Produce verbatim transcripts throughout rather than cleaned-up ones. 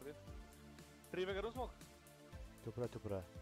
कर दिया। ट्री पे करूँ स्मोक? चुप रहा चुप रहा।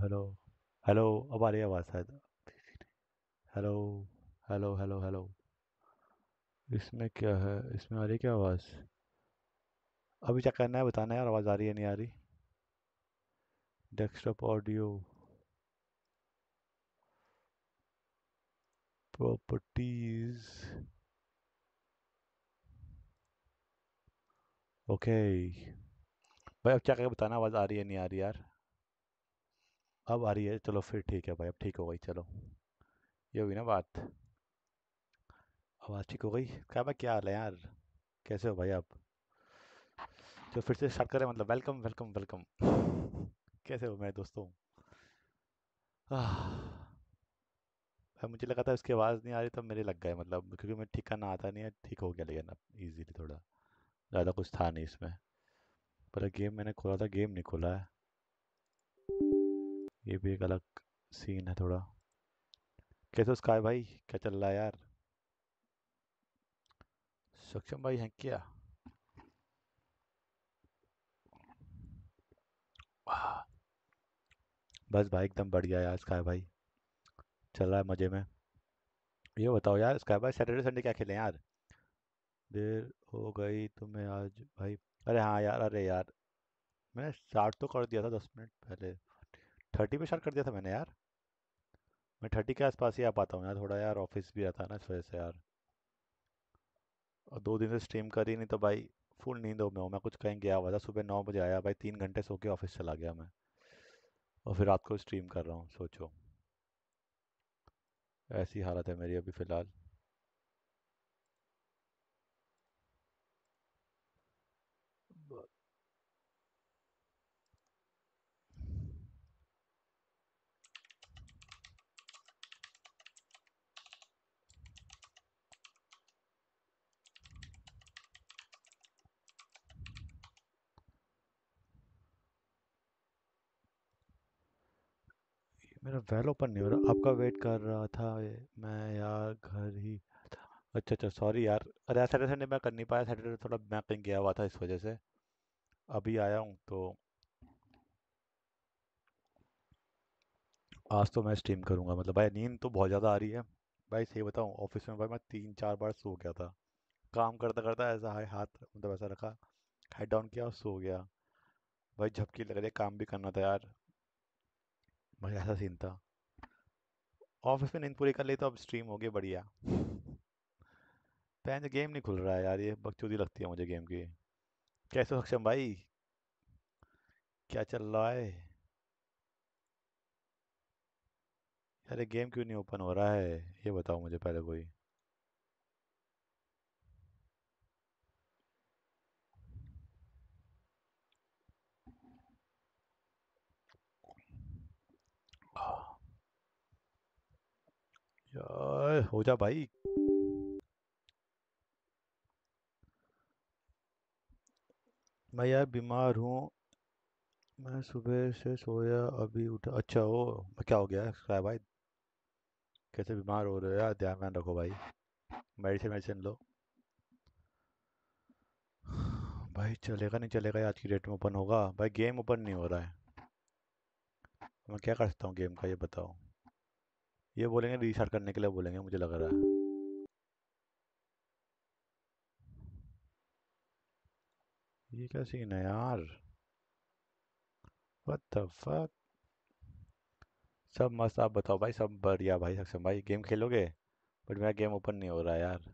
Hello hello. अब आ रही है आवाज़ शायद। Hello hello hello hello. इसमें क्या है? इसमें आ रही है क्या आवाज़? अभी क्या करना है बताना यार, आवाज़ आ रही है नहीं आ रही? Desktop audio properties. ओके भाई, अब क्या करें बताना, आवाज़ आ रही है नहीं आ रही यार? अब आ रही है, चलो फिर ठीक है भाई, अब ठीक हो गई। चलो ये हुई ना बात, आवाज़ ठीक हो गई। क्या भाई, क्या हाल है यार? कैसे हो भाई आप? तो फिर से स्टार्ट करें, मतलब वेलकम वेलकम वेलकम। कैसे हो मेरे दोस्तों? आह, अब मुझे लगा था उसकी आवाज़ नहीं आ रही, तब मेरे लग गए, मतलब क्योंकि मैं ठिकाना आता नहीं है, ठीक हो गया लेकिन अब इजीली थोड़ा। ज़्यादा कुछ था नहीं इसमें। पर गेम मैंने खोला था, गेम नहीं खोला है। ये भी एक अलग सीन है थोड़ा। कैसे हो स्काई भाई, क्या चल रहा है यार? सक्षम भाई हैं क्या? आह, बस भाई एकदम बढ़िया यार स्काई भाई, चल रहा है मज़े में। ये बताओ यार स्काई भाई, सैटरडे संडे क्या खेलें यार? देर हो गई तुम्हें आज भाई? अरे हाँ यार, अरे यार मैंने स्टार्ट तो कर दिया था दस मिनट पहले। थर्टी पे स्टार्ट कर दिया था मैंने यार। मैं थर्टी के आसपास ही आ पाता हूँ यार, थोड़ा यार ऑफिस भी रहता है ना इस वजह से यार। और दो दिन से स्ट्रीम करी नहीं तो भाई फुल नींदों में हूँ मैं। कुछ कहीं गया हुआ था, सुबह नौ बजे आया भाई, तीन घंटे सो के ऑफिस चला गया मैं। और फिर रात को स्ट्रीम कर रहा हूँ, सोचो। ऐसी हालत है मेरी अभी फ़िलहाल। मेरा वेल ओपन नहीं हो रहा, आपका वेट कर रहा था ये मैं यार, घर ही। अच्छा अच्छा, सॉरी यार। अरे यार सैटरडे संडे मैं कर नहीं पाया, सैटरडे थोड़ा मैं कहीं गया हुआ था इस वजह से। अभी आया हूँ तो आज तो मैं स्ट्रीम करूंगा। मतलब भाई नींद तो बहुत ज़्यादा आ रही है भाई, सही बताऊँ ऑफिस में भाई मैं तीन चार बार सो गया था। काम करता करता ऐसा हाय हाथ मतलब ऐसा रखा, हेड डाउन किया और सो गया। भाई झपकी लग रही है, काम भी करना था यार। भाई ऐसा सीन था। ऑफिस में नींद पूरी कर ली तो अब स्ट्रीम हो गई बढ़िया। पैन गेम नहीं खुल रहा है यार, ये बकचोदी लगती है मुझे गेम की। कैसे हो सक्षम भाई, क्या चल रहा है? यार ये गेम क्यों नहीं ओपन हो रहा है, ये बताओ मुझे पहले कोई। यार हो जा भाई। मैं यार बीमार हूँ, मैं सुबह से सोया अभी उठा। अच्छा हो, क्या हो गया है भाई? कैसे बीमार हो रहे हो यार? ध्यान व्यान रखो भाई, मेडिसिन मेडिसिन लो। भाई चलेगा नहीं चलेगा, आज की डेट में ओपन होगा भाई? गेम ओपन नहीं हो रहा है, मैं क्या कर सकता हूँ गेम का, ये बताओ। ये बोलेंगे रीस्टार्ट करने के लिए बोलेंगे, मुझे लग रहा है। ये क्या सीन है यार? What the fuck. सब मस्त, आप बताओ भाई, सब बढ़िया भाई। सक्षम भाई गेम खेलोगे? बट मेरा गेम ओपन नहीं हो रहा है यार।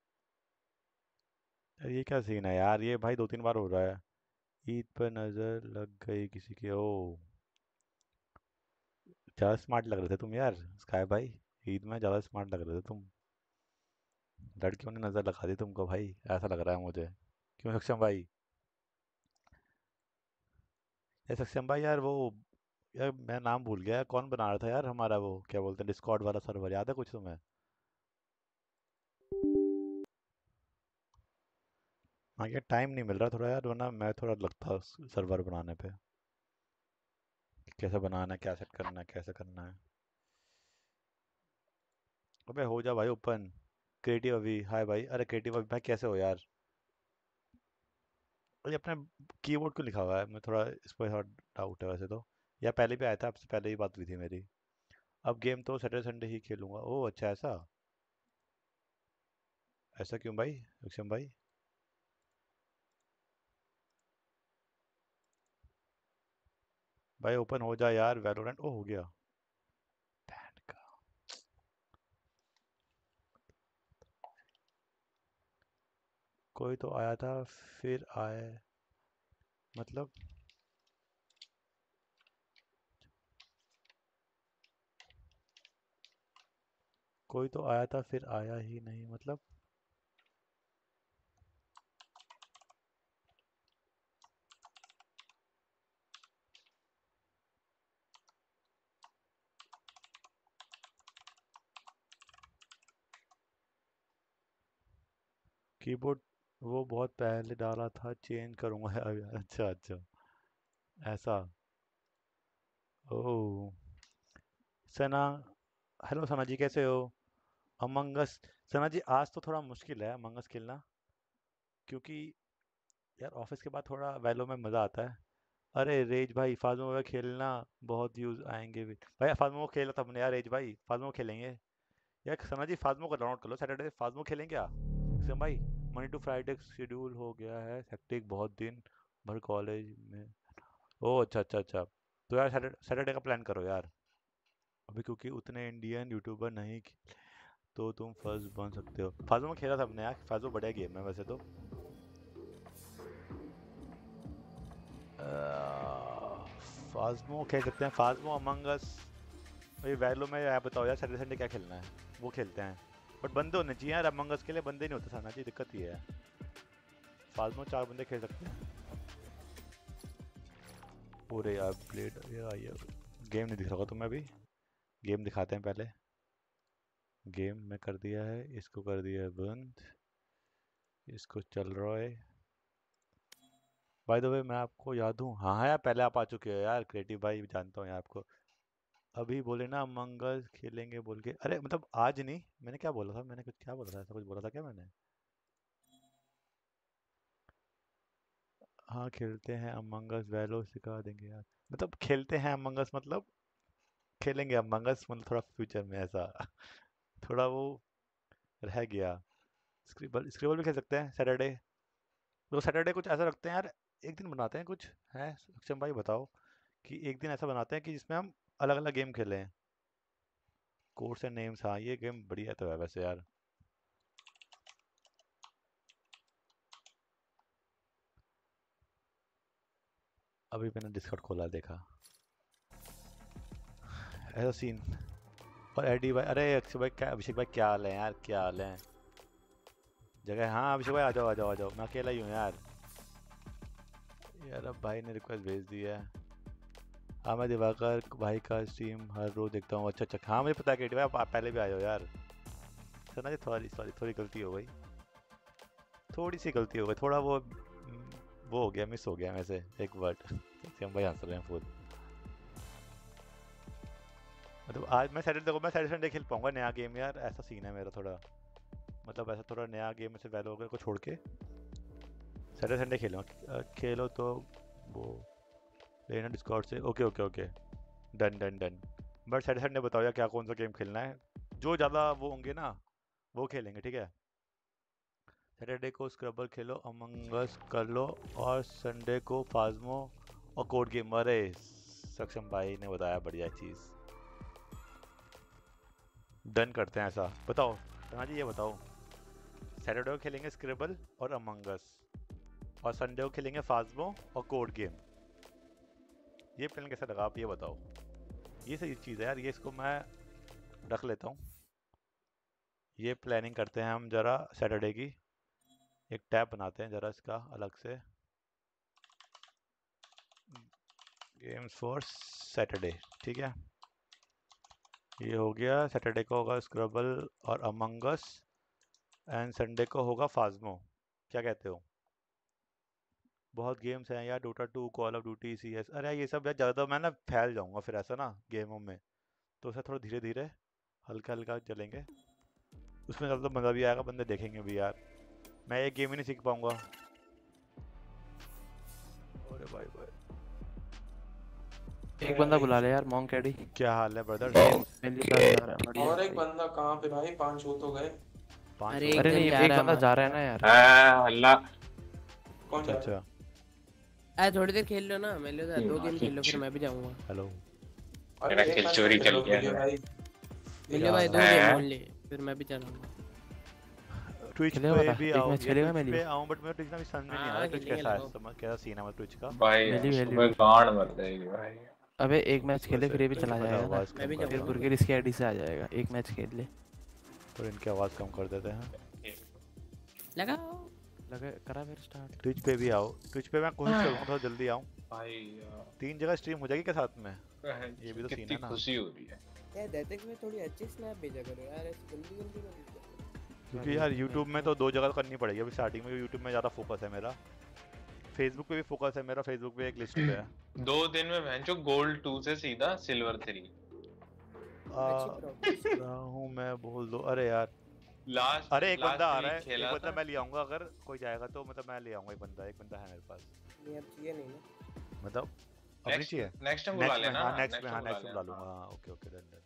यार ये क्या सीन है यार, ये भाई दो तीन बार हो रहा है। ईद पर नजर लग गई किसी के, ओ। ज़्यादा स्मार्ट लग रहे थे तुम यार स्काई भाई, ईद में ज़्यादा स्मार्ट लग रहे थे तुम। लड़कियों ने नज़र लगा दी तुमको भाई, ऐसा लग रहा है मुझे। क्यों सक्षम भाई? ये सक्षम भाई यार वो, यार मैं नाम भूल गया, कौन बना रहा था यार हमारा वो, क्या बोलते हैं, डिस्कॉर्ड वाला सर्वर, याद है कुछ तुम्हें? हाँ, ये टाइम नहीं मिल रहा थोड़ा यार, वरना मैं थोड़ा लगता सर्वर बनाने पे। कैसे बनाना है, क्या सेट करना है, कैसे करना है। अबे हो जा भाई ओपन। क्रिएटिव अभी, हाय भाई। अरे क्रिएटिव अभी भाई कैसे हो यार? अरे अपने कीबोर्ड क्यों लिखा हुआ है? मैं थोड़ा इस पर थोड़ा डाउट है वैसे तो। या पहले भी आया था, आपसे पहले ही बात हुई थी मेरी। अब गेम तो सैटरडे संडे ही खेलूंगा। ओह अच्छा, ऐसा ऐसा क्यों भाई, अक्षम भाई? भाई ओपन हो जा यार वैलोरेंट। ओ हो गया। बैंड का। कोई तो आया था फिर आए, मतलब कोई तो आया था फिर आया ही नहीं, मतलब कीबोर्ड वो बहुत पहले डाला था, चेंज करूंगा अभी। अच्छा अच्छा, ऐसा। ओह सना, हेलो सना जी, कैसे हो? अमंग अस, सना जी आज तो थोड़ा मुश्किल है अमंग अस खेलना, क्योंकि यार ऑफिस के बाद थोड़ा वैलो में मज़ा आता है। अरे रेज भाई, फाज़मो में खेलना बहुत यूज आएंगे भी। भाई फाज़मो खेला था हमने यार, रेज भाई फाज़मो खेलेंगे यार। सना जी फाज़मो का डाउनलोड कर लो, सैटरडे फाज़मो खेलेंगे क्या? सम भाई, मंडे टू फ्राइडे शेड्यूल हो गया है हेक्टिक, बहुत दिन भर कॉलेज में। ओह अच्छा अच्छा अच्छा, तो यार सैटरडे सैटरडे का प्लान करो यार। अभी क्योंकि उतने इंडियन यूट्यूबर नहीं, तो तुम फर्स्ट बन सकते हो। फाज़मो खेला था हमने यार, फाज़मो बढ़िया गेम है वैसे तो। फाज़मो खेल सकते हैं, फाज़मो अमंग अस। भाई वैलो में आप बताओ यार, सैटरडे संडे क्या खेलना है, वो खेलते हैं। बट बंदे होने चाहिए यार, अमंग अस के लिए बंदे नहीं होते साना जी, दिक्कत ये है। फाज़मो चार बंदे खेल सकते हैं पूरे यार। ब्लेड यार, ये गेम नहीं दिख रहा होगा तुम्हें अभी, गेम दिखाते हैं पहले। गेम में कर दिया है, इसको कर दिया है बंद, इसको चल रहा है। बाय द वे मैं आपको याद हूँ, हाँ हाँ यार पहले आप आ चुके हो यार, क्रिएटिव भाई जानता हूँ यार आपको। अभी बोले ना मंगल खेलेंगे बोल के, अरे मतलब आज नहीं, मैंने क्या बोला था, मैंने कुछ क्या बोला था, ऐसा कुछ बोला था क्या मैंने? हाँ खेलते हैं अमंग अस, वैलो सिखा देंगे यार। मतलब खेलते हैं अमंग अस, मतलब खेलेंगे अमंग अस, मतलब थोड़ा फ्यूचर में ऐसा थोड़ा वो रह गया। स्क्रिबल, स्क्रिबल भी खेल सकते हैं सैटरडे। तो सैटरडे कुछ ऐसा रखते हैं यार, एक दिन बनाते हैं कुछ है, सक्षम भाई बताओ, कि एक दिन ऐसा बनाते हैं कि जिसमें हम अलग अलग गेम खेलें। कोर्स एंड नेम्स, हाँ ये गेम बढ़िया तो है वैसे यार। अभी मैंने डिस्कॉर्ड खोला देखा, ऐसा सीन। और एडी भाई, अरे अक्षय भाई क्या, अभिषेक भाई क्या हाल है यार, क्या हाल है? जगह, हाँ अभिषेक भाई आ जाओ आ जाओ आ जाओ, मैं अकेला ही हूँ यार। यार अब भाई ने रिक्वेस्ट भेज दी है। हाँ मैं दिवाकर भाई का स्ट्रीम हर रोज देखता हूँ। अच्छा अच्छा, हाँ मुझे पता है, केटी भाई आप आप पहले भी आए हो यार। सर ना जी सॉरी सॉरी, थोड़ी गलती हो गई, थोड़ी सी गलती हो गई, थोड़ा वो हम्म, वो हो गया, मिस हो गया वैसे एक वर्ड हम भाई हंस रहे हैं फुल। मतलब आज मैं सैटरडे को, मैं सैटरडे संडे खेल पाऊंगा नया गेम यार, ऐसा सीन है मेरा थोड़ा। मतलब ऐसा थोड़ा नया गेम में से वैलो वगैरह को छोड़ के सैटरडे संडे खेलो, अ, खेलो तो वो लेना डिस्कॉर्ड से। Okay okay okay, done done done. But Saturday Sunday बताओ यार क्या, कौन सा गेम खेलना है? जो ज़्यादा वो होंगे ना वो खेलेंगे, ठीक है? सैटरडे को स्क्रबल खेलो, अमंग अस कर लो, और संडे को फाज़मो और कोड गेम। अरे सक्षम भाई ने बताया बढ़िया चीज़, डन करते हैं ऐसा। बताओ हाँ जी, ये बताओ, सैटरडे को खेलेंगे स्क्रिबल और अमंग अस, और संडे को खेलेंगे फाज़मो और कोड गेम। ये प्लान कैसा लगा आप ये बताओ? ये सही चीज़ है यार, ये इसको मैं रख लेता हूँ। ये प्लानिंग करते हैं हम ज़रा सैटरडे की, एक टैब बनाते हैं ज़रा इसका अलग से, गेम्स फॉर सैटरडे, ठीक है? ये हो गया, सैटरडे को होगा स्क्रबल और अमंग अस, एंड संडे को होगा फाज़मो। क्या कहते हो? बहुत गेम्स हैं यार, Dota two, call of duty, C S, अरे ये सब यार ज़्यादा मैं ना फैल जाऊंगा फिर ऐसा ना गेमों में, तो उसे थोड़ा धीरे धीरे हल्का हल्का चलेंगे, उसमें ज़्यादा मज़ा भी आएगा, बंदे देखेंगे भी यार। मैं एक गेम ही नहीं सीख पाऊंगा। अरे भाई भाई, एक बंदा बुला ले यार मॉन्क कैडी। क्या हाल है ब्रदर? मेरे पास जा रहा है बढ़िया। और एक बंदा कहाँ पे भाई? पांच हो तो गए। पांच अरे हो एक अरे गए। नहीं जन जा एक रहा है बंदा हमारा। जा रहा है ना यार। हाँ, हल्ला। कौन जा अच्छा रहा अच्छा अरे थोड़ी देर खेल लो ना, मैं लो दो गेम खेल लो फिर मैं भी जाऊंगा। हेलो। है? मेरा अरे एक खेल मैच चोरी खेल चल लो गया भैया है। भाई। मिले भाई दो है। गेम ओनली फिर मैं भी चलाऊंगा। ट्विच खेलेगा पे वाला? भी एक आओ मैच या खेलेगा ट्विच मेली? पे आऊं बट मेरे ट्विच ना समझ में नहीं आ रहा हाँ, ट्विच खेलेंगे कैसा है, लगो। समझ कैसा सीन है मतलब ट्विच का। भाई मिली मिली सुबह गांड मर जाएगी भाई। अबे एक मैच खेले फिर ये भी वैसे चला थोड़ा जाएगा ना। आवाज मैं कम भी कर फिर दो। बुर्गर इसकी आईडी से आ जाएगा। एक मैच खेल ले। तो इनकी आवाज कम कर देते हैं। लगाओ। लगे करा फिर स्टार्ट। ट्विच पे भी आओ। ट्विच पे मैं कोशिश करूंगा थोड़ा जल्दी आऊं। भाई यार, तीन जगह स्ट्रीम हो जाएगी क्या साथ में? ये भी तो सीन कितनी है ना। खुशी हो रही है। यार दैतिक में थोड़ी अच्छी स्नैप भेजा करो यार, ऐसे जल्दी जल्दी मत भेजो। क्योंकि यार YouTube में तो दो जगह करनी पड़ेगी अभी स्टार्टिंग में। YouTube में ज़्यादा फोकस है मेरा। Facebook पे भी फोकस है मेरा। Facebook पे एक लिस्ट पे है। दो दिन में भैंचो गोल्ड टू से सीधा सिल्वर थ्री। आ अच्छी progress। रहा हूँ मैं, बोल दो। अरे यार लास्ट अरे एक बंदा आ रहा है। एक खेला बंदा था। मैं ले आऊंगा अगर कोई जाएगा तो। मतलब मैं ले आऊंगा एक बंदा। एक बंदा है मेरे पास। नहीं अब चाहिए नहीं ना। मतलब अब नहीं चाहिए। नेक्स्ट टाइम बुला नेक्स्ट में लेना हाँ ना, नेक्स्ट में हाँ बुला नेक्स्ट में लेना। बुला लूंगा। हाँ ओके ओके डन डन।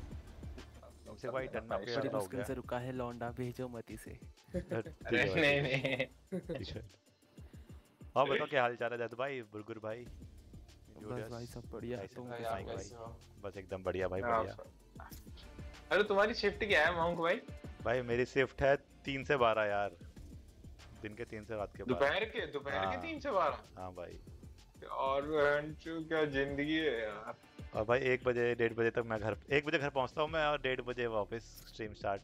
सबसे भाई डन ना, ओके, बड़ी हो मुश्किल गया। से रुका है लौंडा भेजो मती से। ठीक अरे है भाई, नहीं नहीं ठीक है। हाँ बताओ क्या हाल चाल है जद भाई, बुरगुर भाई, बस जूलियस? भाई सब बढ़िया। कैसे तुम हो? भाई कैसे आप भाई, कैसे हो? बस एकदम बढ़िया भाई हाँ, बढ़िया। अरे तुम्हारी शिफ्ट क्या है माउंट भाई? भाई मेरी शिफ्ट है तीन से बारह यार। दिन के तीन से रात के बारह। दोपहर के दोपहर के हाँ। तीन से बारह। हाँ भाई। और भैंचो क्या जिंदगी है यार। और भाई एक बजे डेढ़ बजे तक मैं घर एक बजे घर पहुंचता हूँ मैं और डेढ़ बजे वापस स्ट्रीम स्टार्ट।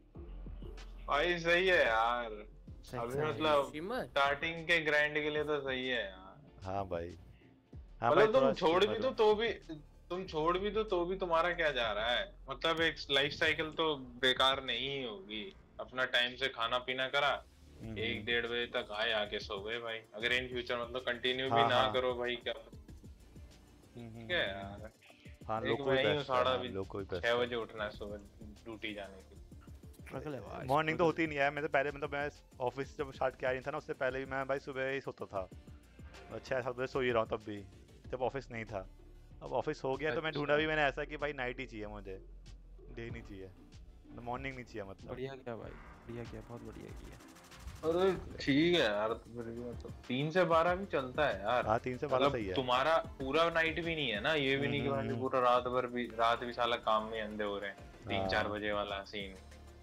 भाई सही है यार। सही अभी है। मतलब स्ट्रीमर स्टार्टिंग के ग्राइंड के लिए तो सही है यार। हाँ भाई। हाँ भाई मतलब थोड़ा तुम छोड़ भी streamer तो हूँ। तो भी तुम छोड़ भी तो तो भी तुम्हारा क्या जा रहा है? मतलब एक लाइफ साइकिल तो बेकार नहीं होगी। अपना टाइम से खाना पीना करा, हम्म, एक डेढ़ बजे तक आए, आके सो गए भाई। अगर इन फ्यूचर मतलब कंटिन्यू भी हाँ, ना हाँ। करो भाई, क्या हम्म, हम्म, ठीक है हम्म, यार। हाँ एक लोग को मैं ही हूँ, बेस्ट साढ़ा है। भी लोग को बेस्ट छह है। बजे उठना है सुबह ड्यूटी जाने की। स्ट्रगल है भाई। मॉर्निंग तो होती नहीं है। मैं तो पहले मतलब मैं ऑफिस जब स्टार्ट किया नहीं था ना उससे पहले भी मैं भाई सुबह ही सोता था। और छः सात बजे सो ही रहा हूँ तब भी, जब ऑफिस नहीं था। अब ऑफिस हो गया तो मैं अच्छा। ढूंढा भी मैंने ऐसा कि भाई नाइट ही चाहिए मुझे, डे नहीं चाहिए, मॉर्निंग नहीं चाहिए मतलब। बढ़िया किया भाई, बढ़िया किया, बहुत बढ़िया किया। अरे ठीक है यार, तो फिर भी मतलब तीन से बारह भी चलता है यार। हाँ तीन से बारह मतलब सही है। तुम्हारा पूरा नाइट भी नहीं है ना, ये भी नहीं कि हम्म, भाई हम्म। पूरा रात भर भी रात भी साला काम में अंधे हो रहे हैं। तीन हाँ। चार बजे वाला सीन।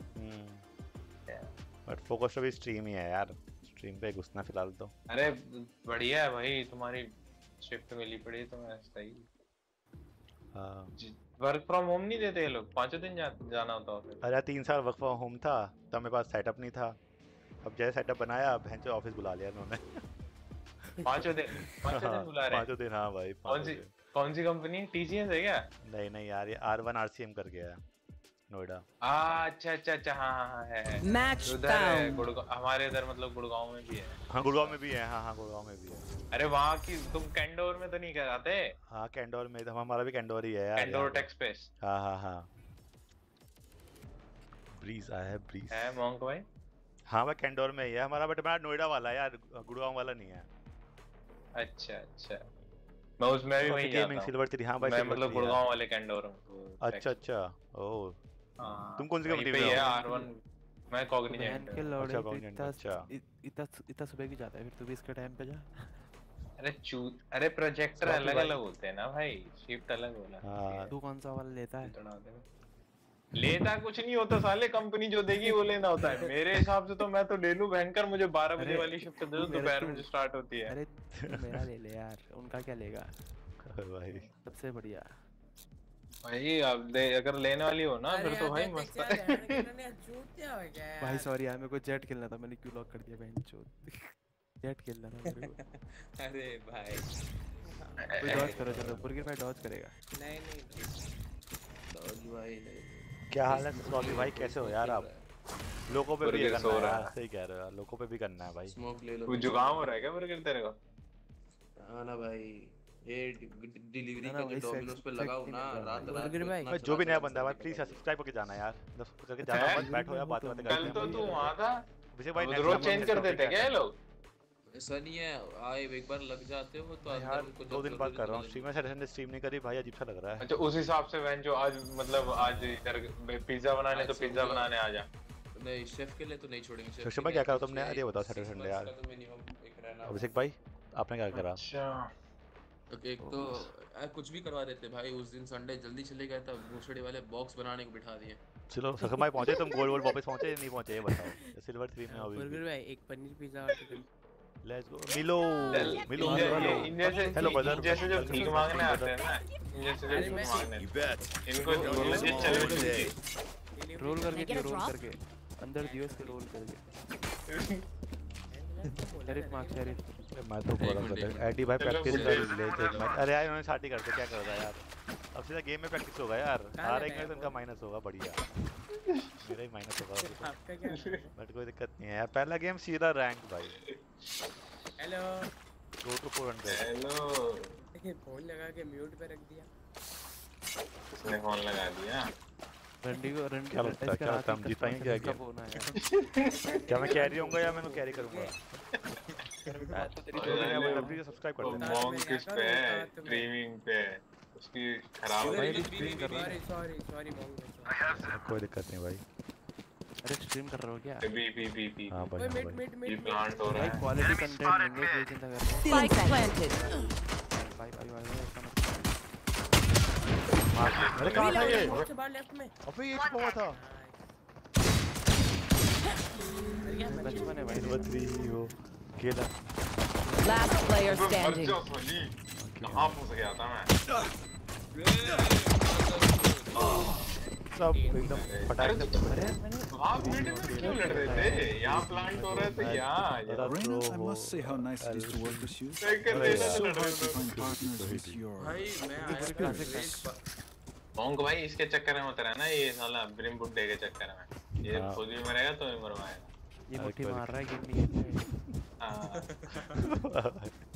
बट फोकस तो भी स्ट्रीम ही है यार। स्ट्रीम पे घुसना फिलहाल तो। अरे बढ़िया है भाई, तुम्हारी शिफ्ट मिली पड़ी तो मैं सही। हाँ वर्क फ्रॉम होम नहीं देते ये लोग? पांचों दिन जा, जाना होता है। अरे तीन साल वर्क फ्रॉम होम था तब मेरे पास सेटअप नहीं था। अब जैसे सेटअप बनाया भैंचो ऑफिस बुला लिया इन्होंने। पांचों दिन पांचों दिन हाँ, बुला रहे हैं। पाँचों दिन हाँ भाई कौन पाँचों सी दिन। कौन सी कंपनी? टीसीएस है क्या? नहीं नहीं यार ये R one R C M कर गया है नोएडा। आ, अच्छा अच्छा अच्छा हाँ हाँ हाँ, है, है। मैच उधर है टाउन। गुड़गांव, हमारे इधर मतलब गुड़गांव में भी है। हाँ गुड़गांव में भी है। हाँ हाँ गुड़गांव में भी है। अरे वहाँ की तुम कैंडोर में तो नहीं कराते? हाँ कैंडोर में तो हमारा भी कैंडोर ही है यार। कैंडोर यहाँ पे। टेक स्पेस हाँ हाँ हाँ ब्रीज आया है ब्रीज। है मोंक भाई। हाँ भाई कैंडोर में ही है हमारा बट हमारा नोएडा वाला है यार, गुड़गांव वाला नहीं है। अच्छा अच्छा, मैं उसमें भी वही गेमिंग जाता हूँ। Silver three. हाँ भाई मैं सिल्वर मतलब थ्री है। गुड़गांव वाले कैंडोर हूँ। अच्छा अच्छा ओह हाँ, तुम कौन सी वहीं कंपनी पे में ही है हो? R one. मैं बहन कॉग्निजेंट के हूँ। लौड़े अच्छा, तो Cognizant, इतना अच्छा। इ- इतना इतना सुबह की जाता है फिर तू भी इसके टाइम पे जा। अरे चू अरे प्रोजेक्टर स्वाति अलग भाई। अलग होते हैं ना भाई, शिफ्ट अलग होला। हाँ। तू कौन सा वाला लेता है? लेता कुछ नहीं होता साले, कंपनी जो देगी वो लेना होता है। मेरे हिसाब से तो मैं तो ले लूं भयंकर, मुझे बारह बजे अरे, वाली शिफ्ट दे दो तू मेरा दोपहर तू- में जो स्टार्ट होती है। अरे तू मेरा ले ले यार, उनका क्या लेगा? भाई सबसे बढ़िया। भाई अब दे अगर लेने वाली हो ना फिर तो भाई मस्त है। भाई सॉरी यार, मेरे को जेट खेलना था, मैंने क्यों लॉक कर दिया बहन चोद। जेट खेलना था मेरे को। अरे भाई कोई डॉज करो, चलो बुर्गिर भाई डॉज करेगा। नहीं नहीं डॉज भाई नहीं। क्या हाल है स्वाति भाई, कैसे हो यार आप? लोगों पे भी ये बुर्गिर करना सो है रहा यार, है। सही कह रहे हो यार, लोगों पे भी करना है भाई। स्मोक ले लो। कुछ जुकाम हो रहा है क्या मेरे तेरे को? हाँ ना भाई, ये डिलीवरी ना, का ना, जो वही डोमिनोज पे सेक्स- लगाओ सेक्स ना नहीं मिल रहा रात भाई। रात बुर्गर को भाई, इतना भाई जो भी चला नया चला बंदा है भाई चला प्लीज चला सब्सक्राइब करके जाना यार, दस करके है? जाना मत बैठो यार बात बात कल करते कल हैं। तो तू वहाँ था, विजय भाई अब next रोज time चेंज next कर topic देते पे क्या ये आते हैं। लोग? ऐसा नहीं है, आए एक बार लग जाते हो तो अंदर यार उनको दो जब दिन बाद जरूरत कर रहा हूँ पड़े- स्ट्रीम में, सैटरडे संडे स्ट्रीम नहीं करी भाई, अजीब सा लग रहा है। अच्छा उस हिसाब से वैन जो आज मतलब आज इधर पिज्जा बनाने तो आज पिज्जा समझो। बनाने आ जा। नहीं शेफ के लिए तो नहीं छोड़ेंगे। शेफ शिक्षक भाई क्या करा तुमने यार, ये बताओ सैटरडे संडे यार। अभिषेक भाई आपने क्या करा? अच्छा एक तो यार कुछ भी करवा देते भाई। उस दिन संडे जल्दी चले गए था, भूसड़ी वाले बॉक्स बनाने को बिठा दिए। चलो सखम भाई पहुंचे तुम, गोल्ड गोल्ड वापस पहुंचे नहीं पहुंचे ये बताओ। सिल्वर थ्री में अभी बर्गर भाई एक पनीर पिज्जा ऑर्डर कर। लेट्स गो मिलो मिलो इन हेलो इन जैसे हेलो ब्रदर, इन जैसे जो भीख मांगने आते हैं ना, इन जैसे जो अरे भीख मैं- मांगने You bet. इनको legit challenge दीजिए। रोल करके Can I get दियो, a रोल drop? करके अंदर दियो इसके रोल करके। Sheriff mark sheriff. मैं तो बोला था एडी भाई प्रैक्टिस कर ले एक मैच। अरे यार इन्होंने स्टार्ट ही कर दिया, क्या कर रहा है यार। अब सीधा गेम में प्रैक्टिस होगा यार, हार एक में तो इनका माइनस होगा, बढ़िया मेरा ही माइनस होगा आपका क्या? बट कोई दिक्कत नहीं है यार, पहला गेम सीधा रैंक भाई। Hello go to four hundred. Hello phone लगा के म्यूट पे रख दिया। इसने फोन लगा दिया। रंडी को रंडी क्या लगता है, क्या लगता है हम जीत पाएंगे क्या गेम? फोन आया। क्या मैं कैरी होऊंगा या मैं कैरी करूंगा? तेरी सब्सक्राइब कर देना। मॉन्ग किस पे है? स्ट्रीमिंग पे है। उसकी खराब हो भाई गई। स्ट्रीम कर रहा सॉरी है। सॉरी सॉरी मॉन्ग। कोई दिक्कत नहीं भाई। अरे स्ट्रीम कर रहे हो क्या? बी बी बी बी हाँ भाई ओए हाँ मिड भाई मिड ये मिड प्लांट हो रहा भाई है। क्वालिटी कंटेंट देंगे, कोई चिंता कर रहे हो? Spike planted. भाई भाई भाई ऐसा मत अरे कहाँ था ये? सबसे बाहर लेफ्ट में। अबे ये छुपा हुआ था। बचपन है भाई। सिल्वर थ्री वो खेला। Last player मर standing. जाओ सोनी। कहाँ फंस गया था मैं? सब एकदम फटाक अरे से। अरे आप मिड में क्यों लड़ रहे थे? यहाँ प्लांट हो रहा है तो यहाँ जरा Reina, throw I हो। must say how nice it is to work with you. Second It लेना is तो so लड़ रहे hard to थे। find partners with your भाई मैं आया था एक मोंग भाई इसके चक्कर में मत रहना, ये साला ब्रिम बुड्ढे के चक्कर में। ये हाँ। खुद भी मरेगा तो भी मरवाएगा। ये मुट्ठी मार रहा है गेम नहीं खेल रहा है। हाँ।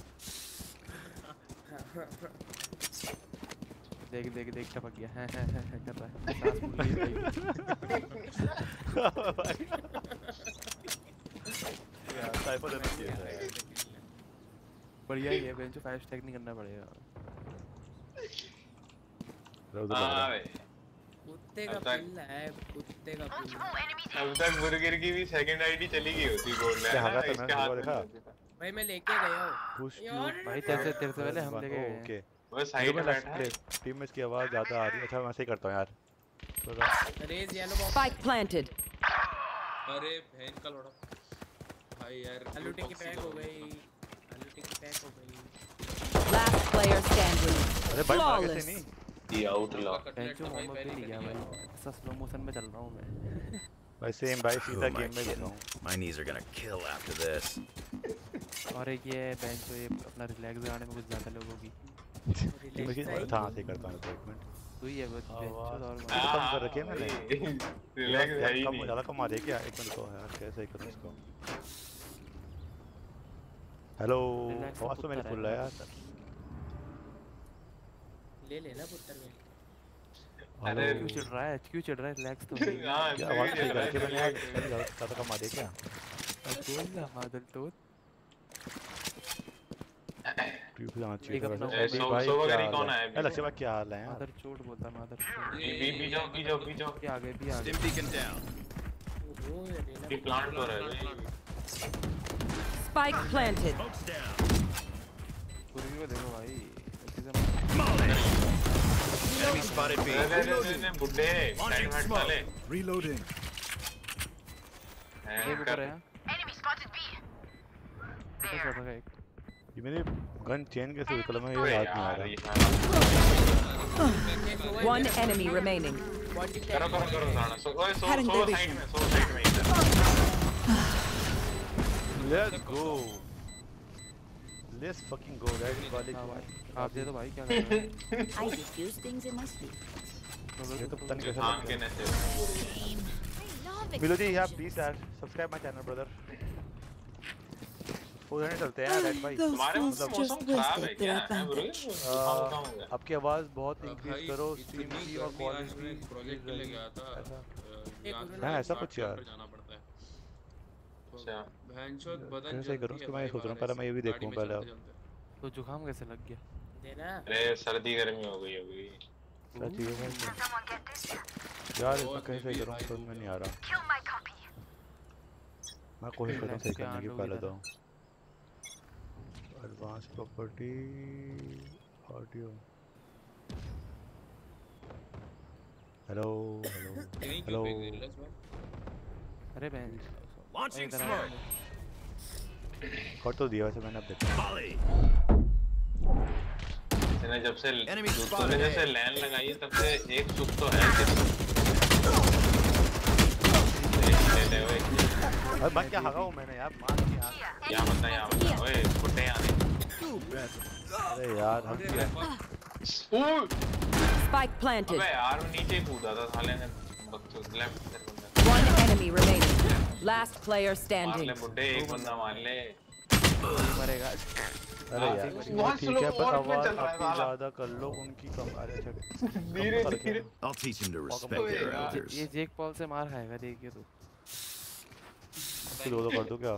देख देख देख टपक गया है है है कर रहा है सांस फूल गई भाई। यार साइफर देना चाहिए था यार। बढ़िया ही है बेंच फाइव स्टैक नहीं करना पड़ेगा। रोज़ हाँ लग भाई। कुत्ते का अब तक- पिल्ला है, कुत्ते का पिल्ला। अब तक बुर्गर की भी सेकंड आईडी चली गई होती गोल्ड में, क्या है ना? हाथ है, इसके मैंने हाथ सुबह में देखा। नहीं होती। भाई मैं लेके गया हूँ। पुश यार, भाई तेरे से तेरे से पहले हम लेके गए हैं। ओके वो साइड में बैठा है। टीम में इसकी आवाज ज्यादा आ रही है। अच्छा मैं ऐसे ही करता हूं यार थोड़ा। Raze yellow box. Spike planted. अरे बहन का लोड़ा भाई यार आलू टिक्की पैक हो गई। आलू टिक्की पैक हो गई। Last player standing. अरे भाई मार कैसे Flawless. नहीं? दी आउट ला। बेंच में होमवर्क भी नहीं किया भाई। ऐसा स्लो मोशन में चल रहा हूँ मैं। भाई सेम भाई Who सीधा am I गेम में kidding? घुसा हूं। My knees are gonna kill after this. और एक ये बेंच पे ये अपना रिलैक्स लगाने में कुछ ज्यादा लोगों की मुझे था से करता हूं एक मिनट। तो ही है वो बेंच और ये तो कम कर रखे हैं मैंने। रिलैक्स है ही कम नहीं। ज्यादा कम आ रही है क्या? एक मिनट को यार कैसे करूं इसको। हेलो Relax आवाज तो मेरी पुत्तर फुल है है यार। ले लेना पुत्र में। अरे क्यों चिढ़ रहा है क्यों चिढ़ रहा है रिलैक्स तो हाँ क्या आवाज सही करके मैंने यार ज्यादा कम आ रही है क्या? बोल ना मादल तो ट्यूब जाना चाहिए एक था अपना वैसे। ए, सो- भाई सो क्या वगैरह हाल कौन है? आया ए अभी? लक्ष्य भाई क्या हाल है यार? मादर चोट बोलता मादर बी बी बी जाओ बी जाओ बी जाओ। भी आगे भी आगे Stim beacon down. वो ये लेना। ये प्लांट हो रहा है भाई। Spike planted. Smoke's down. पूरी को देखो भाई अच्छे से Enemy spotted B. अरे अरे अरे अरे बुड्ढे Launching टाइम हट smoke. साले। Reloading. एक हैंग ऊपर कर। है ऊपर चढ़ रहा है एक ये मेरी गन चेन कैसे हुई? कल मैं अरे ये याद नहीं आ यार रहा। ये साला। One enemy remaining. बॉडी करो करो करो राणा। सो ओए so Cutting so their side vision. में सो साइड में इधर। Let's go let's fucking go guys. College हाँ भाई आप दे दो भाई क्या कर रहे हो I diffuse things in my sleep. ये तो पता नहीं कैसे काम लग के गया। नशे। मिलो जी आप प्लीज यार subscribe my channel brother. Four hundred चलते हैं यार रेड भाई। तुम्हारे fools मतलब just मौसम खराब है wasted क्या? their है ब्रो? advantage. कहाँ कहाँ हो गया? आपकी आवाज बहुत भाई, इंक्रीज करो स्ट्रीम इतनी की और गर्मी क्वालिटी आज मैं एक प्रोजेक्ट के लिए गया था ऐसा। अ, एक यहाँ मिनट से हाँ, ऐसा स्टार्ट कुछ किया यार। फिर जाना पड़ता है अच्छा भैंचोद बदन कैसे जलती करूँ है उसको? मैं भाई सोच रहा हूँ बाहर पहले मैं ये भी ऐसे, देखूँ गाड़ी में पहले। चलते चलते। तो जुकाम कैसे लग गया? देना अरे सर्दी गर्मी हो गई होगी। क्या चाहिए भाई तुम? यार इसमें कैसे सही करूँ समझ में नहीं आ रहा। मैं कोशिश करता हूँ सही करने की पहले तो। Advance property audio. Hello hello यहीं हेलो। क्यों फेंक दे रिलैक्स भाई। अरे बहन Launching इधर आया smoke. कर तो दिया वैसे मैंने अब देखा। Molly. मैंने जब से Enemy तूने spotted जैसे A. लैन लगाई है तब से एक सुख तो है। ले ले ओए अरे मैं क्या हगा हूँ मैंने यार मार के यार। क्या बंदा यहाँ बंदा ओए फुटे यहाँ दे। अरे यार हम क्या ओए Spike planted. अबे यार वो नीचे कूदा था साले ने बकचोद लेफ्ट से बंदा One enemy remaining. Last player मार standing. ले बुड्ढे एक बंदा मार ले। मरेगा। अरे यार बहुत ठीक slow है पर और में आवाज चल रहा है अपनी साला। ज्यादा कर लो उनकी कम। अरे अच्छा धीरे धीरे I'll teach him to respect Oye, their yaar. elders. ये जेक पॉल से मार खाएगा देखिए तू। इसको दो दो कर दूं क्या?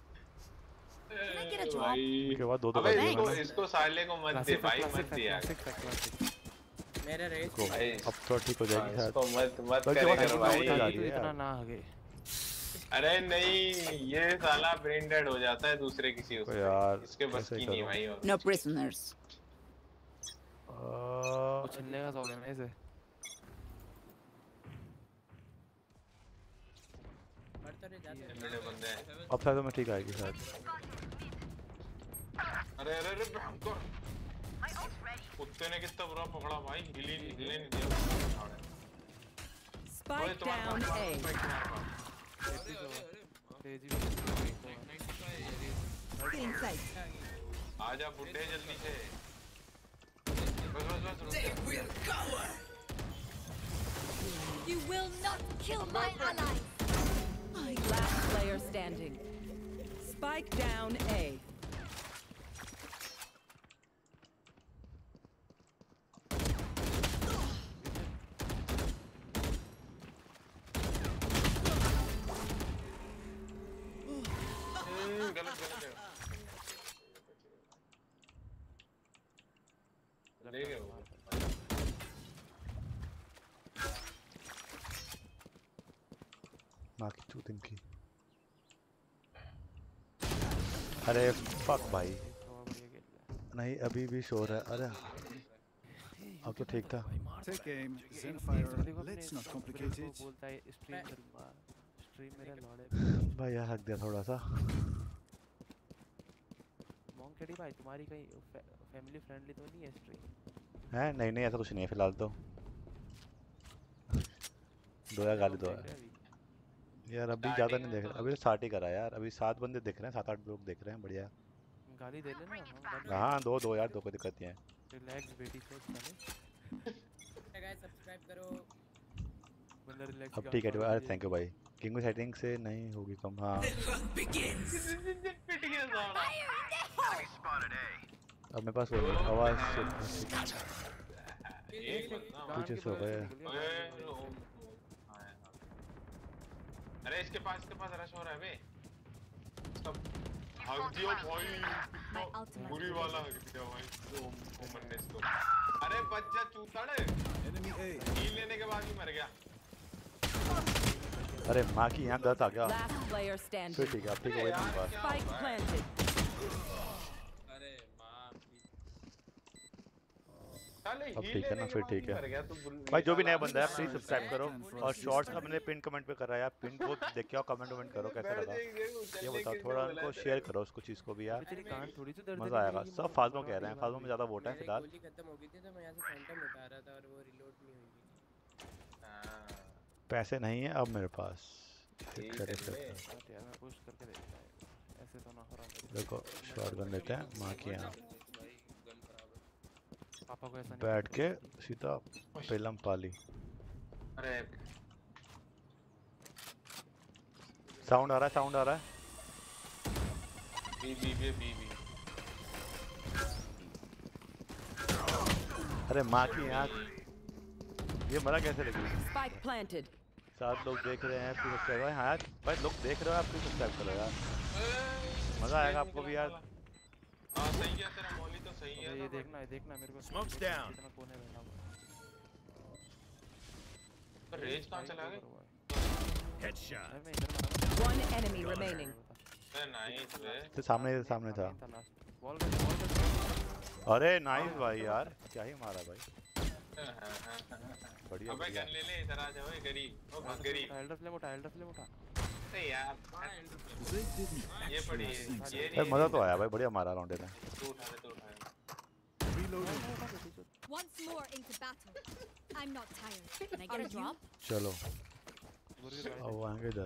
I get a job? भाई के बाद दो दो अबे कर दिया इसको मैंने। इसको साले को मत दे भाई मत दिया मेरा रेस को अब तो ठीक हो जाएगी शायद। इसको मत मत बल्कि वो करेगा टाइम भाई। उठा जा रही है इतना यार। ना आगे। अरे नहीं ये साला ब्रेन डेड हो जाता है दूसरे किसी तो उससे यार इसके बस कैसे की नहीं करूं? भाई और No prisoners. आ, उछलने का शौक है ना इसे। बढ़ता रहे जाते ये मेरे बंदे हैं। अब शायद मैं ठीक आएगी शायद। अरे अरे अरे भयंकर कुत्ते ने कितना बुरा पकड़ा भाई हिली हिले नहीं दिया। Spike down A. तेजी आजा बुड्ढे जल्दी से बस बस बस रुक जा। You will not kill my allies. Last player standing. Spike down A. हम्म, गलत गलत है ले गए वो। माँ की चूत इनकी। अरे फक भाई नहीं अभी भी शोर है। अरे अब तो ठीक था। Take aim. Zenfire. Let's not complicate it. बोलता है स्ट्रीम करूंगा। स्ट्रीम मेरा लौड़े। भाई यार हक दिया थोड़ा सा। मोंकेडी भाई तुम्हारी कहीं फैमिली फ्रेंडली तो नहीं है स्ट्रीम? है नहीं नहीं ऐसा कुछ नहीं है फिलहाल तो। दो या गाली दो है। यार अभी ज्यादा नहीं देख रहे अभी तो स्टार्ट ही करा यार। अभी सात बंदे देख रहे हैं सात आठ लोग देख रहे हैं बढ़िया। गाली दे लेना हम गाली। हाँ दो दो यार दो कोई दिक्कत नहीं है। रिलैक्स बेटी सोच चले। गाइस सब्सक्राइब करो। बंदा रिलैक्स। अब ठीक है अरे थैंक यू भाई। किंग में सेटिंग से नहीं होगी कम। हाँ अब मेरे पास वो आवाज पीछे से हो गए। अरे इसके पास इसके पास रश हो रहा है बे इसका हक दियो भाई बुरी वाला हक दिया भाई ओ ओ मरने इसको। अरे बच्चा चूतड़ Enemy A. हील लेने के बाद ही मर गया। अरे माँ की यहाँ गलत आ गया। Last player फिर standing. ठीक है अब ठीक हो गया मेरे पास। Spike planted. अरे माँ की साले अब हील ठीक है ना, लेने के फिर बाद ठीक ही है। मर गया तू बुल- भाई जो भी नया साला। बंदा है प्लीज सब्सक्राइब करो और शॉर्ट्स का मैंने पिन कमेंट पे कर रहा है यार। पिन को देख के आओ कमेंट वमेंट करो कैसा लगा ये बताओ। थोड़ा उनको शेयर करो उसको चीज़ को भी यार तेरी कान थोड़ी सी दर्द मज़ा आएगा। सब फालतू कह रहे हैं फालतू में ज़्यादा वोट है मेरी फिलहाल। गोली खत्म हो गई थी तो मैं यहाँ से फैंटम उठा रहा था और वो रिलोड नहीं हुई थी। हाँ, पैसे नहीं है अब मेरे पास। ठीक करे है सकते बे। हैं। हट यार मैं पुश करके देखता है ऐसे तो ना हो रहा। देखो शॉटगन लेते हैं माँ की यहाँ भाई गन खराब है। पापा को ऐसा नहीं बैठ के सीधा पेलम पाली। अरे साउंड आ रहा है साउंड आ रहा है। B B B B B अरे माँ की यहाँ ये मरा कैसे लगी? Spike planted. सात लोग देख रहे हैं प्लीज सब्सक्राइब। हाँ यार भाई लोग देख रहे हो आप प्लीज सब्सक्राइब करो यार, मजा आएगा आपको भी यार। हां सही है तेरा मौली तो सही है। ये देखना है देखना मेरे को Smoke's down. कितना कोने बैठा हुआ पर रेज कहां चला गया? Headshot. है मैं इधर मारा। One enemy remaining. अरे नाइस रे। तो सामने सामने था। वॉल पे वॉल पे अरे नाइस भाई यार, क्या ही मारा भाई, बढ़िया अबे बढ़िया। गन ले ले, इधर आ जा ओए गरीब, ओ भाग गरीब। एल्डर फ्लेम उठा एल्डर फ्लेम उठा। अरे यार They didn't ये पड़ी actually see ये भाई मजा तो आया भाई, बढ़िया मारा राउंड ने। तू उठा ले तू उठा ले। reloading. Once more into battle. I'm not tired. Can I get a drop? चलो अब आएंगे इधर।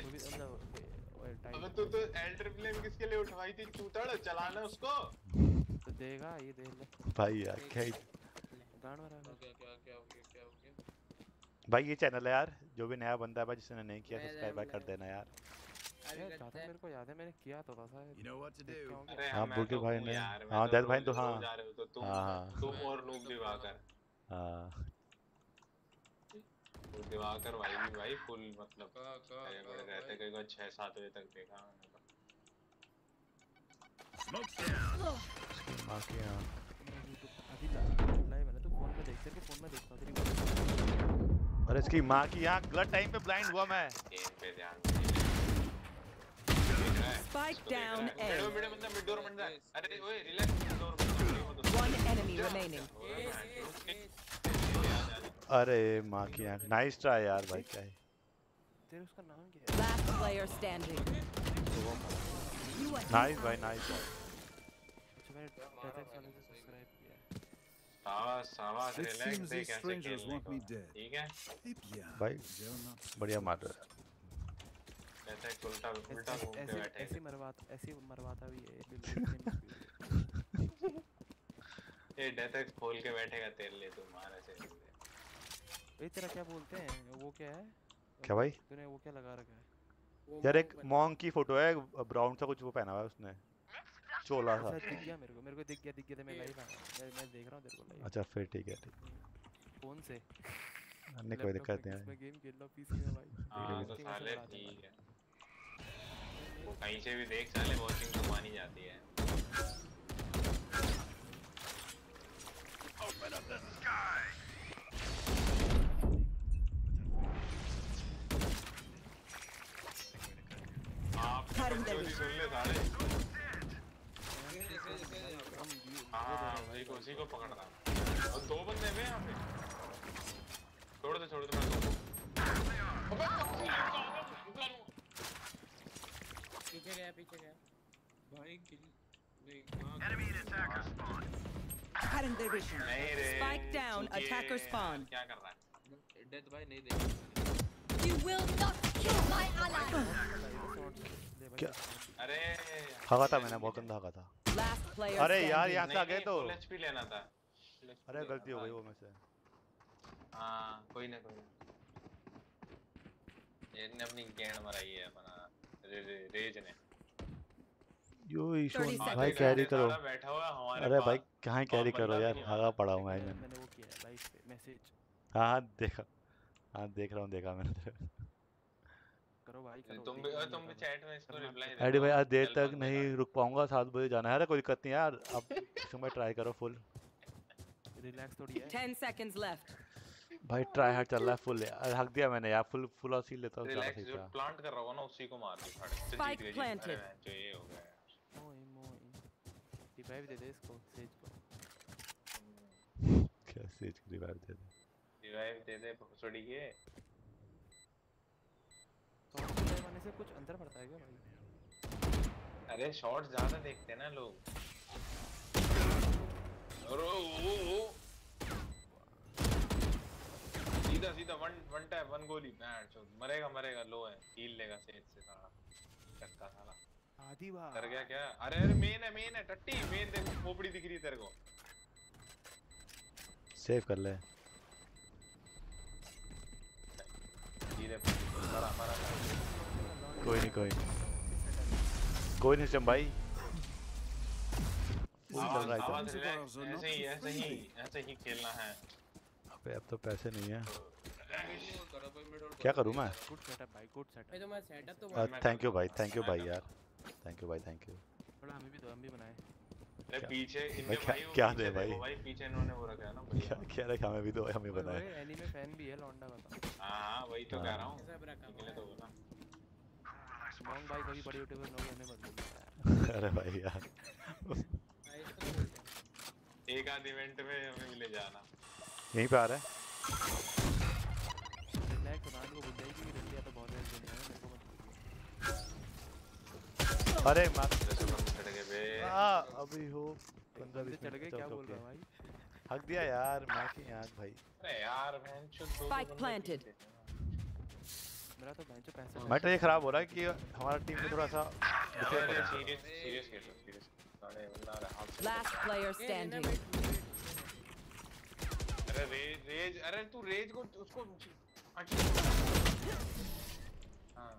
अबे तू तो एल्डर फ्लेम किसके लिए उठवाई थी? तू तड़ चलाना उसको। तो देगा ये दे ले भाई यार क्या ही गांड मारा। क्या क्या क्या क्या हो गया क्या हो गया? भाई ये चैनल है यार, जो भी नया बंदा है भाई जिसने नहीं किया सब्सक्राइब भाई कर देना यार। यार चाहता मेरे को याद है मैंने किया तो था शायद। You know what to do. अरे हाँ मैं बुल्के तो भाई हूँ ने, यार, मैं हाँ तो दैट भाई रोज- तो हाँ रोज आ रहे हो तो तुम हाँ हाँ तुम और नूब दिवाकर हाँ नूब दिवाकर भाई भी भाई फुल मतलब का का अरे बड़े रहते कई बार छह सात बजे तक देखा मैंने तो। Smoke's down. माँ की हाँ। अभी लाइव है ना, तू फोन में देख तेरे को फोन में देखता हूँ तेरी। अरे इसकी माँ की यहाँ गलत टाइम पे ब्लाइंड हुआ मैं। गेम पे ध्यान Spike down A. Mid mid बंदा मिड डोर बंदा अरे ओए रिलैक्स मिड डोर बंदा One enemy remaining. अरे माँ की यहाँ नाइस ट्राई यार भाई, क्या है तेरे उसका नाम क्या है? Last player standing. नाइस भाई नाइस। अच्छा मैंने डेटेक्स वाले से सब्सक्राइब किया है। सावा सावा It रिलैक्स seems से these कैसे strangers खेलने want को me dead. ठीक है Eh bien, भाई they're not. बढ़िया मार रहा है। ऐसे उल्टा उल्टा घूम के ऐसे बैठे ऐसे मरवाता ऐसे मरवाता भी है बिल्कुल। ये डेटेक्स खोल के बैठेगा तेरे लिए तू मार ऐसे ए तेरा क्या बोलते हैं वो क्या है? क्या भाई? तूने वो क्या लगा रखा है? यार एक मॉन्क की फोटो है, ब्राउन सा कुछ वो पहना हुआ है उसने, चोला सा। अच्छा दिख गया मेरे को मेरे को दिख गया दिख गया था मैं लाइव मैं मैं देख रहा हूँ तेरे को लाइव। अच्छा फिर ठीक है ठीक फोन से नहीं कोई दिक्कत नहीं है। मैं गेम खेल रहा हूँ पीसी में भाई। हाँ तो साले ठीक है वो कहीं से भी देख साले वॉचिंग तो मानी जाती है। Open up the sky. आप स्टोरी सुन ले साले। हाँ उसी को उसी को पकड़ रहा और दो बंदे हैं यहाँ पे। छोड़ दे छोड़ दे मैं दो पीछे गया पीछे गया भाई किल Enemy attacker spawn. Cutting their vision. नहीं रे Spike down, चूतिए attacker spawn. यार, क्या कर रहा है? डेथ भाई नहीं देख। You will not kill my ally. क्या अरे हगा था मैंने, बहुत गंदा हगा था। Last player अरे यार standing. यहाँ से आ गए तो फुल एचपी लेना था। अरे गलती हो गई वो में से। हाँ कोई ना कोई ना ये ने अपनी गेंद मराई है अपना रे, रे, रेज ने। यो ईशो thirty seconds. भाई कैरी करो। साला बैठा हुआ है हमारे अरे पास। भाई कहाँ कैरी और करो बंदा यार, भी नहीं हगा पड़ा हूँ मैं। मैंने वो किया लाइव पे मैसेज हाँ हाँ देखा, हाँ देख रहा हूँ, देखा मैंने। करो भाई करो। तुम भी तुम भी चैट में इसको रिप्लाई दे अरे दो, भाई आज देर चल तक बंद नहीं बेकार। रुक पाऊंगा, सात बजे जाना है। अरे कोई दिक्कत नहीं यार, अब समय ट्राई करो फुल। रिलैक्स थोड़ी है। Ten seconds left. भाई ट्राई हार्ड चल रहा है फुल यार, हक दिया मैंने यार, फुल फुल और सील लेता हूँ ज़्यादा रिलैक्स ठीक जो था। प्लांट कर रहा होगा ना उसी को मार दे साढ़े तो Spike जीत गए, जीत गए। planted. अरे जो ये हो गया यार। मोई मोई रिवाइव दे दे इसको सेज को। क्या सेज की रिवाइव दे दे। रिवाइव दे दे भोसड़ी के। तो मारने से कुछ अंतर पड़ता है क्या भाई? अरे शॉट्स ज्यादा देखते हैं ना लोग। अरे ओ ओ सीधा सीधा वन वन टैप वन गोली बैठ चो मरेगा मरेगा लो है हील लेगा सेज से साला चक्का साला आधी बार कर गया क्या? अरे अरे मेन है मेन है टट्टी मेन देख खोपड़ी दिख रही है तेरे को। सेव कर ले। धीरे मरा मरा कोई नहीं कोई नहीं कोई नहीं सिम भाई, फुल चल रहा है आवाज एकदम। रिलैक्स ऐसे ही ऐसे ही ऐसे ही खेलना है। अबे अब तो पैसे नहीं है। क्या करूँ मैं? गुड सेटअप भाई, गुड सेटअप। भाई तुम्हारा सेटअप तो बहुत थैंक यू भाई, थैंक यू भाई यार, थैंक यू भाई, थैंक यू। थोड़ा हमें भी दो, हम भी बनाए। अरे पीछे भाई इनने क्या भाई वो क्या पीछे दे भाई? देखो भाई पीछे इन्होंने वो रखा है ना बढ़िया। क्या क्या रखा हमें भी दो, हमें ओए बनाए। ओए एनीमे फैन भी है लौंडा बता। हाँ हाँ वही तो कह रहा हूँ। सब रखा निकले तो बोला। मोंग भाई कभी बड़ी यूट्यूबर लोग हमें मत बोलिए। अरे भाई यार एक आध इवेंट में हमें ले जाना। यहीं पे आ रहा है। रिलैक्स रात को बुझ जाएगी कि रंडिया तो बहुत है दुनिया में, मेरे को मत बोलिए। अरे मार जैसे बंद चढ़ गए बे। आ अभी हो पंद्रह बंदे बीस चढ़ गए, मिनट क्या चल बोल रहा चुके। भाई? हक दिया यार, मैं की आंख भाई। अरे यार बहन चो दो Spike planted. मेरा तो बेंच पे पैसा मैटर ये खराब हो रहा है कि हमारा टीम में थोड़ा सा अरे अरे सीरियस सीरियस खेलो सीरियस। अरे बंदा रहा हाथ से। Last player standing. अरे रेज रेज अरे तू रेज को उसको हाँ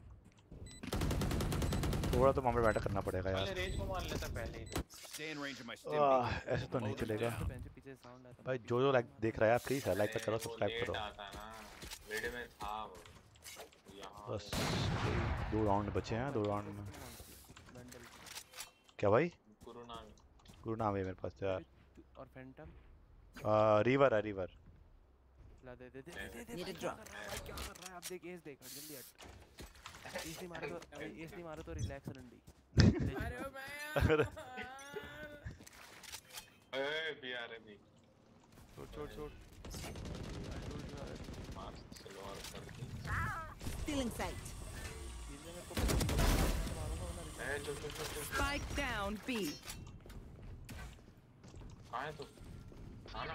थोड़ा तो मामला बैठा करना पड़ेगा पहले यार। रेज को मार लेता पहले ही। Stay in range of my ah, stim. ऐसे तो नहीं चलेगा बेंच पे पीछे साउंड आता भाई। जो जो लाइक देख रहा है प्लीज लाइक तो करो, सब्सक्राइब करो। आता ना वीडियो में था वो यहाँ बस दो राउंड बचे हैं, दो राउंड में बंडल क्या भाई? गुरु नाम गुरु नाम है मेरे पास यार। और फैंटम आ, रिवर है रिवर। ला दे दे दे दे दे। Need a drop. क्या कर रहा है? आप देख एस देख जल्दी हट। एस नहीं मारे तो एस नहीं मारे तो रिलैक्स रंडी। अरे ओ भाई ए बी आर है बी छोड़ छोड़ छोड़। मार चलो और कर दी। Stealing sight. ये मेरे को मारूंगा ना। ए चल चल चल चल। Spike down B. कहाँ है तू? आना।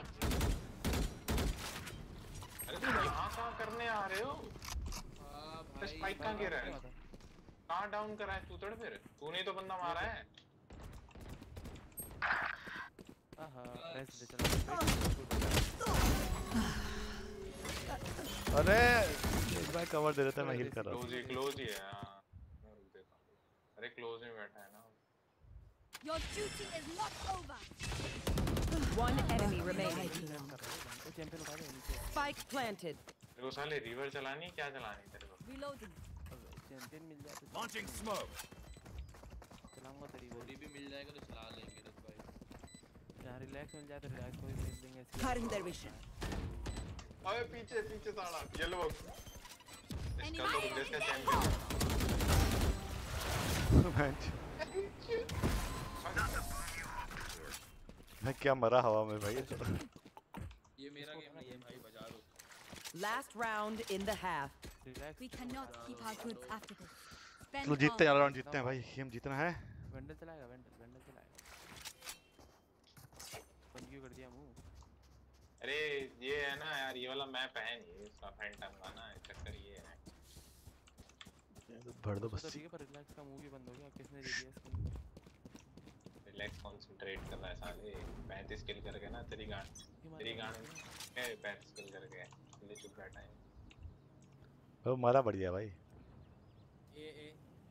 अरे तुम यहाँ कहाँ करने आ रहे हो? तो स्पाइक कहाँ गिरा है? कहाँ डाउन करा है तू तड़ फिर? तूने तो बंदा मारा है। आहा रेस्ट दे चलो। अरे एक बार कवर दे देता है, मैं हील कर रहा क्लोज ही क्लोज ही है हाँ। मैं रुक देता हूँ। अरे क्लोज में बैठा है ना। Your duty is not over. One enemy remaining. वो चैंपियन उठा दे नीचे। Spike planted. तेरे को साले रिवर चलानी क्या चलानी तेरे को? Reloading. चैंपियन मिल जाए तो Launching smoke. चलाऊंगा तेरी वो। बॉडी भी मिल जाएगा तो चला लेंगे रस भाई। यहाँ रिलैक्स मिल जाए तो रिलैक्स को भी भेज देंगे। Cutting their vision. अबे पीछे पीछे साला येलो बॉक्स। इसका तो रुक इसका चैंपियन। मैं क्या मरा हवा में भाई। ये मेरा गेम नहीं है भाई, बजा लो। Last round in the half. Relax. We cannot keep our goods after this. Spend चलो जीतते हैं, राउंड जीतते हैं भाई, गेम जीतना है। वेंडल चलाएगा, वेंडल वेंडल चलाएगा। बंद क्यों कर दिया मुंह? अरे ये है ना यार ये वाला मैप है नहीं इसका फैंटम का ना चक्कर ये है। भर दो तो बस। ठीक है पर रिलैक्स का मुंह भी बंद हो गया। किसने दे दिया स्किन? रिलैक्स कंसंट्रेट कर रहा है साले। पैंतीस किल करके ना तेरी गांड तेरी गांड है पैंतीस किल करके इसलिए चुप बैठा है। वो मारा बढ़िया भाई। ए ए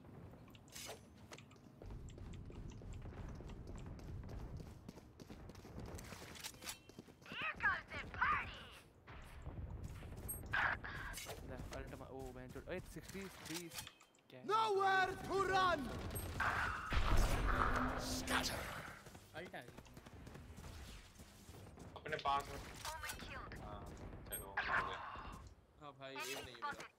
अल्टमा ओ बेंच ओए तिरेसठ क्या है? Nowhere to run. अल्ट आ गई। अपने पास में हाँ चलो हो गया। हाँ भाई एम नहीं है मेरा।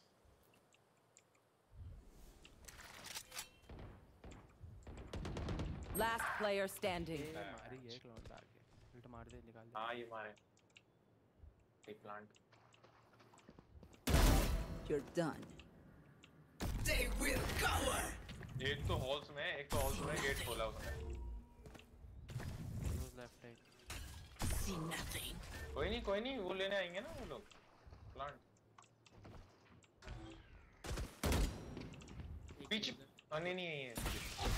Last player standing. ए, मारी है एक लौंडा आके। उल्टा मार दे, निकाल दे। हाँ ये मारे एक प्लांट। You're done. एक तो हॉल्स में एक तो हॉल्स में गेट खोला उसने। Close left right. कोई नहीं कोई नहीं वो लेने आएंगे ना वो लोग प्लांट। पीछे आने नहीं है ये।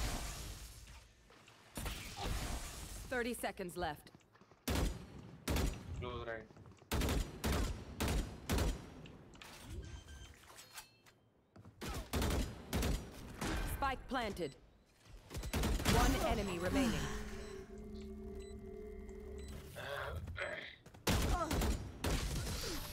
thirty seconds left. Close right. Spike planted. One enemy remaining.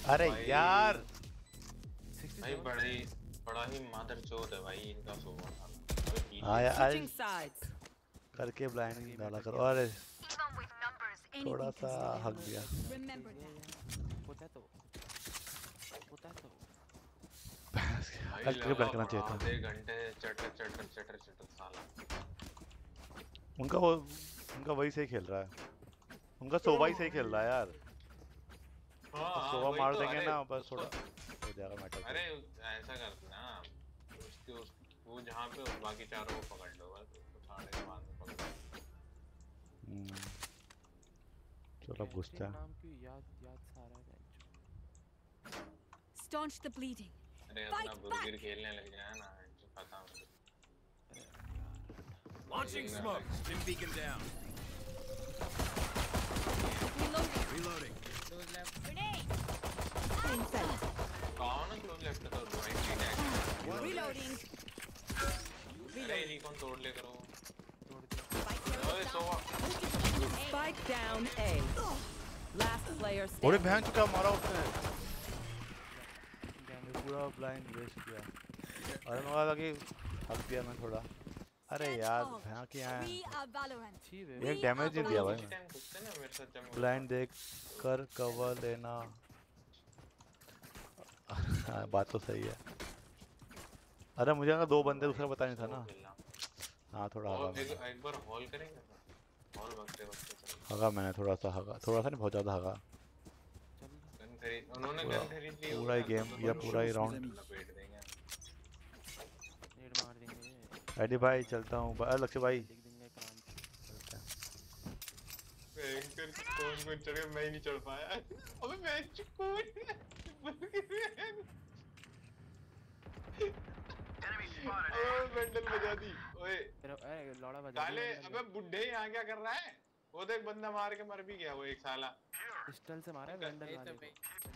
अरे भाई, यार भाई बड़ी बड़ा ही मादर चोद है भाई इनका सोवा हाँ यार Switching sides. करके ब्लाइंड डाला करो अरे थोड़ा सा हक दिया Remember that. पोटैटो पोटैटो कल ट्रिप करना चाहिए था आधे घंटे चटर चटर चटर चटर साला उनका वो उनका वही सही खेल रहा है उनका सोवा ही सही खेल रहा है यार हाँ सोवा वही मार तो, देंगे अरे, ना बस उसको- थोड़ा हो जाएगा मैटर अरे ऐसा करते ना उसके उस वो जहाँ पे उस बाकी चारों को पकड़ लो बस उसको छाड़े के बाद में पकड़ लो। चलो घुसते हैं नाम की याद याद सारा है Staunch the bleeding. अरे अपना बुरगिर खेलने लग जाए ना जो पता मुझे Launching smoke. Stim beacon down. Reloading. Reloading. Grenade. कौन क्लोज लेफ्ट तो राइट अटैक Reloading. अरे रिकॉन तोड़ ले करो Spike ओए सोवा Spike down A. Last player अरे standing. बहन चुका मारा उसने पूरा ब्लाइंड वेस्ट किया अरे मैं लगा कि हक दिया मैं थोड़ा अरे यार भैया क्या We है are Valorant. एक डैमेज नहीं दिया भाई टाइम घुसते ना मेरे साथ जब ब्लाइंड देख कर कवर लेना हाँ, बात तो सही है अरे मुझे ना दो बंदे दूसरा पता नहीं था ना हाँ थोड़ा हगा और एक, मैंने एक बार हॉल करेंगे हॉल वक्ते वक्ते चल हगा मैंने थोड़ा सा हगा थोड़ा सा नहीं बहुत ज़्यादा हगा गन खरीद उन्होंने पूरा- गन खरीद ली पूरा ही होगा, गेम तो या तो पूरा ही उसको राउंड लपेट देंगे नेड मार देंगे एडी भाई चलता हूँ अरे लक्ष्य भाई लिख देंगे क्रांति भयंकर कौन कौन चढ़ गया मैं ही नहीं चढ़ पाया अबे मैं कौन ओए बंडल बजा दी ओए तेरा ए लौड़ा बजा काले अबे बुड्ढे यहाँ क्या कर रहा है वो देख बंदा मार के मर भी गया वो एक साला पिस्टल से मारा है वेंडल वाले को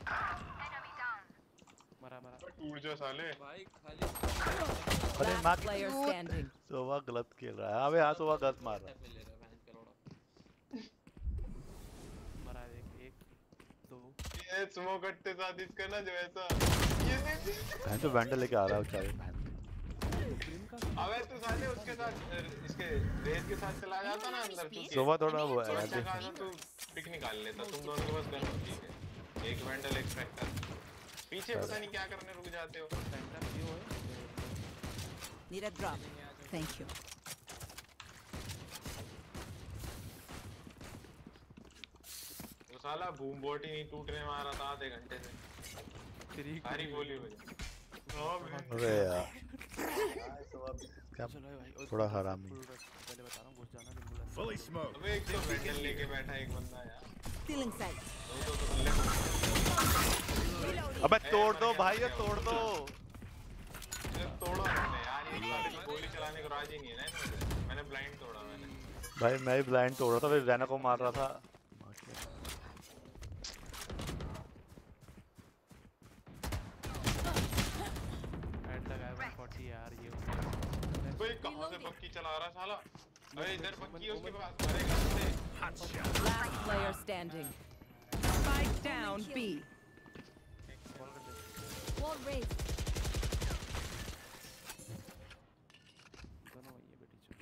मरा मरा टूट जा साले भाई खाली अरे माँ Last player standing. सोवा गलत खेल रहा है अबे हाँ सोवा गलत मार रहा है ले रहा है भैंस का लोड़ा मरा एक एक दो ये स्मोक कट्टे साथ इसका ना जो ऐसा ये नहीं बहन तो बैंडल लेके आ रहा है बेचारे बहन अबे तू साले उसके साथ इसके रेस के साथ चला जाता ना अंदर तू सोवा थोड़ा वो तो है अच्छा खासा तू पिक निकाल लेता तुम दोनों के पास गन होती है एक वेंडल एक स्पेक्टर पीछे पता नहीं क्या करने रुक जाते हो सेंटर क्यों है Need a drop. Thank you. वो साला बूम बोट ही नहीं टूटने वाला था आधे घंटे से सारी गोली हो जाए अरे यार क्या चलो भाई थोड़ा हरामी पहले बता रहा हूं घुस जाना बिल्कुल Fully smoked. अबे एक तो वेंडल लेके बैठा एक बंदा यार Stealing sight. दो दो तो बल्ले अबे तोड़ दो भाई ये तोड़ दो ये तोड़ा मैंने यार ये साले को गोली चलाने को राजी नहीं है ना इनमें। मैंने ब्लाइंड तोड़ा मैंने भाई मैं भी ब्लाइंड तोड़ रहा था फिर रैना को मार रहा था हेड लगा है वन फोर्टी यार ये भाई कहां से बक्की चला रहा साला अरे इधर बक्की है उसके पास मरेगा उससे Last player standing. Spike down B. Wall raised. दोनों ये बेटी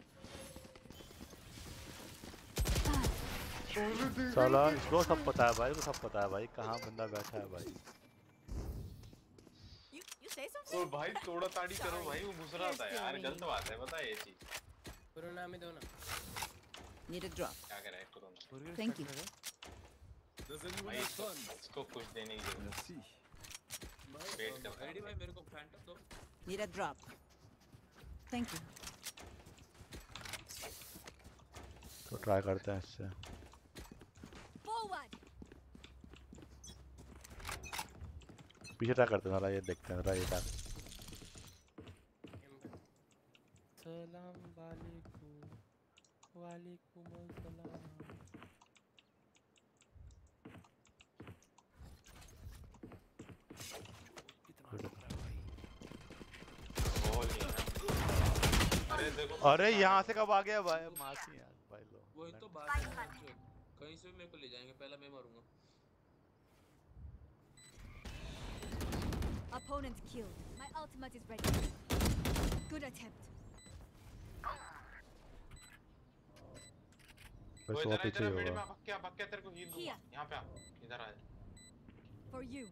साला इसको सब पता है भाई इसको सब पता है भाई कहाँ बंदा बैठा है भाई You you say O something? भाई तोड़ा ताड़ी करो भाई वो घुस रहा था यार गलत बात है पता है ये चीज कोरोना में दो ना Need a drop. क्या करे corona Thank you. Does anyone भाई have इसको fun? इसको कुछ देने की जरूरत Let's see. है वेट कर रेडी भाई मेरे को फैंटम दो Need a drop. Thank you. तो ट्राई करते हैं इससे Forward. पीछे ट्राई करते हैं साला ये देखते हैं साला ये ट्राई सलाम वालेकुम वालेकुम अस्सलाम बॉल नहीं है अरे देखो अरे यहाँ से कब आ गया भाई मासी यार भाई लो वही तो बात है ना, जो कहीं से भी मेरे को ले जाएंगे पहला मैं मारूंगा Opponent killed. My ultimate is ready. Good attempt. बस वो वो इधर पीछे इधर ही मिड में होगा। भग क्या भग क्या तेरे को हील दूंगा यहाँ पे आ इधर आ For you.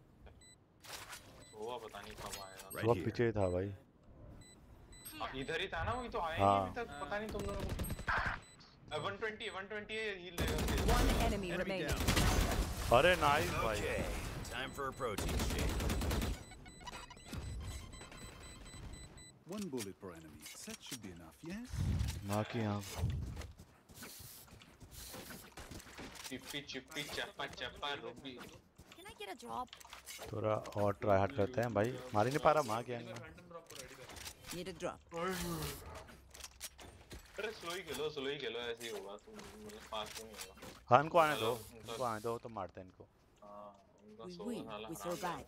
वो पता नहीं कब आएगा वो पीछे ही था भाई। अब इधर ही था ना वही तो आया हाँ। नहीं अभी तक पता नहीं तुम लोगों को one twenty one twenty heal देगा One enemy remaining. अरे नाइस भाई। Okay, time for a protein shake. One bullet per enemy. That should be enough, yes? माँ की यहाँ। चिप्पी चिप्पी चप्पा चप्पा Ruby Can I get a drop? थोड़ा और ट्राई हार्ड करते हैं भाई। मार ही नहीं पा रहा माँ की यहाँ। Need a drop. अरे स्लो ही खेलो स्लो ही खेलो ऐसे ही होगा तुम मतलब फास्ट नहीं होगा हाँ इनको आने दो इनको आने दो तो मारते हैं इनको। हाँ उनका We सोलह win. साला We हराम survive.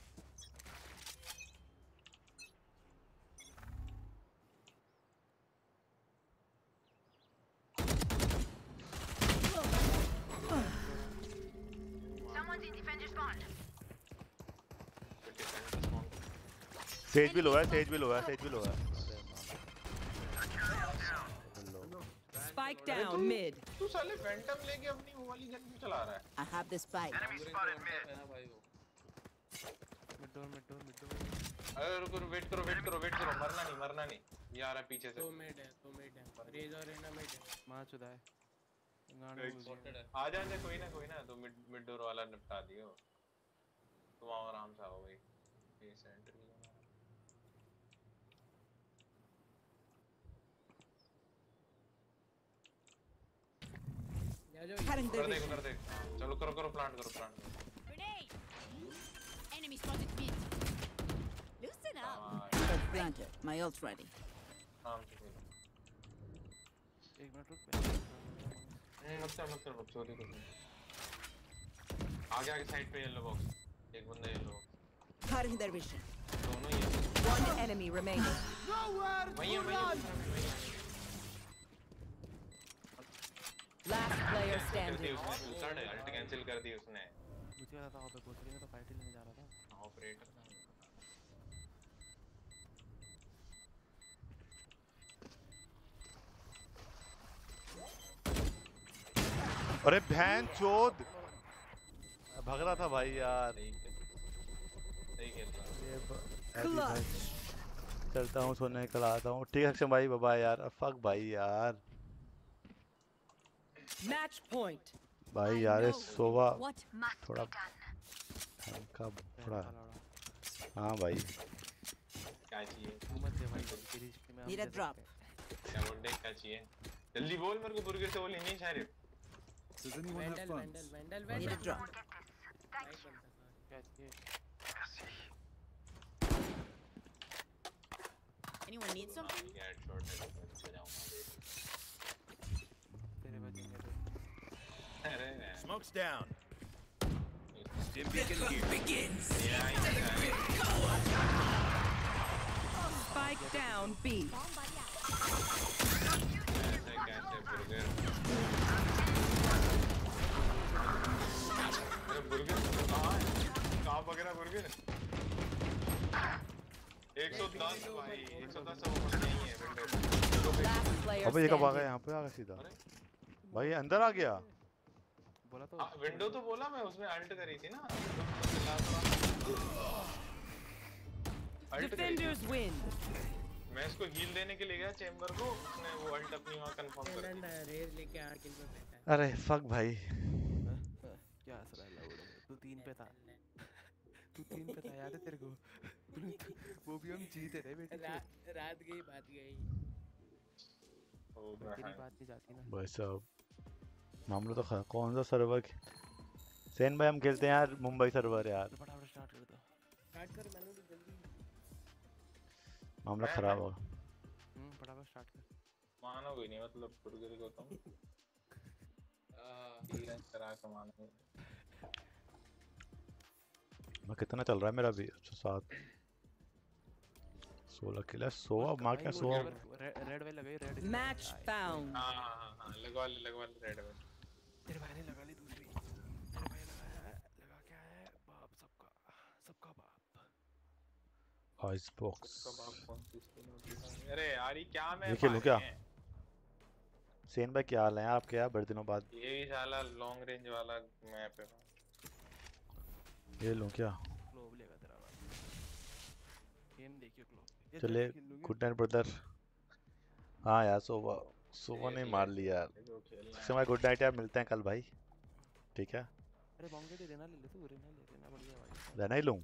सेज भी लो है सेज भी लो है सेज भी लो है। Spike down mid. तू साले फैंटम लेके अपनी वो वाली गन क्यों चला रहा है I have the spike. Mid door mid door mid door. अरे रुको रुको वेट करो वेट करो वेट करो मरना नहीं मरना नहीं ये आ रहा है पीछे से दो मिड है दो मिड है रेज और रेना मिड है मार चुदा है। गाना मुझे। आ जा जा कोई ना कोई ना तो मिड मिड डोर वाला निपटा दियो तुम आओ आराम से आओ भाई ये सेंटर ही जा जाओ Cutting कर their दे vision. कर दे चलो करो करो प्लांट करो plant Grenade! Enemy spotted mid. Loosen up. हाँ Planted. My ult ready. आराम से खेलो एक मिनट रुक मैं। हम्म मत कर मत कर मत चोरी कर आगे आगे साइड पे येलो बॉक्स एक बंदा yellow box Cutting their vision. दोनों ही हैं। One enemy remaining. वही है वही है वही है Last player कर दी standing. उसने सुसाइड अल्ट कैंसिल कर दी उसने मुझे लगा था वहाँ पे कोचरी में तो फाइट लेने जा रहा था। ऑपरेटर अरे बहन चोद भाग रहा था भाई यार। सही खेल सही खेल रहा है ये ब- अभी भाई चलता हूँ सोने निकल आता हूँ। ठीक है अक्षय भाई बाबा यार फक भाई यार Match point. भाई I यार ये know सोवा What must थोड़ा be done? हल्का थोड़ा हाँ भाई क्या चाहिए मत दे भाई तेरी इसकी में हम Need a दे drop. सकते हैं। क्या बोल क्या चाहिए जल्दी बोल मेरे को बुर्गर से बोल नहीं शायद Does anyone have वेंडल funds? वेंडल वेंडल Need a वेंडल drop. क्या चाहिए? Anyone need something? ये हेडशॉट है तो जाऊंगा तेरे बचेंगे तो। अरे Smoke's down. Dim beacon here. Begins. ये आई नहीं Spike down B. Bomb buddy out. कैसे कैसे बुर्गर अरे बुर्गर कहाँ है कहाँ पकड़ा बुर्गर एक सौ दस भाई एक सौ दस वो बस नहीं है विंडो Last player अबे ये कब आ गया standing. यहाँ पे आ गया सीधा अरे भाई ये अंदर आ गया। बोला तो। हाँ, विंडो तो बोला मैं उसमें अल्ट करी थी ना अल्ट करी थी। Defenders win. मैं इसको हील देने के लिए गया चेंबर को उसने वो अल्ट अपनी वहाँ कंफर्म कर दी वेंडल रेज लेके आठ किल पे बैठा है अरे फक भाई क्या असर है लाउड तू तीन पे था तू तीन पे था याद है तेरे को तूने- तू- वो भी हम जीते थे बेटे रात रात गई बात गई ओ तेरी भाई बात नहीं जाती ना भाई साहब मामला तो खा कौन सा सर्वर सेन भाई हम खेलते हैं यार मुंबई सर्वर यार तो फटाफट स्टार्ट कर दो स्टार्ट कर मैंने भी जल्दी मामला खराब होगा। हम्म फटाफट स्टार्ट कर मानोगे नहीं मतलब बुर्गर को तुम हील करा के मानोगे मैं कितना चल रहा है मेरा भी अच्छा सात सोलह किलो सोआ मार क्या सोआ रेड वाली लगाई रेड Match found. हाँ हाँ हाँ हाँ लगवा ले लगवा ले रेड में तेरे भाई ने लगा ली दूसरी तेरे भाई लगाया है लगा क्या है बाप सबका सबका बाप आइस बॉक्स अरे यार ये क्या मैं ये खेलूं क्या? सेन भाई क्या हाल है यार आपके? यार बड़े दिनों बाद। ये ही साला लॉन्ग रेंज वाला मैप है। ये लूं क्या? ग्लोब लेगा तेरा भाई। गेम देखियो ग्लोब। चले गुड नाइट ब्रदर। हाँ यार सोवा सोवा ने मार लिया यार। समय गुड नाइट यार, मिलते हैं कल भाई, ठीक है? अरे बॉन्गे दे देना, ले ले तू, रेना ले लेना, बढ़िया भाई। रहना ही लूं?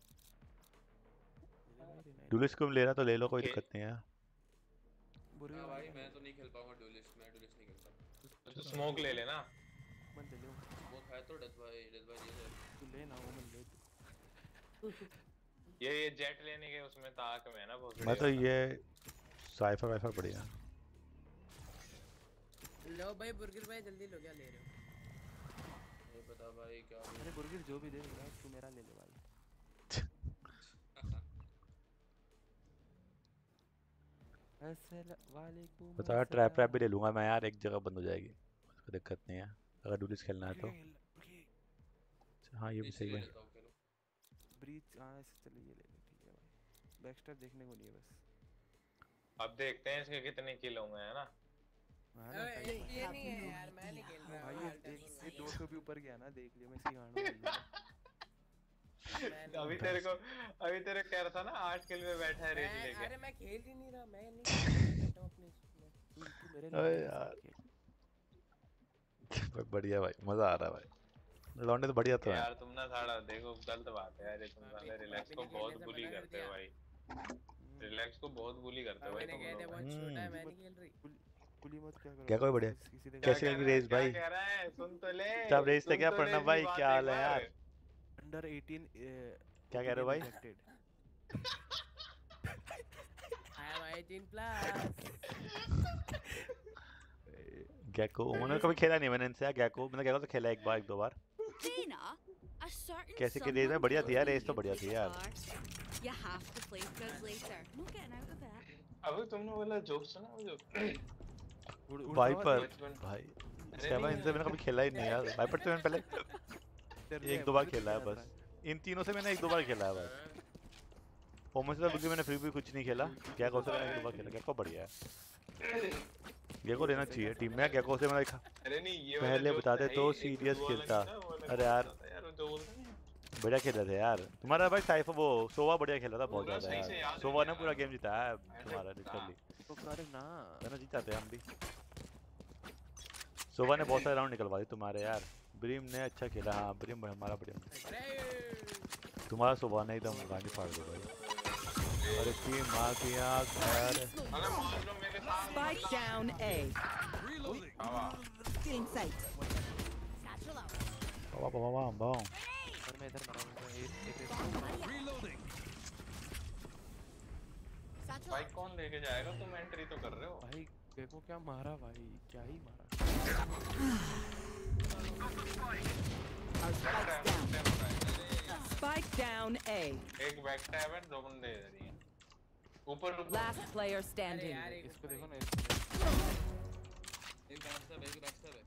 डुलिस को ले रहा तो ले लो, कोई दिक्कत नहीं है। हाँ भाई मैं तो नहीं खेल पाऊंगा डुलिस, मैं डुलिस नहीं खेलता। तो स्मोक ले लेना। मन ले लो। स्मोक है तो डेथ भाई, डेथ भाई ये तू ले ना, वो मन ले तू। ये ये जेट लेने के उसमें ताक में है ना बहुत। मैं तो ये साइफर वाइफर बढ़िया। लो भाई बुर्गिर भाई जल्दी लो, क्या ले रहे हो? नहीं पता भाई क्या। अरे बुर्गिर जो भी दे रहा है तू मेरा ले ले भाई। बता ट्रैप ट्रैप भी ले लूंगा मैं यार, एक जगह बंद हो जाएगी, कोई दिक्कत नहीं है अगर डुलिस खेलना है तो। हाँ ये भी सही है। ब्रीच हाँ ऐसे चलिए ये ले ले, ठीक है भाई। बैकस्टेप देखने को नहीं है बस। अब देखते हैं इसके कितने किल होंगे है ना। ये ये नहीं है यार, मैं नहीं खेल रहा भाई। ये दो सौ भी ऊपर गया ना, देख लियो मैं इसी गांड अभी तेरे को अभी तेरे कह रहा था ना आठ किल में बैठा है रेज लेके। अरे मैं खेल ही नहीं रहा, मैं नहीं खेलता अपने तू तू मेरे अरे यार बढ़िया भाई, मजा आ रहा है भाई। लौंडे तो बढ़िया तो है यार। तुम ना साला देखो गलत बात है यार, तुम साले रिलैक्स को बहुत बुली करते हो भाई। रिलैक्स को बहुत बुली करते हो भाई तुम लोग। बहुत छोटा है, मैं नहीं खेल रही। पुली मत क्या करो। क्या कोई बढ़िया? कैसे लगी रेस भाई? क्या कह रहा है सुन तो ले। तब रेस से क्या प्रणव भाई, क्या हाल है यार? अंडर अठारह क्या कह रहे हो भाई? I am eighteen plus. Gekko उन्होंने कभी खेला नहीं मैंने इनसे यार। गैको मैंने गैको तो खेला एक बार एक दो बार। कैसे की रेस में बढ़िया थी यार, रेस तो बढ़िया थी यार। You have to play good later. No getting out of that. अबे तुमने बोला जोक सुना वो जो वाइपर भाई सेवन इनसे मैंने कभी खेला ही नहीं यार। वाइपर तो मैंने पहले एक दो बार खेला है बस। इन तीनों से मैंने एक दो बार खेला है बस। ओमन से तो मैंने फिर भी कुछ नहीं खेला। गैको से मैंने एक दो बार खेला। गैको बढ़िया है, गैको लेना चाहिए टीम में। गैको से मैंने देखा पहले बताते तो सीरियस खेलता। अरे यार बढ़िया खेल रहे थे यार तुम्हारा भाई। साइफर वो सोवा बढ़िया खेल रहा था बहुत ज्यादा यार। सोवा ने पूरा गेम जिताया है तुम्हारा लिटरली। तो करे ना ना जीताते हम भी। सोवा ने बहुत सारे राउंड निकलवा दिए तुम्हारे यार। ब्रीम ने अच्छा खेला। हाँ ब्रीम हमारा बढ़िया। तुम्हारा सोवा ने एकदम गांडी फाड़ दी भाई। अरे की मां की आंख यार। Spike down A. Stealing sight. वाह वाह वाह वाह। मैं इधर मरा हूं। एक रीलोडिंग। भाई कौन लेके जाएगा? तुम एंट्री तो कर रहे हो भाई। देखो क्या मारा भाई, क्या ही मारा। Spike down A. एक बैक टैब है, दो बंदे इधर ही हैं ऊपर। Last player standing. इसको देखो ना। एक बैक स्टेप एक बैक स्टेप है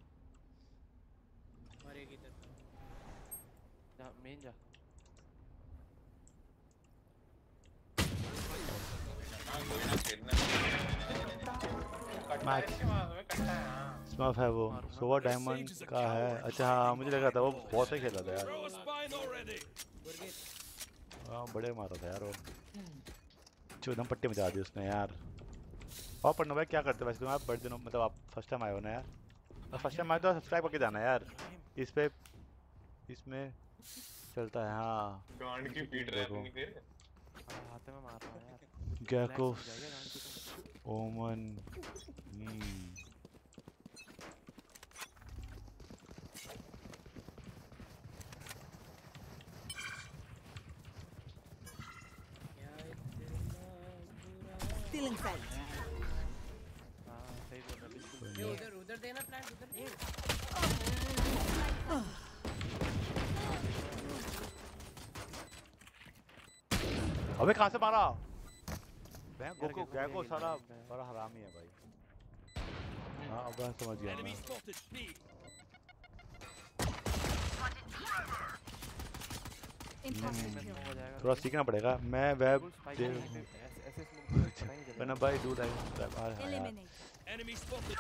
और एक इधर जा मेन जा। स्मफ है वो। सोवा डायमंड का है। अच्छा हाँ मुझे लगा था वो बहुत सही खेला था यार। हाँ बड़े मारा था यार वो। चौदह पट्टी मचा दी उसने यार। और पढ़ना भाई क्या करते वैसे तुम? आप बड़े दिनों मतलब आप फर्स्ट टाइम आए हो ना यार। फर्स्ट टाइम आए तो सब्सक्राइब करके जाना यार। इस पे इसमें चलता है। हाँ गांड की पीट रहा है तेरे हाथ में मार रहा है यार। गैको ओमन। हम्म Stealing sight. हां सही बोल रहा बिल्कुल। ये उधर उधर देना प्लांट उधर दे। अबे कहां से मारा? मैं गोको गैको साला बड़ा हरामी है भाई। हां अब मैं समझ गया मैं। Impossible kill. हो जाएगा थोड़ा सीखना पड़ेगा। मैं वेब स्पाइक देव ऐसे ऐसे स्मोक पता ही नहीं चलेगा। बना भाई डू लाइक सब्सक्राइब आ रहा है यार। Eliminate. Enemy spotted.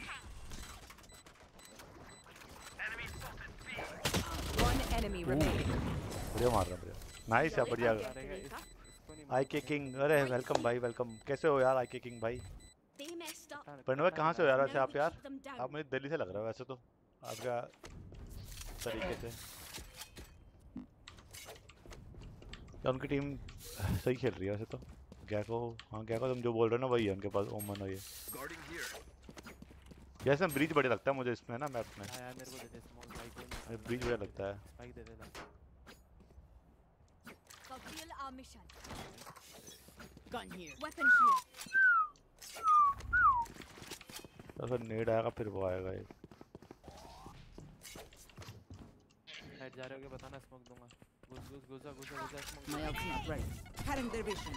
One enemy remaining. बढ़िया मार रहा है बढ़िया। नाइस यार बढ़िया। इसको नहीं आई के किंग अरे वेलकम भाई वेलकम। कैसे हो यार आई के किंग भाई? They messed up. प्रणव कहाँ से हो यार वैसे Now आप we यार? keep them down. आप मुझे दिल्ली से लग रहा है वैसे तो आपका तरीके से। क्या उनकी टीम सही खेल रही है वैसे तो? गैको हाँ गैको तुम जो बोल रहे हो ना वही है उनके पास ओमन हो ये। Guarding here. जैसे ब्रीच बढ़िया लगता है मुझे इसमें ना मैप में। हाँ यार मेरे को दे दे स्मॉल भाई को ब्रीच बढ़िया लगता है। स्पाइक दे देना। Fulfill our mission. Gun here. Weapon here. तो फिर नेड आएगा फिर वो आएगा एक। हेड जा रहे हो क्या बताना स्मोक दूंगा। घुस घुस घुसा घुसा घुसा smoke. My ult's not ready. Cutting their vision.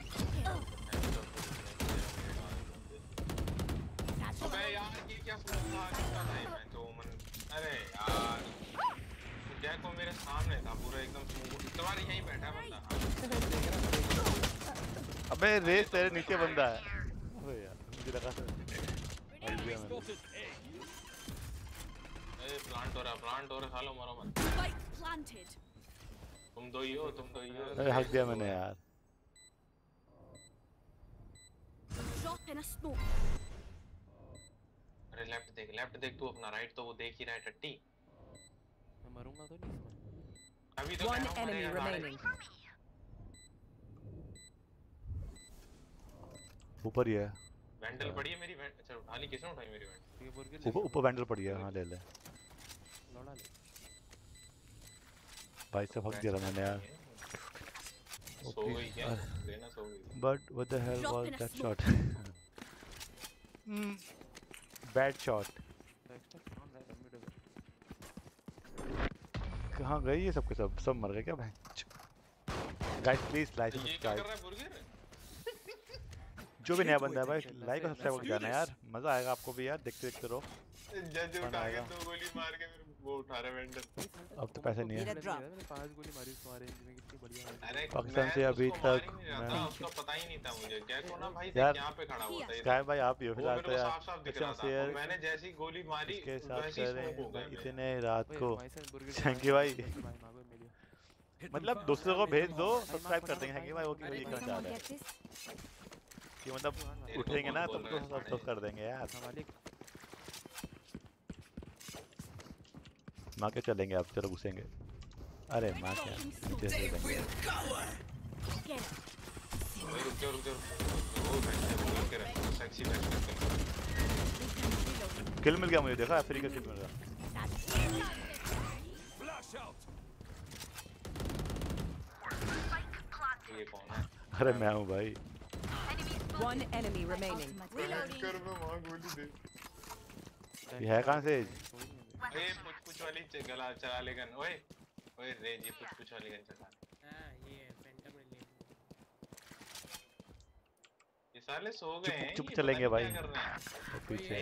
अबे यार ये क्या स्मोक था कितना टाइम है तो मन अरे यार जैको मेरे सामने था पूरा एकदम स्मोक तुम्हारे यहीं बैठा है बंदा। अबे रेस तेरे नीचे बंदा है। अबे यार मुझे लगा था Enemy spotted. A. A plant हो रहा प्लांट हो रहा सालो मारो मत। Spike planted. तुम दो ही हो तुम दो ही हो। अरे हक दिया मैंने यार। Drop in a smoke. अरे लेफ्ट देख लेफ्ट देख तू अपना राइट तो वो देख ही रहा है टट्टी। मैं मरूंगा तो नहीं इसमें। अभी तो One कह रहा हूं enemy मरेगा गाड़ी। remaining. ऊपर ही है। वेंडल पड़ी है मेरी वेंड अच्छा उठा ली किसने उठाई मेरी वेंड? ये बोल के ऊपर ऊपर बैंडल पड़ी है हाँ ले ले। लौड़ा ले। भाई से हक दिया था मैंने यार। सो गई क्या? लेना सो गई। But what the hell was that shot? Hmm. Bad shot. Extra कौन है मिड में? कहाँ गए ये सब के सब सब मर गए क्या भाई? Guys please like ये क्या कर subscribe. रहा है बुर्गर? जो भी नया बंदा है भाई लाइक और सब्सक्राइब कर जाना यार। मजा आएगा आपको भी यार देखते देखते रहो। जज उठा के दो गोली मार के फिर वो उठा रहा है वेंडल। अब तो पैसे नहीं है। मैंने पांच गोली मारी उसको ऑरेंज में कितनी बढ़िया है। अरे पाकिस्तान से मैं अभी उसको मार तक ही नहीं रहा मैं- था, उसका पता ही नहीं था मुझे। जैको ना भाई यार, देख यहाँ पे खड़ा हुआ था इधर। स्काई भाई आप भी हो वो फिलहाल मेरे तो को यार। साफ साफ दिख अच्छा रहा था शेयर और मैंने जैसे ही गोली मारी इसके साथ वैसे ही स्मोक हो करें गया मेरे। इतने रात को। बुर्गर थैंक यू भाई। भाई मांगो मिलियो। मतलब दूसरों को भेज दो सब्सक्राइब कर देंगे थैंक यू भाई वो ये करना चाह रहे Someone हैं get this? कि मतलब उठेंगे ना तब तो सब सब कर देंगे यार। मालिक माँ के चलेंगे अब चलो घुसेंगे। अरे माँ क्या नीचे से देंगे। Get it. भाई रुक जाओ रुक जाओ वो बैठे वो के रखो सेक्सी बैठ करते हैं। किल मिल गया मुझे देखा फ्री का किल मिल गया। Flash out. ये कौन है? अरे मैं हूँ भाई। One enemy remaining. Reloading. कर मैं वहाँ गोली दे। ये है कहाँ से? ए पुछ पुछ वाली च- गला चला ले गन ओए ओए रे जी पुछ पुछ वाली गन चला। हां ये फैंटम ले। ये साले सो गए हैं। चुप ये चलेंगे पता भाई। नहीं क्या कर रहे हैं। और पीछे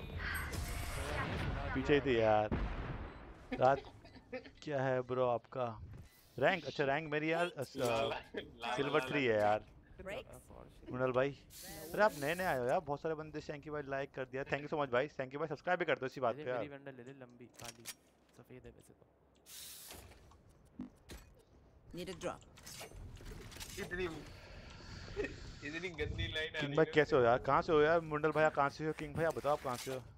पीछे ही थी यार। रात क्या है ब्रो आपका रैंक? अच्छा रैंक मेरी यार सिल्वर थ्री है यार। कुणाल भाई अरे आप नए नए आए हो यार। बहुत सारे बंदे थैंक यू भाई लाइक कर दिया। थैंक यू सो मच भाई। थैंक यू भाई सब्सक्राइब भी कर दो इसी बात पे मेरी यार। वेंडल ले ले लंबी काली सफेद है वैसे तो। Need a drop. इतनी इतनी गंदी लाइन आ किंग भाई कैसे हो यार? कहाँ से हो यार? मुंडल भाई आप कहाँ से हो? किंग भाई आप बताओ आप कहाँ से हो?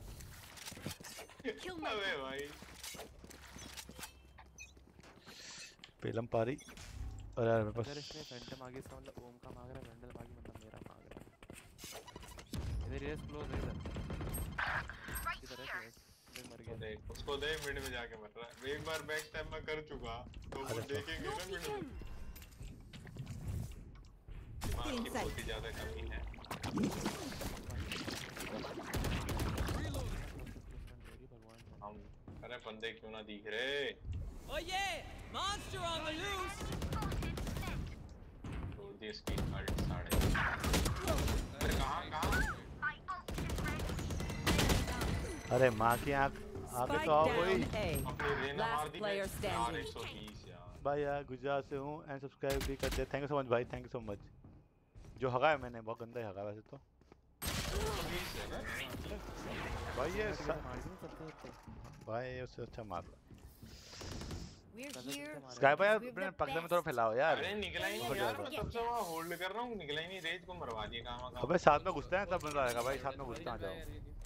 Kill my अबे भाई पेलम पारी और यार मेरे अगर पास इसमें फैंटम आगे इसका मतलब ओम का मांग रहा है वेंडल मांगी मतलब मेरा मांग रहा है। इधर रेस क्लोज है इधर इधर है रेस इधर मर गया। देख उसको दे मिड में जाके मर रहा है। एक बार बैक स्टैप मैं कर चुका तो वो देखेंगे ना मिड में। दिमाग की बहुत ही ज्यादा कमी है। हम अरे बंदे क्यों ना दिख रहे? Oh yeah! Monster on the loose! छोड़ दी इसकी अल्ट साढ़े। अरे कहाँ कहाँ? अरे माँ की आँख आगे तो आओ कोई। Spike down A. अपनी रेना मार Last दी player यार standing. एक सौ बीस यार। भाई यार गुजरात से हूँ एंड सब्सक्राइब भी करते हैं। थैंक यू सो मच भाई, थैंक यू सो मच। जो हगा है मैंने बहुत गंदा ही हगा वैसे तो भाई ये सा... भाई उससे अच्छा मार लो। स्काई भाई अपने पगले में थोड़ा फैलाओ यार। अरे निकला ही नहीं यार, मैं तब से वहां होल्ड कर रहा हूं, निकला ही नहीं। रेज को मरवा दिया कहां कहां। अबे साथ में घुसते हैं तब मजा आएगा भाई, साथ में घुसते आ जाओ।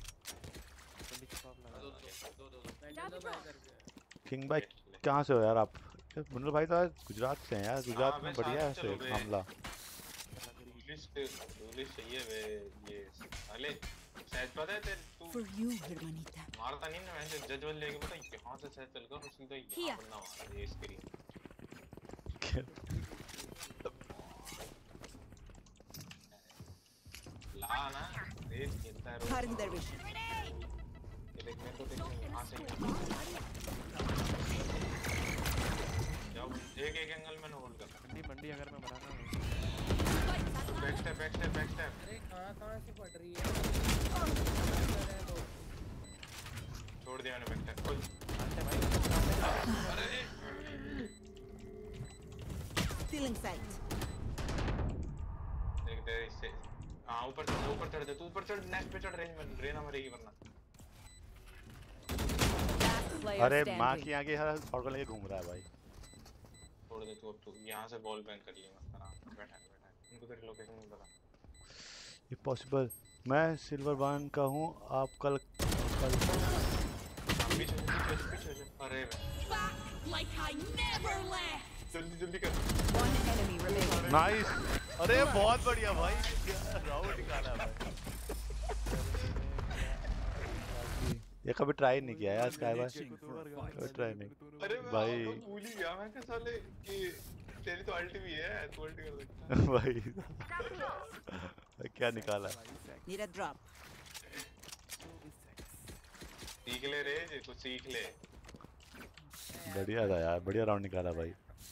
किंग भाई कहाँ से हो यार आप? मुन्नू भाई तो गुजरात से हैं यार, गुजरात में बढ़िया है से मामला। इंग्लिश इंग्लिश चाहिए वे ये अले शायद पता है तेरे तू मारता नहीं ना, वैसे जज वाले लेके पता है कहां से शायद चल कर सीधा यहां बनना मार ये स्क्रीन ला ना रेस खेलता है रोज। ये देख मेरे को देख वहां से जब एक एक एंगल में होल्ड कर मंडी मंडी अगर मैं बनाना back step back step back step. अरे कहां कहां से पड़ रही है? छोड़ दिया मैंने बैक स्टेप। खोल अरे Stealing sight. देख दे इससे हां ऊपर चढ़ ऊपर चढ़ दे तू, ऊपर चढ़ नेक्स्ट पे चढ़। रेंज में रेना मरेगी वरना। अरे माँ की आगे हर शॉट को लेके घूम रहा है भाई। छोड़ दे तू, अब तू यहाँ से बॉल बैंक कर लिया मत बैठा बैठा इनको तेरी लोकेशन नहीं पता। If possible मैं सिल्वर वन का हूँ, आप कल कल पीछे पीछे पीछे अरे Like I never left. जल्दी जल्दी कर। One enemy remaining. नाइस। अरे बहुत बढ़िया भाई, राउंड निकाला भाई। ये कभी ट्राई नहीं किया यार स्काई भाई, कभी ट्राई नहीं अरे भाई। मैं भूल ही गया मैं कि साले कि तेरी तो अल्ट भी है, तू अल्ट कर सकता है भाई। क्या निकाला? Need a drop. सीख ले रे, कुछ सीख ले। बढ़िया था यार, बढ़िया राउंड निकाला भाई।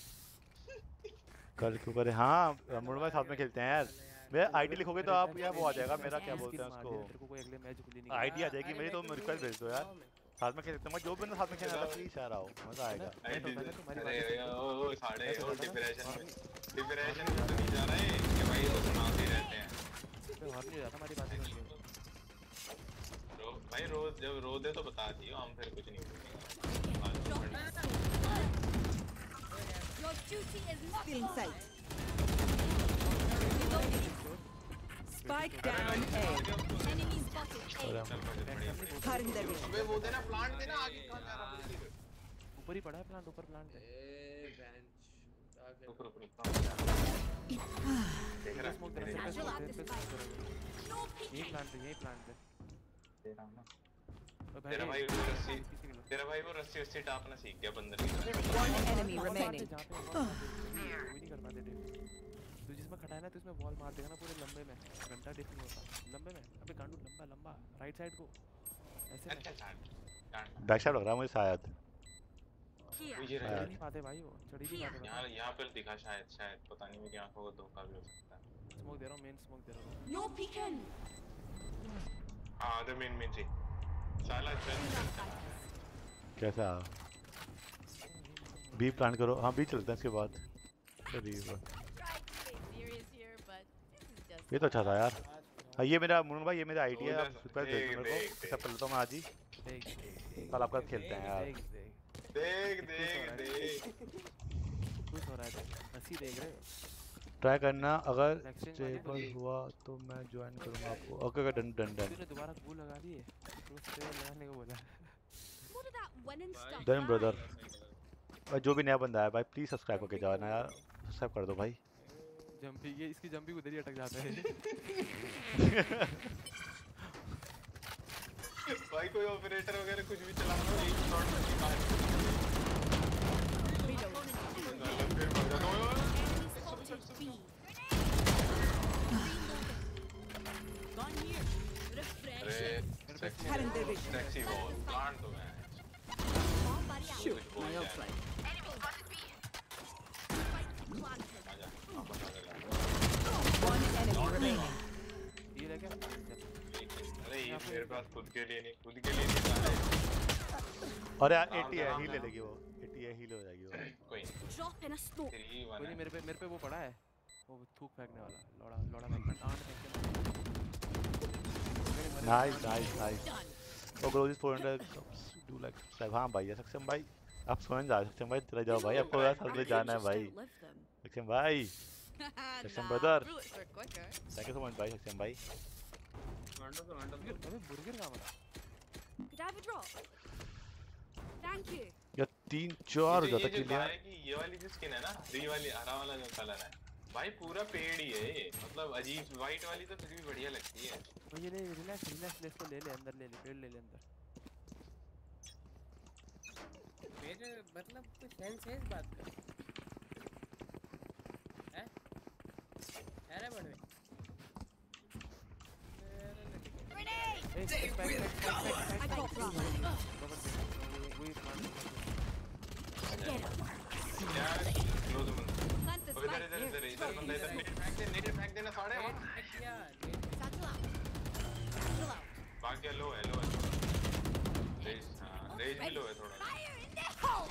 कल क्यों करे? हाँ मुन्नू भाई साथ में खेलते हैं यार। मैं आईडी लिखोगे तो आप यार वो आ जाएगा मेरा, क्या बोलते हैं उसको, आईडी आ जाएगी मेरी, तो रिक्वेस्ट भेज दो यार, साथ में खेल सकते हैं। जो भी साथ में खेलना था प्लीज यार आओ, मजा आएगा। अरे ओ साढ़े ओ डिप्रेशन में डिप्रेशन में तो नहीं जा रहा है कि भाई वो सुनाते रहते हैं। रो भाई रोज जब रो दे तो बता दियो, हम फिर कुछ नहीं बोलेंगे। Your duty is not Stealing over. sight. Spike down A. Enemy spotted. Cutting their vision. अबे वो देना प्लांट देना आगे कहां जा रहा है? ऊपर ही पड़ा है प्लांट, ऊपर प्लांट है। ए बेंच ऊपर ऊपर देख रहा स्मोक दे रहा है, Casual at this fight. No यही peeking. प्लांट है, यही प्लांट है। दे रहा हूं ना। तेरा भाई वो रस्सी तेरा भाई वो रस्सी रस्सी टापना सीख गया बंदर की तरह। One enemy remaining. नहीं कर पाते डिफ। तू जिसमें खड़ा है ना तो इसमें वॉल मार देगा ना पूरे लंबे में, घंटा डिफ नहीं होता लंबे में। अबे गांडू लंबा लंबा राइट साइड को ऐसे में। बैक शॉट लग रहा है मुझे शायद। मुझे चढ़ नहीं पाते भाई, वो चढ़ ही नहीं पाते। यहाँ यहाँ पर दिखा शायद शायद पता नहीं, मेरी आंखों को धोखा भी हो सकता है। स्मोक दे रहा हूँ, मेन स्मोक दे रहा हूँ। No peeking. हाँ द मेन मेन जी साला चल कैसा बी प्लान करो। हाँ बी चलते हैं इसके बाद। ये तो अच्छा था यार। हाँ ये मेरा मुन्नू भाई, ये मेरा आईडी है, आप रिक्वेस्ट भेज दो मेरे को, ऐसा कर लेता हूँ मैं आज ही। कल आपका खेलते हैं यार। देख देख देख खुश हो रहा है, हंसी देख रहे हो। ट्राई करना, अगर स्टेबल हुआ तो मैं ज्वाइन करूंगा आपको। Okay okay done done done तूने दोबारा गूल लगा दिए, तो उससे लगाने को बोला। Done brother. और जो भी नया बंदा है भाई प्लीज सब्सक्राइब करके जाना यार, सब्सक्राइब कर दो भाई। जंपी ये इसकी जंपी उधर ही अटक जाता है। भाई कोई ऑपरेटर वगैरह कुछ भी चला लो, एक शॉट में निकाल सेक्सी बॉल प्लांट तो मैं Shoot, my ultimate. One enemy remaining. ये लगा। अरे ये मेरे पास खुद के लिए नहीं, खुद के लिए नहीं था। अरे यार एटी है, ही ले लेगी वो। एटी है है, हील हो जाएगी वो। कोई Drop in a smoke. Three one कोई नहीं, मेरे पे मेरे पे वो पड़ा है, वो थूक फेंकने वाला लोड़ा लोड़ा फेंकना आंट फेंक के। Nice nice nice. ओ ग्रोजिस four hundred do like subscribe. हां भाई सक्षम भाई आप सोने जा सकते हैं भाई, चले जाओ भाई, आपको यार साथ में जाना है भाई। सक्षम भाई, Saksham brother, thank you so much भाई सक्षम भाई। गांडो तो गांडो अबे बुर्गर कहां बना? Could I have a drop? Thank you. यार तीन चार ये ज्यादा जो किल यार। है कि ये वाली जो स्किन है ना, री वाली हरा वाला जो कलर है भाई, पूरा पेड़ ही है ये, मतलब अजीब। वाइट वाली तो फिर भी बढ़िया लगती है। वो ये ले रिलैक्स रिलैक्स ले, इसको ले ले अंदर ले ले, पेड़ ले ले अंदर। मेरे मतलब कुछ सेंस है इस बात का? हैं? अरे बड़े Grenade! ए back back back I got drop. वही प्लान यार क्लोज मन Plant the इधर spike. इधर इधर इधर बंदा इधर नेट फेंक दे, नेट फेंक देना साढ़े वहां। Satchel out. Satchel out. भाग गया, लो है लो है रेज। हां रेज भी लो है थोड़ा। Fire in the hole.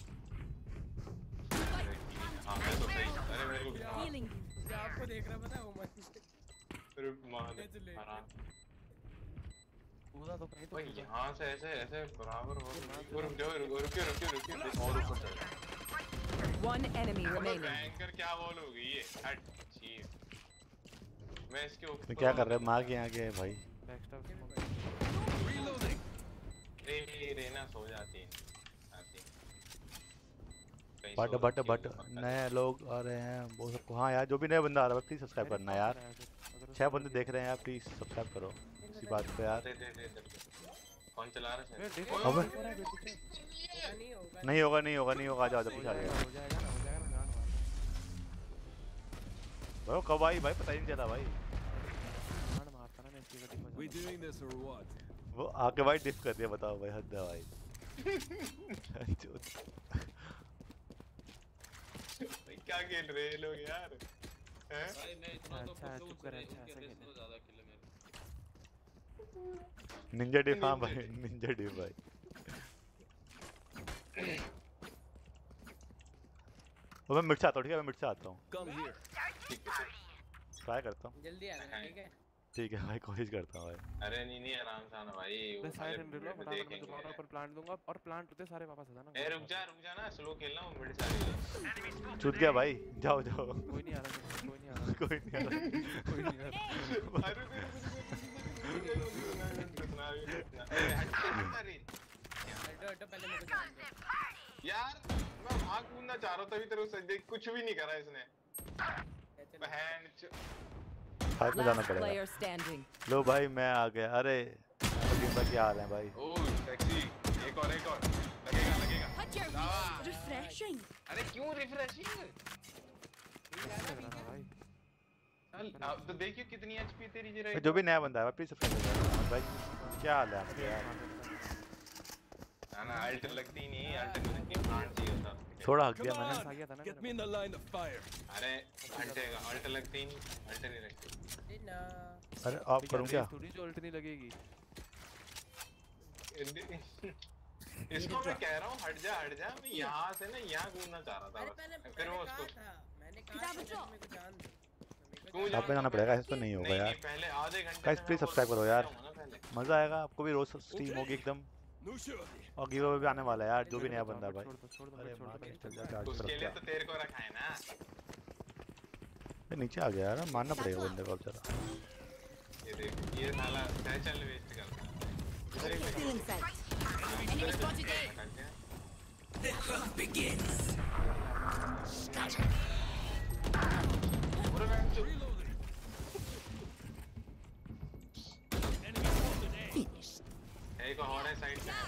हां मैं तो सही। अरे मेरे को Healing you. क्या आपको देख रहा पता है वो मत अरे मार हराम। पूरा तो कहीं तो भाई यहां से ऐसे ऐसे बराबर हो। रुक जाओ रुको रुको रुको रुको और ऊपर चढ़। One enemy remaining. बैंकर क्या बोल हो गई ये हट चीज। मैं इसके ऊपर क्या कर रहे हैं मार के यहां के भाई। बैकस्टैब रे रेना सो जाती है आती। बट बट बट नए लोग आ रहे हैं वो सबको। हाँ यार जो भी नया बंदा आ रहा है प्लीज सब्सक्राइब करना यार। छह बंदे देख रहे हैं यार, प्लीज सब्सक्राइब करो इसी बात पे यार। दे दे दे कौन चला रहा है? अबे नहीं होगा नहीं होगा नहीं होगा नहीं होगा, आ जाओ जल्दी आ जाओ। हो जाएगा ना, हो जाएगा ना, गांड मार। ब्रो कब आई भाई, पता ही नहीं चला भाई। गांड मारता ना मैं इसकी गति में। We doing this or what? वो आके भाई डिफ कर दिया, बताओ भाई हद है भाई। भाई क्या खेल रहे हैं लोग यार हैं? भाई मैं इतना तो अच्छा, खुश हूं चुप कर, उनके अच्छा, ऐसा रेस खेलना। में ज्यादा किल है मेरे। Ninja diff. हाँ भाई निंजा डिफ भाई। वो मैं मिर्च आता हूँ, ठीक है मैं मिर्च आता हूँ, Come here. ट्राई करता हूँ। जल्दी आ जाना ठीक है। ठीक है भाई कोशिश करता हूँ भाई। अरे नहीं नहीं आराम से आना भाई। मैं वो साइड पहले में लो, मिड फटाफट मैं देखेंगे। तुम्हारे ऊपर प्लांट दूंगा और प्लांट होते सारे वापस आ जाना। ए रुक जा रुक जा ना, स्लो खेलना हूँ मिड सारी। छूट गया भाई, जाओ जाओ। कोई नहीं आ रहा, कोई नहीं आ रहा, कोई नहीं आ रहा। कोई नहीं आ रहा। अरे हटो हटो पहले मेरे को जान दो। यार मैं भाग कूदना चाह रहा था, तभी तेरे को देख कुछ भी नहीं करा इसने। बहन च- हाथ में जाना Last पड़ेगा। player standing. लो भाई मैं आ गया। अरे गेम क्या हाल है भाई। Oh sexy. एक और एक और लगेगा लगेगा। Hut your दावा। refreshing. अरे क्यों रिफ्रेशिंग? चल अब तो देखियो कितनी एचपी तेरी जी रही। जो भी नया बंदा है प्लीज सब्सक्राइब करो भाई। क्या हाल है आपके यार? ना ना अल्ट लगती ही नहीं, अल्ट में इतनी प्लांट चाहिए होता। थोड़ा हक Come दिया मैंने। on. Get me in the line of fire. अरे अल्ट अल्ट लगती ही नहीं, अल्ट नहीं लगती। ना अरे ऑफ करूँ क्या? थोड़ी जो अल्ट नहीं लगेगी। इसको मैं कह रहा हूँ हट जा हट जा, मैं यहाँ से ना यहाँ घूमना चाह रहा था अरे बस। मैंने फिर वो मैंने उसको कहा था मैंने Could I कहा have a था drop? मेरे को जान दो। क्यों आप पे जाना पड़ेगा, ऐसे तो नहीं होगा नहीं यार। नहीं पहले आधे घंटे गाइस से प्लीज मैं सब्सक्राइब करो बोल यार, रहा हूँ ना पहले। मजा आएगा आपको भी। रोज स्ट्रीम होगी एकदम, No sure. और गिव अवे भी आने वाला है यार जो भी नया बंदा है भाई। छोड़ दो, छोड़ दो, अरे छोड़ मार दो, के छोड़ चल दो। जा चार्ज उसके लिए कर। तो तेरे को रखा है ना। नीचे आ गया यार, मारना पड़ेगा बंदे को अब जरा। ये देख ये साला सहचल वेस्ट करता है। Feeling sight. Enemy spotted A. The hunt begins. Reloading. Enemy spotted A. एक और है साइड पे।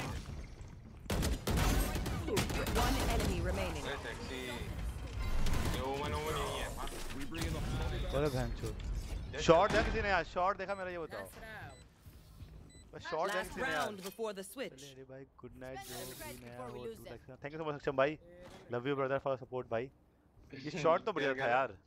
One enemy remaining. अरे सेक्सी। ये ओमन ओमन नहीं है। We bring in the holy अरे भैंचो शॉट देखा किसी ने यार? शॉट देखा मेरा? ये बताओ बस शॉट देखा Last किसी ने यार? round before the switch. अरे भाई गुड नाइट जो भी नया हो। Thank you so much Saksham भाई, love you brother for support भाई। ये शॉट तो बढ़िया था यार,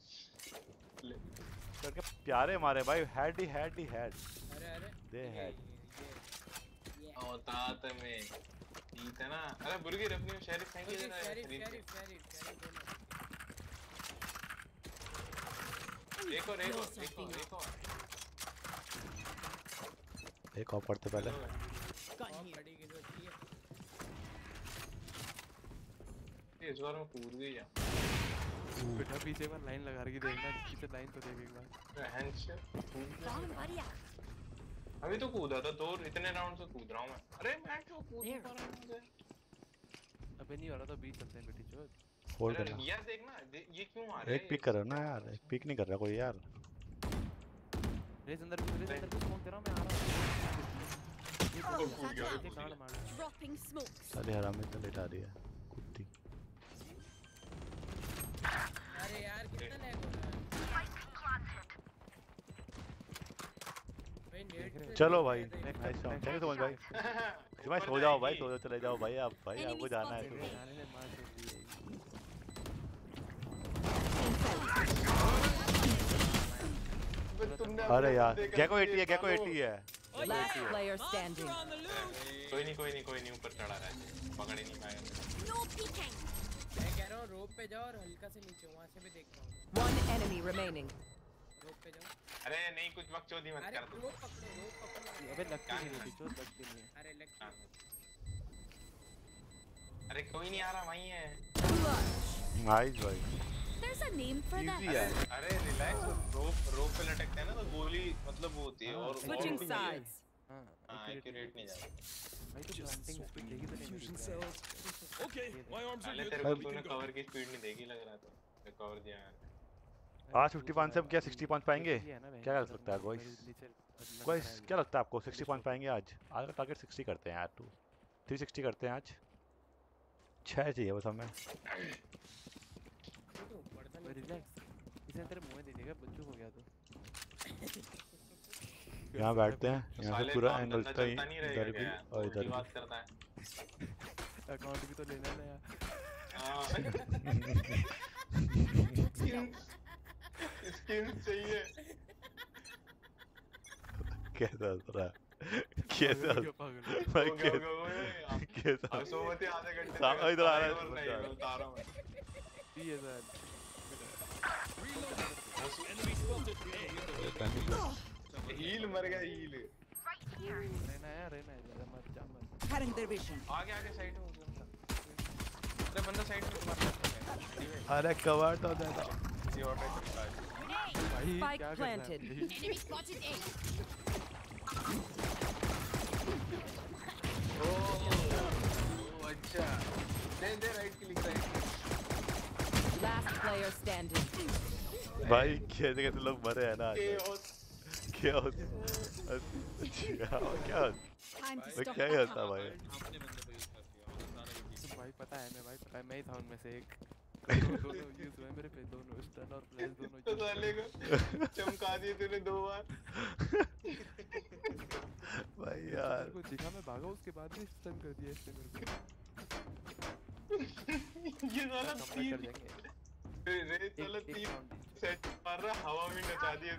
करके प्यारे मारे भाई। हेड ही हेड ही हेड अरे अरे दे हेड। औतात में जीत है ना। अरे बुर्गिर अपनी शेरिफ फेंकी देना है। शेरिफ शेरिफ शेरिफ शेरिफ दोनों। एक और एक और एक और एक और एक ऑफ करते पहले। बड़ी की जो चाहिए ये इस बार मैं कूद गई यार। बेटा पीछे पर लाइन लगा रखी देखना, पीछे लाइन तो देख एक बार। अभी तो कूदा था, दो इतने राउंड से कूद रहा हूँ मैं। अरे मैं क्यों कूद नहीं पा रहा हूँ मुझे? अबे नहीं हो रहा तो बीच चलते हैं बेटी चोद। होल्ड अरे करना। यार देखना ये क्यों आ रहा है? एक पिक कर रहा ना यार, एक पिक नहीं कर रहा कोई यार। रेस अंदर भी रेस अंदर भी स्मोक दे रहा हूं मैं, आ रहा हूं। ये कांड मार Dropping smokes. साले हरामी तो लेट आ रही है कुत्ती। अरे यार कितना लैग हो रहा है भाई नेट से। चलो भाई nice shot, thank you so much भाई। भाई सो जाओ भाई, सो जाओ, चले जाओ भाई आप, भाई आपको जाना है तो। अरे यार गैको एटी है, गैको एटी है। Last player standing. कोई नहीं कोई नहीं कोई नहीं, ऊपर चढ़ा रहा है, पकड़ ही नहीं पाएगा। No peeking. मैं कह रहा हूँ रोप पे जाओ और हल्का से नीचे, वहाँ से भी देख पाऊँ। One enemy remaining. रोप पे जाओ। अरे नहीं कुछ बकचोदी मत कर तू। रोप पकड़ो, रोप पकड़ो। अबे लगती नहीं बेटी चोद, लगती नहीं है। अरे लग। अरे कोई नहीं आ रहा, वहीं है। नाइस भाई। There's a name for that. Easy है। अरे रिलैक्स, रोप रोप पे लटकते हैं ना तो गोली मतलब वो होती है और Switching sides. हां हां एक्यूरेट नहीं जाता भाई तो प्लांटिंग स्पीड देखी तो नहीं मेरी। Okay, my arms are पहले good. तेरे को तूने कवर की स्पीड नहीं देखी लग रहा था, मैं कवर दिया मैंने। आज फिफ्टी पाँच से क्या सिक्सटी पॉइंट पाएंगे? क्या कर सकता है गाइस? गाइस क्या लगता है आपको सिक्सटी पॉइंट पाएंगे आज? आज का टारगेट सिक्सटी करते हैं यार, टू थ्री सिक्सटी करते हैं आज। छह चाहिए बस हमें। रिलैक्स, इसे तेरे मुंह में दे देगा, बच्चों हो गया तो। यहाँ बैठते हैं, यहाँ से पूरा एंगल का ही नहीं इधर रहेगा भी क्या? और इधर बात भी। करता है। अकाउंट भी तो लेना है यार। हां स्किन चाहिए। कैसा हंस रहा है? कैसा हंस भाई कैसा कैसा हंसो मत आधे घंटे सामने इधर आ रहा है, बता रहा हूं मैं। ये सर Enemy spotted. हील मर गया हील। रहना है रहना है, ज्यादा मत जा मत। Cutting their vision. आगे आगे साइड में बंदा। अरे बंदा साइड में मार सकता है। अरे कवर तो दे दो। किसी और पे चलता है। भाई Spike क्या कर रहा है? planted. Enemy spotted A. ओह अच्छा। दे दे right click right. Last player standing. भाई कैसे कैसे लोग मरे हैं ना। केओस क्या होता है? क्या होता Time to है? stop क्या ही that होता है hunt. भाई? भाई पता है मैं भाई पता है मैं ही था उनमें से एक। दोनों यूज हुए मेरे पे, दोनों स्टन और फ्लैश दोनों। तो साले को चमका दिए तूने दो बार। भाई यार मेरे को दिखा, मैं भागा उसके बाद भी स्टन कर दिया इसने मेरे को। ये साला कम तीन कर देंगे। रे रे साला तीन सेट मार रहा, हवा में नचा दिए।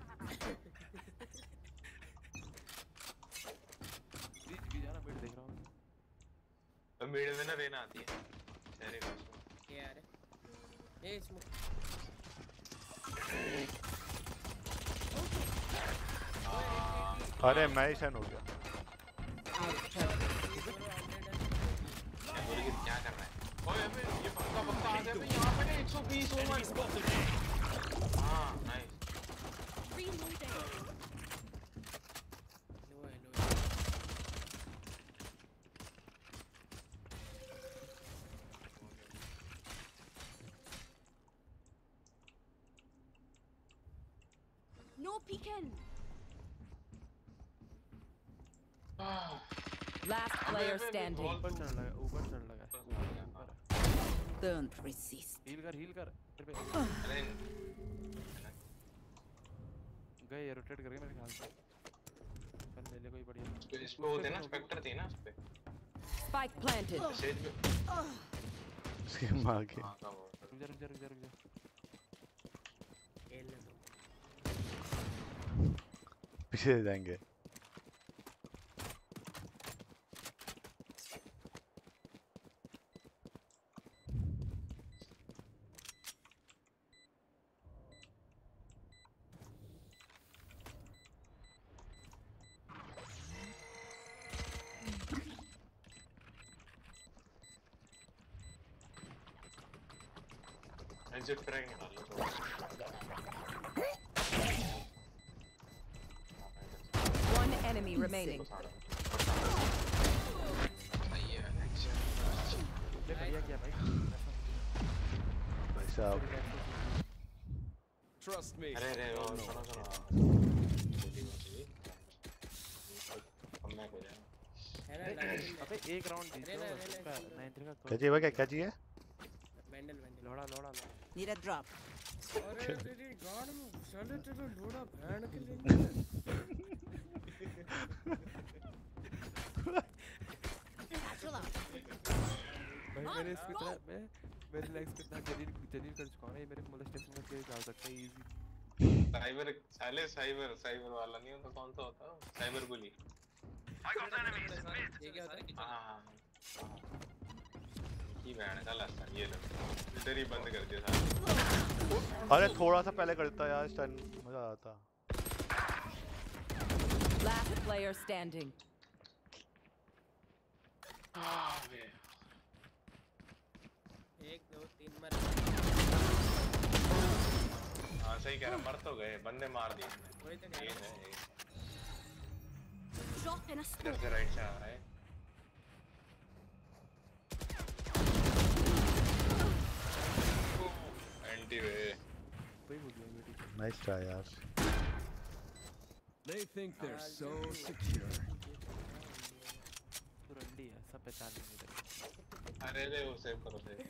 बीच भी जाना, बेट देख रहा हूँ। अब मेरे में ना रेना आती है। अरे ये यार ये स्मोक। अरे मैं ही शन हो गया। क्या कर रहा है? ओए अबे ये पक्का पक्का आ गया भाई, यहाँ पे एक सौ बीस ओवर। हाँ नाइस। Reloading. लो है लो। No peeking. Last player standing. ऊपर चढ़ लगा, ऊपर चढ़ लगा। Don't resist. हील कर हील कर तेरे पे। अरे गए रोटेट करके मेरे ख्याल से। चल ले ले कोई बढ़िया। इस पे होते ना स्पेक्टर थी ना इस पे। Spike planted. सेज पे। इसके मार के हाँ कब? रुक जा रुक जा रुक जा रुक जा। खेल ले दो। पीछे जाएंगे। जेट ट्रैक निकाल लो थोड़ा। One enemy remaining. बढ़िया किया भाई। भाई साहब Trust me. अरे अरे वो सुनो सुनो अब मैं को जाऊँ अबे एक राउंड जीत लो इसका नाइन थ्री का क्या चाहिए भाई, क्या क्या चाहिए? बैंडल बैंडल लोड़ा लोड़ा लोड़ा Need a drop. अरे तेरी गाड़ में साले तेरे लोड़ा भैन के लिए भाई मेरे इसकी तरह मैं मेरे लेग्स पे इतना जलील जलील कर चुका हूं ना, ये मेरे को मोलेस्टेशन का केस डाल सकता है इजी। साइबर साले साइबर साइबर वाला नहीं होता, कौन सा होता है साइबर बुली। ये क्या होता है? हां की बैंड का लास्ट ये लो इधर ही बंद कर दिया साले। अरे थोड़ा सा पहले कर देता यार, स्टन मजा आता। Last player standing. एक दो तीन मर। हां सही कह रहा, मर तो गए, बंदे मार दिए वही तो ये कह है। Drop in a इधर smoke. से राइट से आ रहा है। एंटी वे कोई हो गया बेटी। नाइस ट्राई यार। They think they're so secure. तो रंडी है सब पहचान लेंगे तेरे। अरे रे वो सेव करो सेव।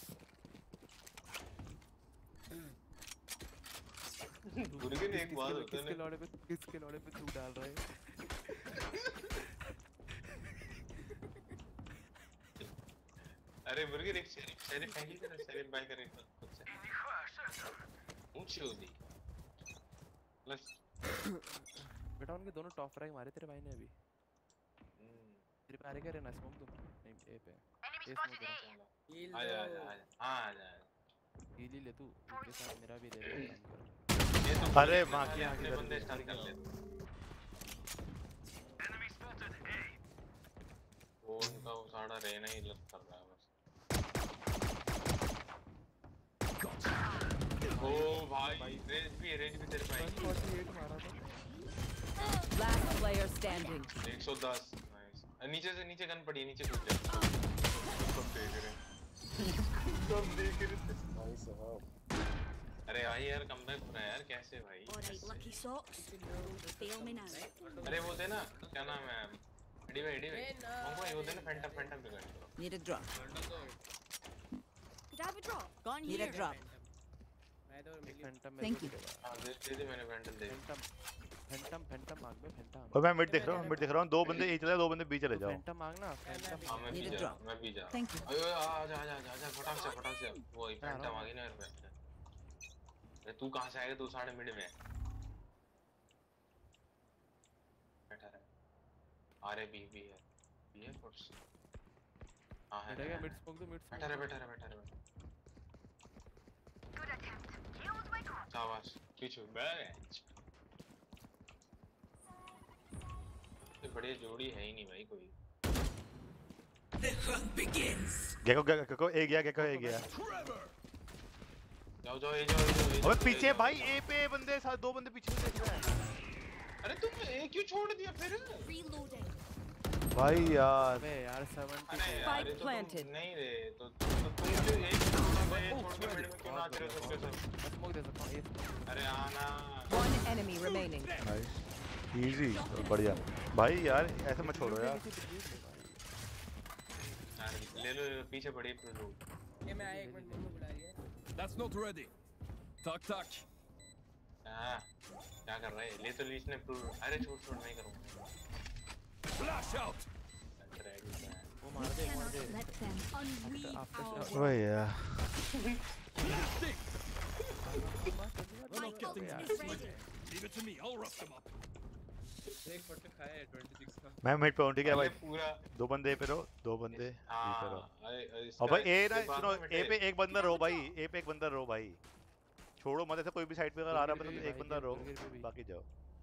गुरगे ने एक बात होता है किसके लौड़े पे किसके लौड़े पे तू डाल रहा है? अरे बुर्गे एक शेरिफ शेरिफ फेंकी कर शेरिफ बाय करे खुद से ऊंची होगी प्लस बेटा उनके दोनों टॉप फ्रैग मारे तेरे भाई ने अभी। तेरे पे आ रहे क्या रे ना स्मोक दूं नहीं ए पे ए स्मोक दे हील आ जा आ जा हां आ जा हील ही ले तू उनके साथ मेरा भी दे दे काम कर। ये तो अरे मां की आंख अपने बंदे स्टन कर ले वो उनका वो साड़ा रहना ही लग कर रहा है बस। ओ भाई रेंज भी रेंज भी तेरे भाई अड़तालीस मारा था। Last player standing. एक सौ दस नाइस। नीचे से नीचे गन पड़ी है, नीचे कूद जा। सब देख रहे हैं सब देख रहे हैं भाई साहब। अरे भाई यार कमबैक हो रहा है यार कैसे भाई। Alright, lucky socks. Fail me now. अरे वो दे ना क्या नाम है एडी भाई एडी भाई हमको वो दे ना फैंटम फैंटम पे करो। Need a drop. Could I have a drop? Gone Need here. a drop. मैं तो मिली। फैंटम में Thank you. हां दे दे दे मैंने फैंटम दे। फैंटम फैंटम फैंटम मांग में फैंटम। और मैं मिड देख रहा हूँ, मिड देख रहा हूँ, दो बंदे ए चले, दो बंदे बी चले जाओ। फैंटम मांगना फैंटम। हां मैं भी Need a जा drop. मैं भी जा। Thank you. अरे आ जा आ जा आ जा फटाक से फटाक से वो फैंटम आ गई ना मेरे पे। अरे तू कहां से आएगा, तू साढ़े मिड में बैठा रहे। अरे बी बी है बी है फोर्स। हां है बैठा मिड स्मोक दो मिड बैठा रहे बैठा रहे बैठा रहे शाबाश पीछे बैठ। ये बढ़िया जोड़ी है ही नहीं भाई कोई। गेको गेको ए गया, गेको ए गया। जाओ जाओ ए जाओ ए जाओ। अबे पीछे भाई ए पे बंदे साथ, दो बंदे पीछे से देख रहे हैं। अरे तुम ए क्यों छोड़ दिया फिर? Reloading. भाई यार अबे यार सत्तर अरे यार Spike ये तो तुम planted. नहीं रे तो तो तुम जो एक छोड़ना भाई छोड़ के मिड में क्यों नाच रहे हो सबके सब? स्मोक दे सकता हूं ये अरे आना One enemy remaining. Nice easy बढ़िया भाई यार, ऐसे मत छोड़ो यार। यार ले लो पीछे पड़ी है लो। ये मैं आया एक मिनट मम्मी बुला रही है। That's not ready. Tuck tuck. हां क्या कर रहा है? ले तो लीच ने अरे छोड़ छोड़ नहीं करूंगा। Flash out. वो मार दे मार दे। Let them unweave our ओए यार We're not getting ult this. is ready. Leave it to me. I'll rough them up. एक फट खाया है छब्बीस का। मैं मिड पे हूँ ठीक है भाई। पूरा दो बंदे ए पे रहो, दो बंदे बी पे रहो। अरे और भाई ए ना सुनो, ए पे एक बंदा रहो भाई, ए पे एक बंदा रहो भाई, छोड़ो मत ऐसे। कोई भी साइड पे अगर आ रहा है तो एक बंदा रहो, बाकी जाओ।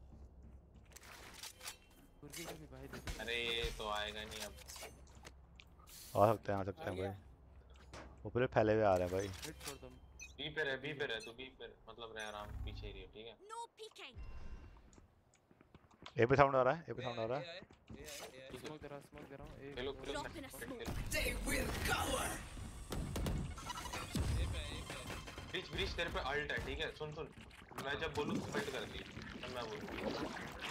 भी भाई दे। अरे ये तो आएगा नहीं अब। आ सकते हैं आ सकते हैं भाई, ऊपर फैले हुए आ रहे हैं भाई। मिड छोड़ दो। बी बी पे रह, बी पे रह, तू बी पे रह, मतलब रह आराम पीछे ही रह, ठीक है? No peeking. ए पे साउंड आ रहा है, ए पे साउंड आ रहा है। स्मोक दे रहा स्मोक दे रहा हूं एक खेलो खेलो Drop in a smoke. They will cover. Bridge bridge तेरे पे अल्ट है, ठीक है? सुन सुन, मैं जब बोलूं तो अल्ट कर दी, तब मैं बोलूं।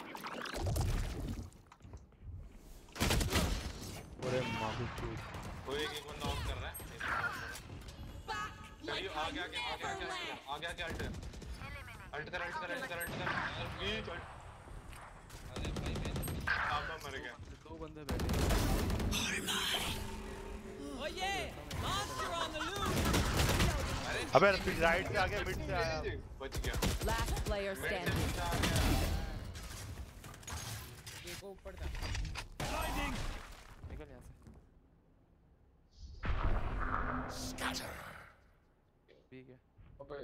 अरे माफी चूक। कोई एक बंदा ऑफ कर रहा है, एक बंदा ऑफ कर रहा है। चलिए आगे आगे आगे आगे आगे आगे अल्ट अल्ट कर अल्ट कर अल्ट कर अल्ट कर ब्रिज अल्ट। अरे भाई मैं आमा मर गया। दो बंदे बैठे Oh yeah! Monster on the loose! अबे राइट से आगे मिड से आया। बच गया। Last player standing. देखो ऊपर था। निकल यहां से। Scatter. ठीक है। अबे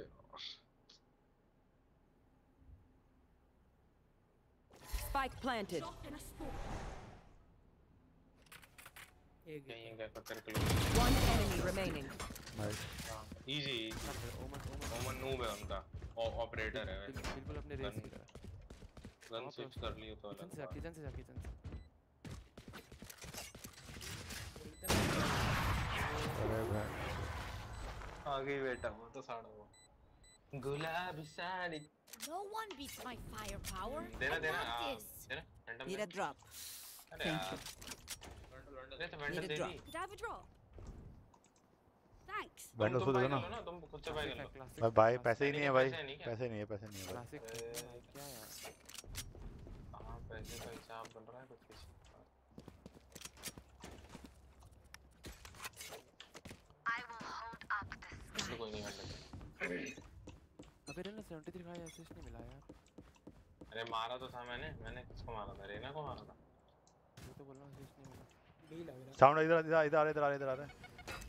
Spike planted. Drop in a smoke. एक यहीं क्या पत्थर किलो। One enemy remaining. Nice. Easy Omen Omen ओमन नूब है उनका, ऑपरेटर है। बिल्कुल अपने रेस की तरह। गन स्विच कर लियो तो किचन अलग से बात। किचन से किचन से अरे भाई आगे ही बैठा वो तो साड़ा वो गुलाबी sari. No one beats my firepower. देना I देना got हाँ, this. देना रैंडम Need a drop. अरे यार अरे तो Need रैंडम a दे drop. दी। Could I have a drop? Thanks. तुम बैंड तो उसको दे बाय दो ना। कर लो ना, तुम खुद से बाय कर लो। भाई भाई पैसे ही नहीं है भाई, पैसे नहीं क्या? पैसे नहीं है, पैसे नहीं है भाई। क्लासिक क्या यार हाँ पैसे का हिसाब बन रहा है कुछ कुछ। इसलिए कोई नहीं हट। अबे रेना तिहत्तर का असिस्ट नहीं मिला यार। अरे मारा तो था मैंने, मैंने किसको मारा था? रेना को मारा था। मैं तो बोल रहा हूं असिस्ट नहीं मिला। नहीं लग रहा। साउंड इधर इधर इधर आ रहा है, इधर आ रहा है, इधर आ रहा है।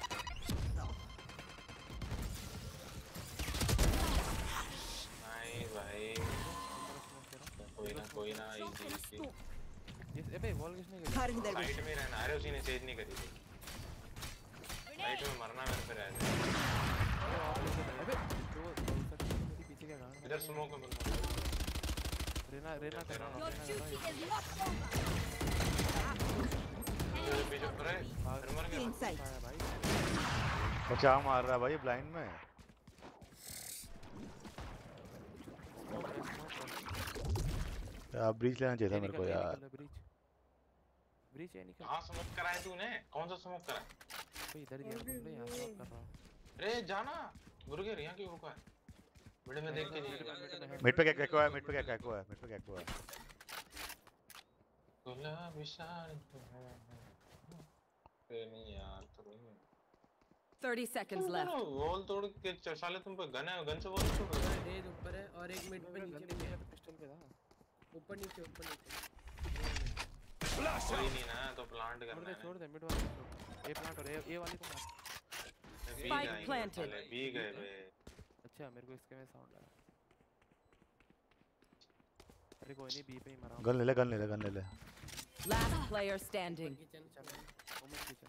नहीं भाई कोई ना कोई ना Drop in a easy smoke. ये अबे वॉल किसने करी? Cutting their साइड में रहना। अरे उसी ने चेंज नहीं करी थी, साइड में मरना मेरे पे रहना। अबे दो दो तक मेरे पीछे क्या गाना इधर स्मोक में बंदा। रेना रेना कर रहा Your हूं duty is not over. मेरे पीछे पर है, फिर मर गया। Inside. भाई बचा मार रहा है भाई ब्लाइंड में। यार ब्रीच लेना चाहिए था मेरे को यार। ब्रिज ब्रिज है निकल। कहाँ स्मोक करा है तूने? कौन सा स्मोक करा है? भाई इधर ही है तुमने यहां से कर रहा हूं। अरे जाना मुर्गे यहाँ क्यों रुका है? वीडियो में देख के नहीं। मिड पे क्या क्या हुआ है, मिड पे क्या क्या हुआ है, मिड पे क्या हुआ है। गुलाबी साड़ी पे नहीं यार तो नहीं। thirty seconds left. वॉल तोड़ के च- साले तुम पे गन है, गन से वॉल तोड़ रहे हो। रेड ऊपर है और एक मिड पे नीचे भी है। पिस्टल पे था। ऊपर नीचे ऊपर नीचे। कोई नहीं ना तो प्लांट छोड़ करना दे है। छोड़ दे मिड वाले को। ए प्लांट और ए ए वाले को मार। बी Spike गए planted. साले, बी गए बे। अच्छा मेरे को इसके में साउंड आया। अरे कोई नहीं बी पे ही मरा हूं। गन ले ले, गन ले ले, गन ले ले। Last player standing. Kitchen Omen kitchen.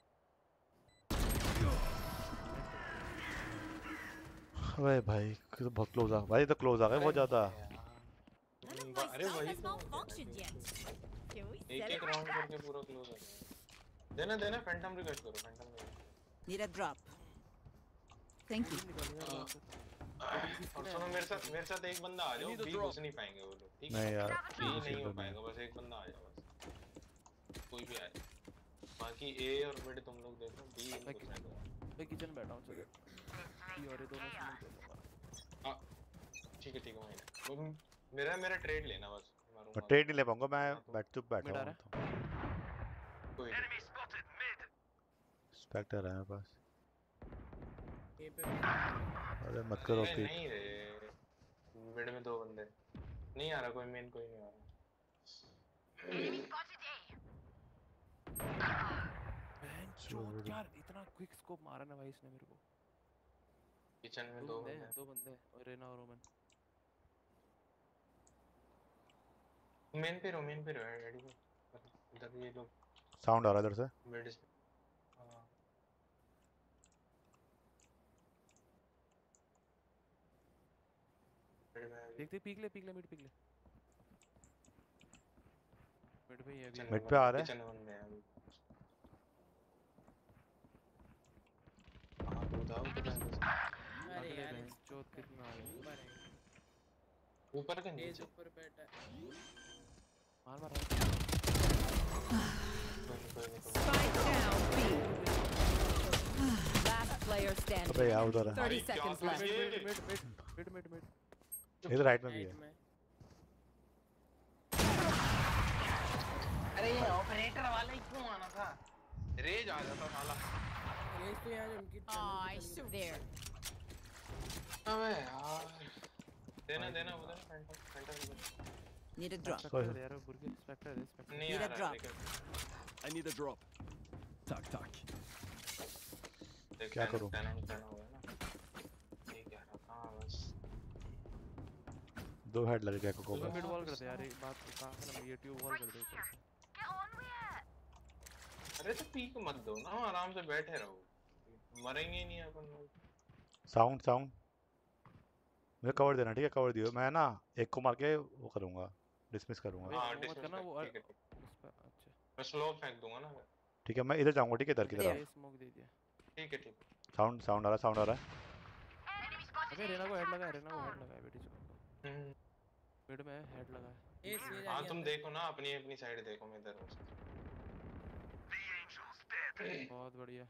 अबे भाई तो बहुत क्लोज आ भाई, तो क्लोज आ गए बहुत ज्यादा। None of my अरे stuff वही has तो malfunctioned yet. Can we एक एक राउंड celebrate? करके पूरा क्लोज आ गया। देना देना फैंटम रिक्वेस्ट करो, Phantom request. Need a drop. Thank you. और सुनो मेरे साथ मेरे साथ एक बंदा आ जाओ, बी घुस नहीं पाएंगे वो लोग, ठीक है? नहीं यार बी नहीं हो पाएगा, बस एक बंदा आ जाओ बस। कोई भी आए। बाकी ए और मिड तुम लोग देखो, बी इन घुसने दो। मैं किचन बैठा हूं चलो। बी और ये दोनों स्मोक दे दूंगा। हां ठीक है ठीक है भाई। वो मेरा मेरा ट्रेड लेना बस, मारूंगा। मैं ट्रेड नहीं ले पाऊंगा, मैं बैठ चुप बैठा मिड आ हूं। रहा कोई नहीं। स्पेक्टर है मेरे पास। ए पे अरे मत करो अरे कि नहीं रे, मिड में दो बंदे नहीं आ रहा, कोई मेन कोई नहीं आ रहा। चोट यार इतना क्विक स्कोप मारा ना भाई इसने मेरे को। किचन में दो दो बंदे बंदे हैं, दो बंदे हैं, और रेना और ओमन। मेन पे रहो, मेन पे रहो रेडी को। इधर ये लोग साउंड आ रहा है इधर से। मिड से। हां देखते पीक ले पीक ले मिड पीक ले मिड पे ही है अभी मिड पे आ रहा है किचन वन में है अभी हां कूदा ऊपर अरे यार चौथ कितना आ गया ऊपर है ऊपर के तेज नीचे ऊपर बैठा है मार मार Spike down B. Last player standing. अबे यार उधर है thirty seconds left. Mid mid mid mid इधर राइट में भी राइट है में अरे ये ऑपरेटर वाला ही क्यों आना था रेज आ जाता साला रेस तो यार उनकी I saw there. अबे यार देना देना उधर Phantom Phantom Need a drop. Spectre दे यार बुर्गे स्पेक्टर दे स्पेक्टर नहीं Need आ a रहा drop. I need a drop. Tak tak. देख क्या करूं? टेन ऑन टेन हो गया ना ये क्या रहा था बस दो हेड लग गया कोको उसमें बस मिड वॉल कर दे यार एक बात कहां ना ये ट्यूब वॉल कर दे ऊपर अरे तो पीक मत दो ना आराम से बैठे रहो मरेंगे नहीं अपन लोग साउंड साउंड मुझे कवर देना ठीक है कवर दियो मैं ना एक को मार के वो करूंगा डिसमिस करूंगा हां वो मत करना वो ठीक है उस पर अच्छा मैं स्लो फेंक दूंगा ना ठीक है मैं इधर जाऊंगा ठीक है इधर की तरफ ये स्मोक दे दिया ठीक है ठीक साउंड साउंड आ रहा साउंड आ रहा है अबे रेना को हेड लगा रेना को हेड लगा है बेटी को है मिड में हेड लगा है ये सीधा हां तुम देखो ना अपनी अपनी साइड देखो मैं इधर हूं बहुत बढ़िया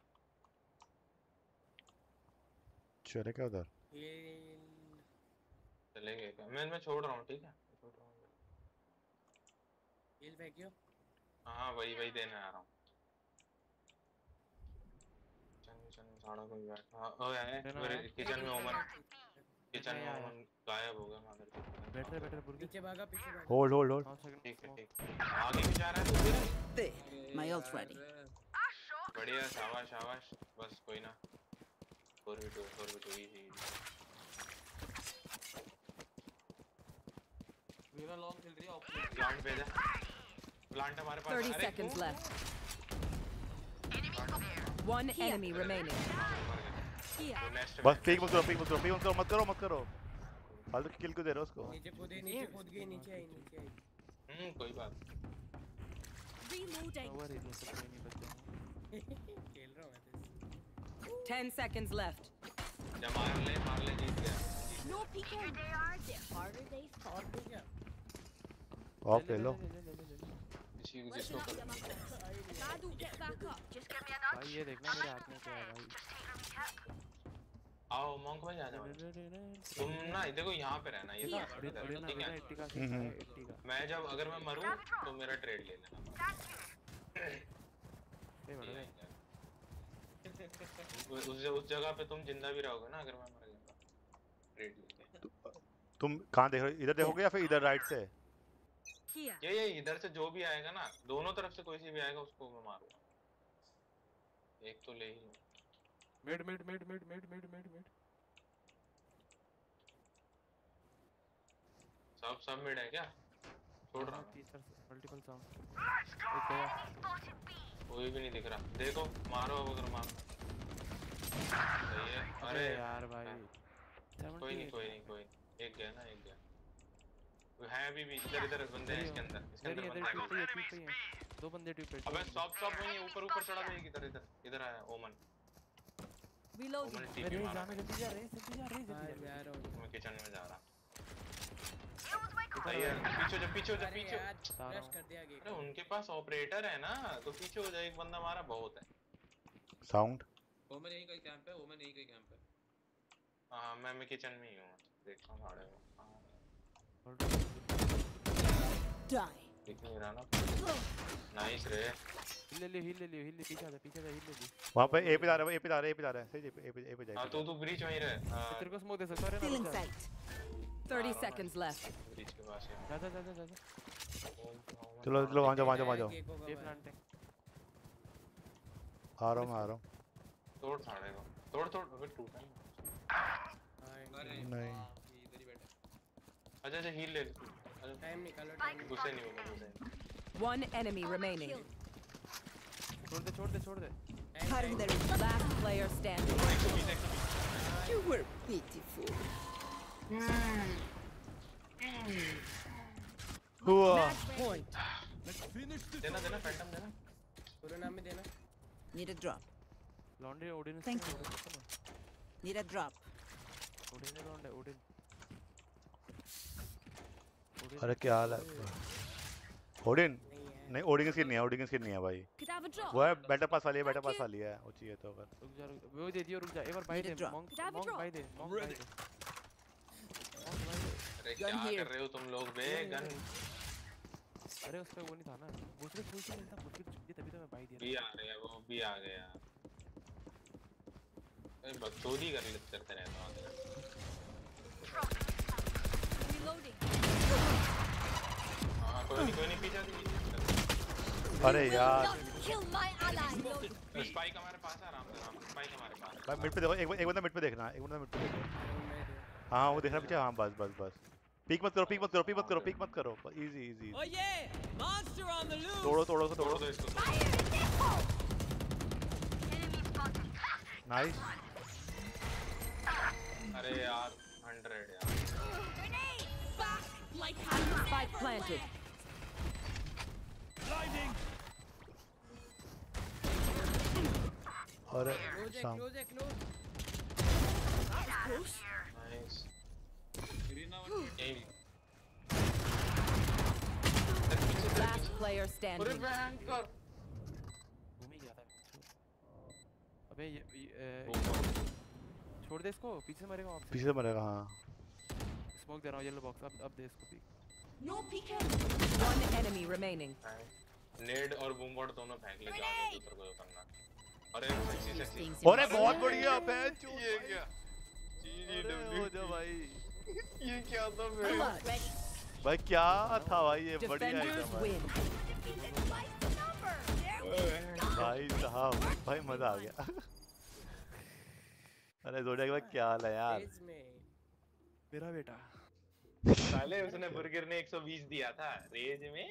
चले क्या उधर ये चले गए मैं मैं छोड़ रहा हूं ठीक है छोड़ रहा हूं हिल फेंकियो हां वही वही देने आ रहा हूं चल चल साड़ा कोई बैठ हां ओ है मेरे किचन में ओमन किचन में ओमन गायब हो गया मगर बैठ रहे बैठ रहे बुर्गे पीछे भागा पीछे भागा होल्ड होल्ड होल्ड पाँच सेकंड ठीक है ठीक आगे भी जा रहा है तू There. My ult ready. बढ़िया शाबाश शाबाश बस कोई ना four v two four v two easy मेरा लॉन्ग खेल रही है ऑपोजिट प्लांट पे जा प्लांट हमारे पास thirty अरे seconds क्यों? left. One enemy remaining. वो नेक्स्ट बस पीक मत करो पीक मत करो पीक मत करो मत करो मत करो फालतू की किल क्यों दे रहे हो उसको नीचे कूदे नीचे कूद गई नीचे आई नीचे आई हम्म कोई बात Reloading. ओवर ही तो कोई नहीं बचा खेल रहा हूं मैं तो Ten seconds left. जब मार ले मार ले जीत गया No peeking. They are the harder they fall. तो क्या ऑफ ले लो किसी को जिसको कर Radu, get back up. Just give me an भाई ये देखना मेरे हाथ में क्या है भाई आओ मॉन्क भाई आ जाओ तुम ना देखो यहाँ पे रहना ये तो अरे अरे ना ठीक है एट्टी का सीखा है एट्टी का मैं जब अगर मैं मरूं तो मेरा ट्रेड ले लेना ये बढ़ गए उस उस जगह पे तुम जिंदा भी रहोगे ना अगर मैं मर गया ट्रेड लेके तुम कहाँ देख रहे हो इधर देखोगे या फिर इधर राइट से Here. ये ये इधर से जो भी आएगा ना दोनों तरफ से कोई सी भी आएगा उसको मैं मारूंगा एक तो ले ही लूं mid mid mid mid mid mid mid mid सब सब मिड है क्या छोड़ रहा हूं टीचर मल्टीपल साउंड एक गया कोई भी नहीं दिख रहा देखो मारो अगर मारो सही है अरे अरे यार भाई कोई नहीं कोई नहीं कोई नहीं। एक गया ना एक गया वो है अभी भी इधर इधर बंदे हैं इसके अंदर इसके इधर अंदर ही बंदे इधर हैं ट्यूब पे ही है दो बंदे ट्यूब पे अबे सब सब वहीं ऊपर ऊपर चढ़ा दे इधर इधर इधर आया ओमन Reloading. ओमन अरे टीपी रे मारा जाने जल्दी जा रे जल्दी जा रे बाहर जल्दी जा रहा हूं मैं किचन में जा रहा सही है पीछे जा पीछे जा अरे पीछे यार रश कर दिया आगे अरे उनके पास ऑपरेटर है ना तो पीछे हो जाए एक बंदा हमारा बहुत है साउंड ओमन यही कोई कैंप है ओमन यही कोई कैंप है हां मैं मैं किचन में ही हूं देखता हूं साढ़े Die. देख नहीं रहा ना नाइस रे हिल ले हिल ले हिल ले पीछे आ जा पीछे जा हिल ले वहाँ पे ए पे जा रहा है ए पे जा रहा है ए पे जा रहा है सही ए पे ए पे जा हां तू तू ब्रिज वहीं रह हां तेरे को स्मोक दे सकता है Still in ना sight. Thirty seconds left. Bridge के पास है जा जा जा जा जा चलो चलो वहाँ जाओ वहाँ जाओ वहाँ जाओ ये प्लांटिंग आ रहा हूँ मैं आ रहा हूँ तोड़ साढ़े को तोड़ तोड़ अबे टूटा अरे नहीं। बाप रे, इधर ही बैठे अच्छा अच्छा हील ले टाइम निकालो टाइम गुस्से नहीं होगा गुस्से One enemy remaining. छोड़ दे छोड़ दे छोड़ दे Cutting their last player standing. एक तो बीच एक तो बीच You were pitiful. हुआ पॉइंट देना देना फैंटम देना पूरा नाम में देना Need a drop. Laundry Odin Thank you. Need a drop. Odin ने लॉन्ड है ओडिन अरे क्या हाल है ओडिन नहीं ओडिन स्किन नहीं है ओडिन स्किन नहीं है भाई Could I have a drop? वो है बैटर पास वाली है बैटर पास वाली है वो चाहिए तो अगर रुक जा रुक वो दे दियो रुक जा एक बार बाई दे Need a drop. Monk Could I have a Monk drop? Buy दे मॉन्क बाई दे मॉन्क बाई दे अरे क्या कर रहे हो तुम लोग बे गन अरे उसका वो नहीं था ना दूसरे फुल से मिलता फुल चाहिए तभी तो मैं बाई दिया भी आ रहे हैं वो भी आ गया अरे बकचोदी कर लेते करते रहते हो Reloading. हां कोई नहीं कोई नहीं पीछे दीजिए अरे यार Not kill my ally. Spike हमारे पास है आराम से आराम से स्पाइक हमारे पास भाई मिड पे देखो एक एक बंदा मिड पे देखना एक बंदा मिड पे देखो हाँ वो देख रहा पीछे हाँ बस बस बस पीक मत करो पीक मत करो पीक मत करो पीक मत करो easy easy Oh yeah! Monster on the loose! तोड़ो तोड़ो तोड़ तोड़ो दो इसको नाइस अरे यार हंड्रेड यार Grenade. Back like Spike planted. Blinding! अरे क्लोज है शाम क्लोज है क्लोज नाइस Last player अरे standing. भयंकर घूम ही गया था अबे ये ये, ए, छोड़ दे इसको पीछे से मरेगा आपसे पीछे से मरेगा हाँ स्मोक दे रहा हूं येलो बॉक्स अब अब दे इसको peek No peeking. One enemy remaining. Nade और बूम बॉट दोनों फेंक ले जाओ दूसरे को करना अरे सेक्सी सेक्सी अरे बहुत बढ़िया बैच ये क्या हो जा भाई ये क्या था Ready. भाई क्या था भाई ये बढ़िया Defenders एकदम भाई। win. Twice the number. There we go. भाई साहब भाई मजा आ गया अरे जोडिया भाई क्या हाल है यार पेज में मेरा बेटा साले उसने बुर्गर ने एक सौ बीस दिया था रेज में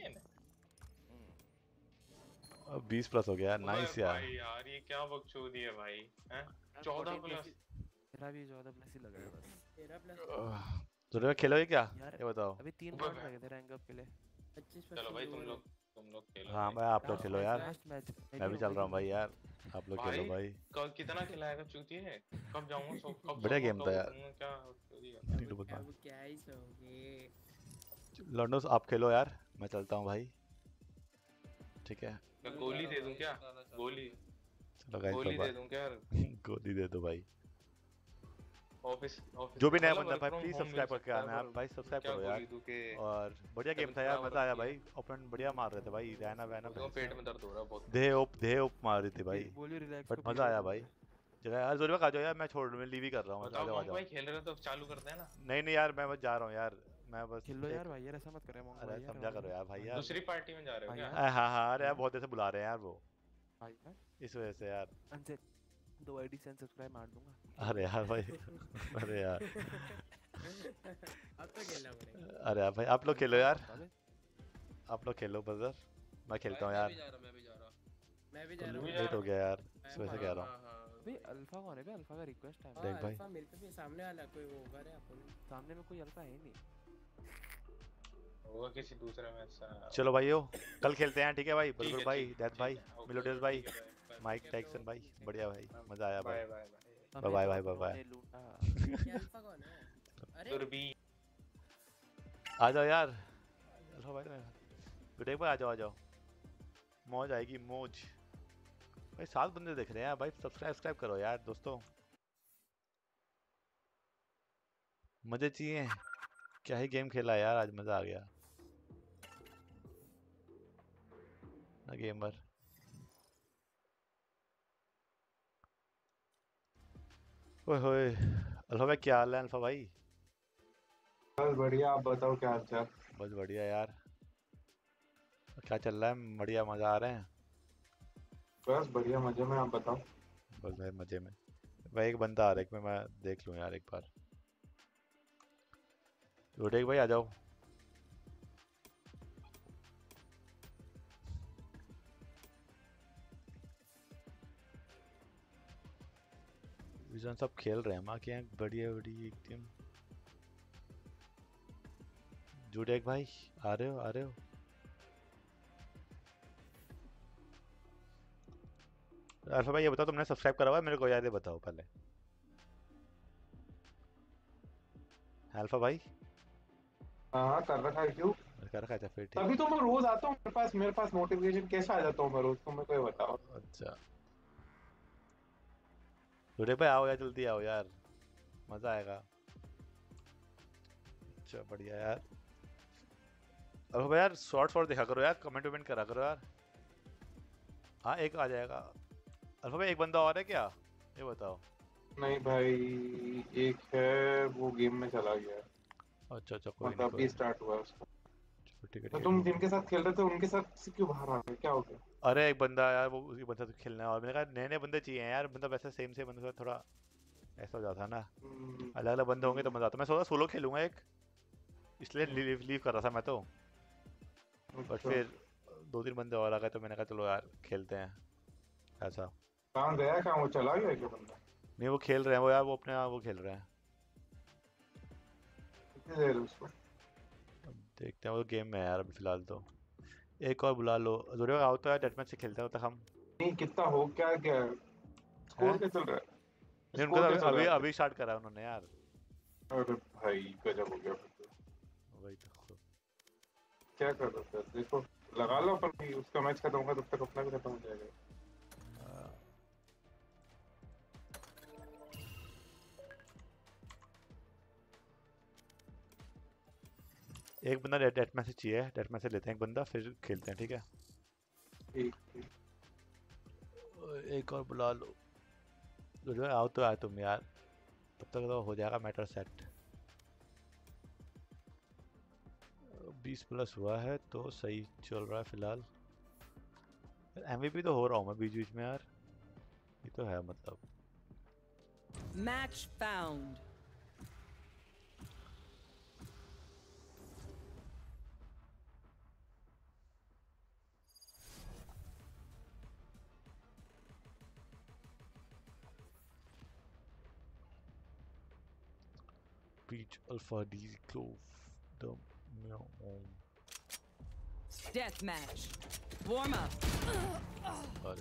अब बीस प्लस हो गया नाइस ओए यार भाई यार ये क्या बकचोदी है भाई हैं चौदह प्लस मेरा भी चौदह प्लस ही लगा है बस तेरह प्लस जोडिया खेलोगे क्या यार ये बताओ अभी तीन ऊपर पॉइंट बैठ। लगे थे रैंक अप के लिए पच्चीस चलो भाई तुम लोग तुम लोग खेलो हाँ भाई। भाई आप लोग खेलो यार लास्ट मैच मैं भी चल रहा हूँ भाई यार आप लोग खेलो भाई, भाई कब कितना खिलाएगा चूती है कब जाऊंगा सो कब बढ़िया सोऊंगा, game था कब यार। उठूंगा, क्या बकचोदी है। नहीं डूबा अब क्या ही सोगे लॉन्डोस आप खेलो यार मैं चलता हूँ भाई ठीक है मैं गोली दे दूं क्या गोली चलो गाइस गोली दे बाय दूं क्या यार गोली दे दो भाई ऑफिस ऑफिस जो भी नया मतलब बंदा भाई work from please home subscribe मिल करके सकता है, आना आप पर भाई सब्सक्राइब क्या करो यार गोली दूं कि और बढ़िया गेम था यार मजा आया भाई ओपन बढ़िया मार रहे थे भाई रहना वहना तो पेट में दर्द हो रहा है बहुत दे ओप दे ओप मार रही थी भाई बोलियो रिलैक्स बट मजा आया भाई जगह यार जोरिया आ जाओ यार मैं छोड़ मैं लीव ही कर रहा हूँ आ बताओ जाओ आ मोंग जाओ भाई खेल रहे हो तो चालू करते हैं ना नहीं नहीं यार मैं बस जा रहा हूँ यार मैं बस खेल लो एक- यार भाई यार ऐसा मत करे मोंग अरे भाई यार समझा करो यार भाई यार दूसरी पार्टी में जा रहे हो भाई क्या यार। अरे हाँ हाँ अरे यार बहुत देर से बुला रहे हैं यार वो भाई यार इस वजह से यार अनसे दो आईडी से सब्सक्राइब मार दूंगा अरे यार भाई अरे यार अब तो खेलना पड़ेगा अरे यार भाई आप लोग खेलो यार अबे आप लोग खेलो ब्रदर मैं खेलता हूँ यार मैं भी जा रहा मैं भी जा रहा हूँ लेट हो गया यार इस वजह से कह रहा हूँ हाँ हाँ अबे अल्फा कौन है बे अल्फा का रिक्वेस्ट है हाँ, देख भाई। अल्फा मेरे पे भी सामने वाला कोई वो होगा रे अपन सामने में कोई अल्फा है ही नहीं होगा किसी दूसरे मैच से चलो भाइयों कल खेलते हैं ठीक है भाई ठीक बरबर है, भाई ठीक है, डेथ ठीक भाई है, ओके, मिलोडियस भाई ठीक है, बाय, माइक टैक्सन भाई बढ़िया भाई मजा आया बाय भाई bye bye Bye bye, bye, bye, bye. हमने लूटा ये अल्फा कौन है अरे दुर्बी आ जाओ यार चलो भाई मैं गुड भाई आ जाओ आ जाओ मौज आएगी मौज भाई सात बंदे देख रहे हैं यार भाई सब्सक्राइब सब्सक्राइब करो यार दोस्तों मजे चाहिए क्या ही गेम खेला यार आज मजा आ गया ना गेमर ओए होए अल्फा भाई क्या हाल है अल्फा भाई बस बढ़िया आप बताओ क्या हाल चाल बस बढ़िया यार क्या चल रहा है बढ़िया मजा आ रहे हैं बस बढ़िया मजे में आप बताओ बस भाई मजे में भाई एक बंदा आ रहा है एक में मैं देख लूं यार एक बार रोटेक भाई आ जाओ विजन सब खेल रहे हैं माँ के यहाँ बढ़िया बढ़िया एकदम जुड़ेक भाई आ रहे हो आ रहे हो? अल्फा भाई ये बताओ तुमने सब्सक्राइब करा हुआ है मेरे को यार, ये बताओ पहले। अल्फा भाई हाँ कर रखा है। क्यों कर रखा है? फिर ठीक। तभी तो मैं रोज आता हूँ, मेरे पास मेरे पास नोटिफिकेशन कैसे आ जाता हूँ मैं रोज, तुम मेरे को ये बताओ। अच्छा जुड़ेक भाई आओ यार, जल्दी आओ यार, मजा आएगा। अच्छा बढ़िया यार। अल्फा भाई यार शॉर्ट शॉर्ट देखा करो यार, कमेंट वमेंट करा करो यार। हाँ एक आ जाएगा। अल्फा भाई एक बंदा और है क्या, ये बताओ। नहीं भाई एक है, वो गेम में चला गया। अच्छा अच्छा कोई मतलब नहीं अभी कोई स्टार्ट हुआ है उसका। ठीक है तो ठीक तुम है। जिनके साथ खेल रहे थे उनके साथ से क्यों बाहर आ गए, क्या हो गया? अरे एक बंदा यार, वो उसी बंदा से खेलना है और मैंने कहा नए नए बंदे चाहिए यार, मतलब वैसे सेम सेम बंदे से थोड़ा ऐसा हो जाता है ना, अलग अलग बंदे होंगे तो मजा आता। मैं सोचा सोलो खेलूंगा एक, इसलिए लीव लीव कर रहा था मैं तो, बट फिर दो तीन बंदे और आ गए तो मैंने कहा चलो यार खेलते हैं ऐसा। कहाँ गया, कहाँ वो चला गया क्या बंदा? नहीं वो खेल रहे हैं वो यार, वो अपने आप वो खेल रहे हैं। कितनी देर है उसको? देखते हैं, वो गेम में है यार अभी फिलहाल तो। एक और बुला लो जरूर, आओ तो यार डेथ मैच से खेलते हैं तक हम। नहीं कितना हो क्या क्या स्कोर क्या चल रहा है? नहीं उनका तो अभी अभी, अभी स्टार्ट करा है उन्होंने यार। अरे भाई गजब हो गया फिर तो। वही तो क्या कर रहे थे, देखो लगा लो अपन भी, उसका मैच खत्म होगा तब तक अपना भी खत्म हो जाएगा। एक बंदा डेथ मैच चाहिए, डेथ मैच लेते हैं एक बंदा फिर खेलते हैं, ठीक है? ठीक ठीक। एक और बुला लो जरूर, आओ तो आए तुम यार, तब तक तो हो जाएगा मैटर सेट। बीस प्लस हुआ है तो सही चल रहा है फिलहाल। एमवीपी तो हो रहा हूँ मैं बीच बीच में यार, ये तो है मतलब। Match found. Beach Alpha D Clove the Death match. Warm up. अरे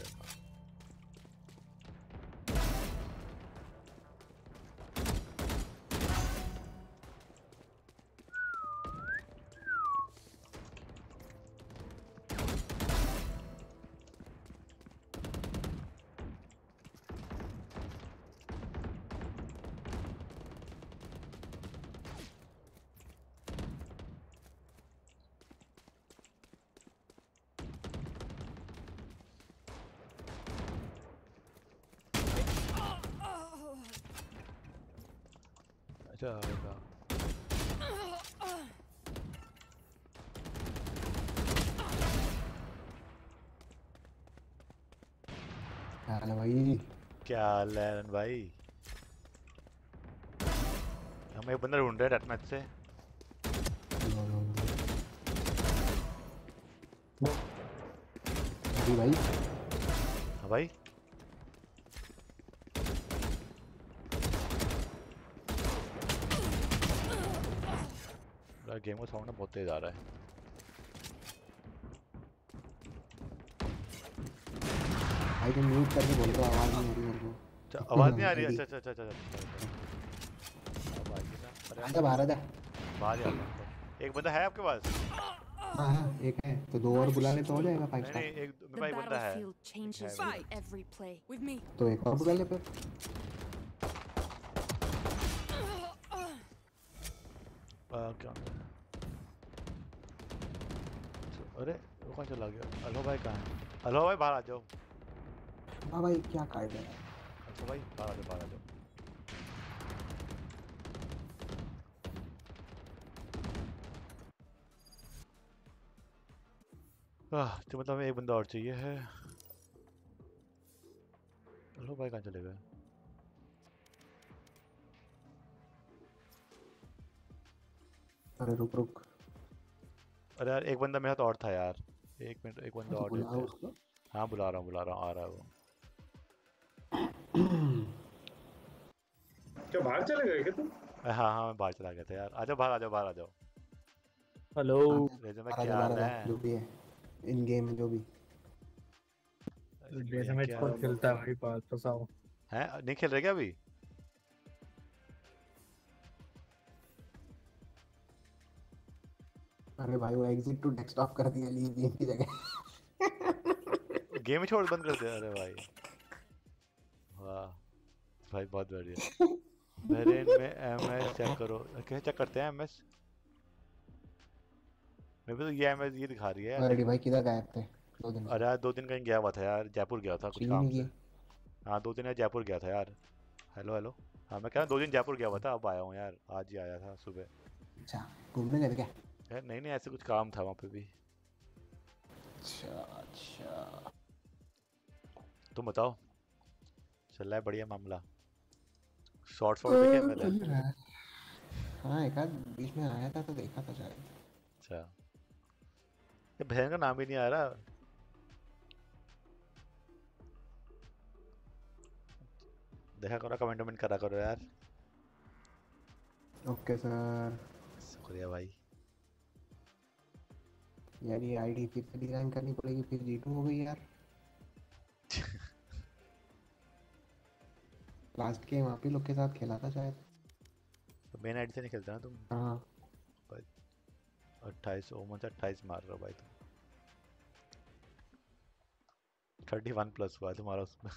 अच्छा आएगा। हाल है भाई? क्या हाल है भाई? हम एक बंदा ढूंढ रहे हैं डेथ मैच से। जी भाई। हाँ भाई गेम का साउंड बहुत तेज आ रहा है। भाई तुम म्यूट करके बोल रहे हो, आवाज नहीं आ रही मेरे को। अच्छा आवाज नहीं आ रही? अच्छा अच्छा अच्छा अच्छा आजा बाहर आजा। बाहर आ। एक बंदा है आपके पास? हाँ हाँ एक है, तो दो और बुला ले तो हो जाएगा फाइव स्टार। नहीं एक मेरे पास एक बंदा है। Every play with me. तो एक और बुला ले फिर। क्या अरे वो कौन चला गया? अल्फा भाई कहाँ है? अल्फा भाई बाहर आ जाओ। हाँ भाई क्या काट रहा है? अल्फा भाई बाहर आ जाओ, बाहर आ जाओ। आह तो मतलब एक बंदा और चाहिए है। अल्फा भाई कहाँ चले गए? अरे रुक रुक। अरे यार एक बंदा मेरा तो और था यार, एक मिनट एक बंदा और बुलाओ देते उसको। हैं। हाँ बुला रहा हूँ बुला रहा हूँ, आ रहा है वो। क्या बाहर चले गए क्या तुम? हाँ हाँ मैं बाहर चला गया था यार, आ जाओ बाहर, आ जाओ बाहर आ जाओ। हेलो रेजर में बारह क्या का हाल बारह का है? जो भी है इन गेम जो भी जैसे मैच क्या कौन खेलता है भाई बात तो साओ है? नहीं खेल रहे क्या अभी? अरे भाई वो एग्जिट टू डेस्कटॉप कर दिया ली गेम की जगह गेम ही छोड़ बंद कर दिया? अरे भाई वाह भाई, बहुत बढ़िया। बहरीन में एमएस चेक करो। कैसे चेक करते हैं एमएस? मेरे को तो ये एमएस ये दिखा रही है यार, अरे लेकिन भाई किधर गायब थे दो दिन से अरे यार दो दिन कहीं गया हुआ था यार, जयपुर गया था कुछ चिल काम नहीं से। की हाँ दो दिन यार जयपुर गया था यार। Hello hello. हाँ मैं कह रहा हूँ दो दिन जयपुर गया हुआ था, अब आया हूँ यार, आज ही आया था सुबह। अच्छा घूमने गए थे क्या यार नहीं नहीं, ऐसे कुछ काम था वहाँ पे भी। अच्छा अच्छा तुम बताओ, चल रहा है बढ़िया मामला? शॉर्ट शॉर्ट देखे हाँ, मैंने। चल रहा है हाँ एक आध बीच में आया था तो देखा था शायद अच्छा, ये बहन का नाम ही नहीं आ रहा। देखा करो, कमेंट वमेंट करा करो यार। ओके सर शुक्रिया भाई। यार ये आईडी फिर से डिजाइन करनी पड़ेगी फिर जी टू हो गई यार लास्ट गेम आप ही लोग के साथ खेला था शायद तो मेन आईडी से नहीं खेलते ना तुम? हाँ अट्ठाईस ओमन से अट्ठाईस मार रहे हो भाई तुम। थर्टी वन प्लस हुआ है तुम्हारा उसमें।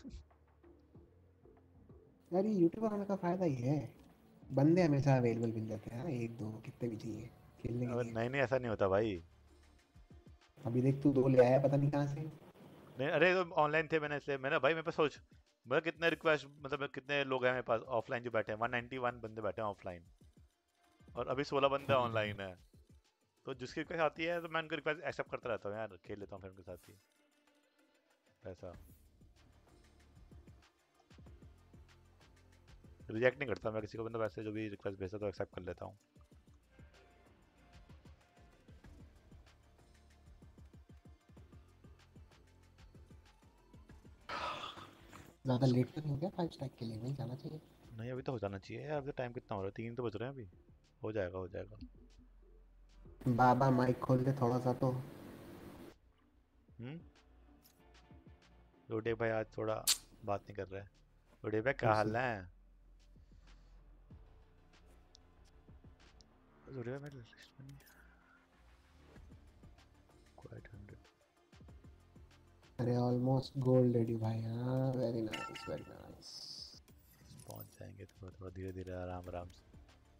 यार ये यूट्यूबर होने का फायदा ही है बंदे हमेशा अवेलेबल मिल जाते हैं हाँ, एक दो कितने भी चाहिए खेलने के अबे लिए नहीं नहीं, ऐसा नहीं होता भाई। अभी देख तू दो ले आया पता नहीं कहाँ से नहीं अरे तो ऑनलाइन थे, मैंने इसलिए मैंने भाई मेरे पास सोच, मतलब कितने रिक्वेस्ट, मतलब कितने लोग हैं मेरे पास ऑफलाइन जो बैठे हैं, वन नाइंटी वन बंदे बैठे हैं ऑफलाइन, और अभी सोलह बंदे ऑनलाइन है। तो जिसकी रिक्वेस्ट आती है तो मैं उनकी रिक्वेस्ट एक्सेप्ट करता रहता हूँ यार, खेल लेता हूँ फिर उनके साथ ही ऐसा। रिजेक्ट नहीं करता मैं किसी को, मतलब वैसे जो भी रिक्वेस्ट भेजता तो एक्सेप्ट कर लेता हूँ। ज़्यादा लेट तो नहीं हो गया फाइव स्टैक के लिए नहीं जाना चाहिए नहीं अभी तो हो जाना चाहिए यार, अभी टाइम कितना हो रहा है? तीन तो बज रहे हैं अभी, हो जाएगा हो जाएगा। बाबा माइक खोल दे थोड़ा सा तो हम्म रोडे भाई आज थोड़ा बात नहीं कर रहे हैं। रोडे भाई क्या हाल है? रोडे भाई मेरे लिस्ट में नहीं है। Quite hundred. अरे ऑलमोस्ट गोल्ड रेडी भाई हाँ वेरी नाइस वेरी नाइस पहुंच जाएंगे थोड़ा थोड़ा धीरे धीरे आराम आराम से।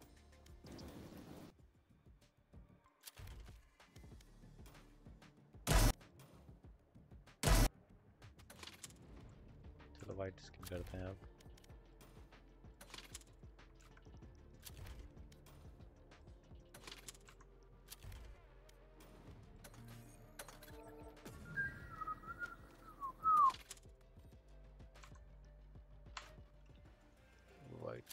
चलो वाइट स्किन करते हैं अब। वाइट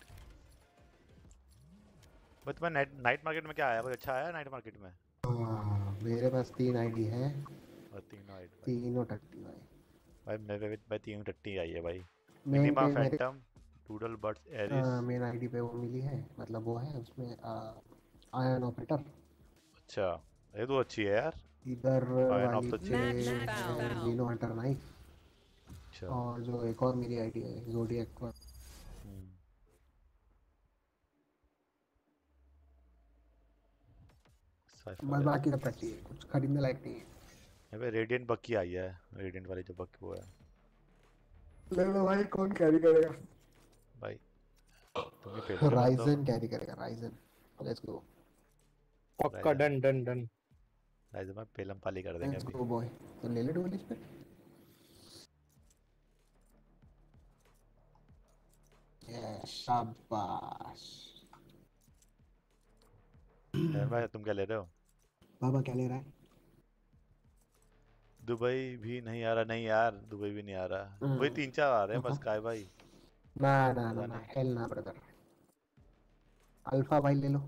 बस तुम्हें नाइट नाइट मार्केट में क्या आया? कुछ अच्छा आया नाइट मार्केट में? हाँ, मेरे पास तीन आईडी है और तीनों आइट तीनों टट्टी भाई भाई मेरे पे भाई तीनों टट्टी आई है भाई। मेन मिनिमा पे मेरे फैंटम डूडल बर्ड्स एरिस। मेन आईडी पे वो मिली है मतलब वो है उसमें आयन ऑपरेटर अच्छा ये तो अच्छी है यार। इधर आयन ऑफ वाली तो पे अच्छी है। लीनो हंटर नाइफ अच्छा और जो एक और मेरी आईडी है ज़ोडिएक पर बस बाकी सब टट्टी है कुछ खरीदने लायक नहीं है। अबे रेडिएंट बक्की आई है, रेडिएंट वाली जो बक्की वो है। ले लो भाई कौन कैरी करेगा भाई तुम ही फेल हो रहे हो राइजन कैरी करेगा राइजन लेट्स गो पक्का डन डन डन राइजन में पेलम पाली कर देंगे लेट्स अभी। गो बॉय तो ले ले डुअल इस पे ये शाबाश यार भाई तुम क्या ले रहे हो? बाबा क्या ले रहा है? दुबई भी नहीं आ रहा। नहीं यार दुबई भी नहीं आ रहा, वही तीन चार आ रहे हैं बस। काय भाई ना ना ना ना हेल ना ब्रदर अल्फा भाई ले लो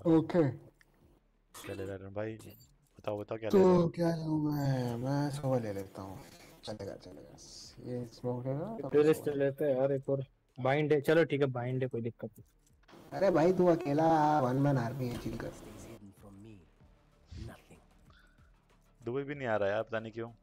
ओके चलेगा रन भाई, बताओ बताओ क्या तो ले रहे हो? क्या लूँ मैं मैं सोवा ले लेता हूँ। चलेगा चलेगा, ये स्मोक लेगा तो मैं ड्यूलिस्ट सोवा। लेते हैं यार एक और। बाइंड है, चलो ठीक है बाइंड है, कोई दिक्कत नहीं। अरे भाई तू अकेला वन मैन आर्मी है, चिल कर। दुबई भी नहीं आ रहा यार, पता नहीं क्यों।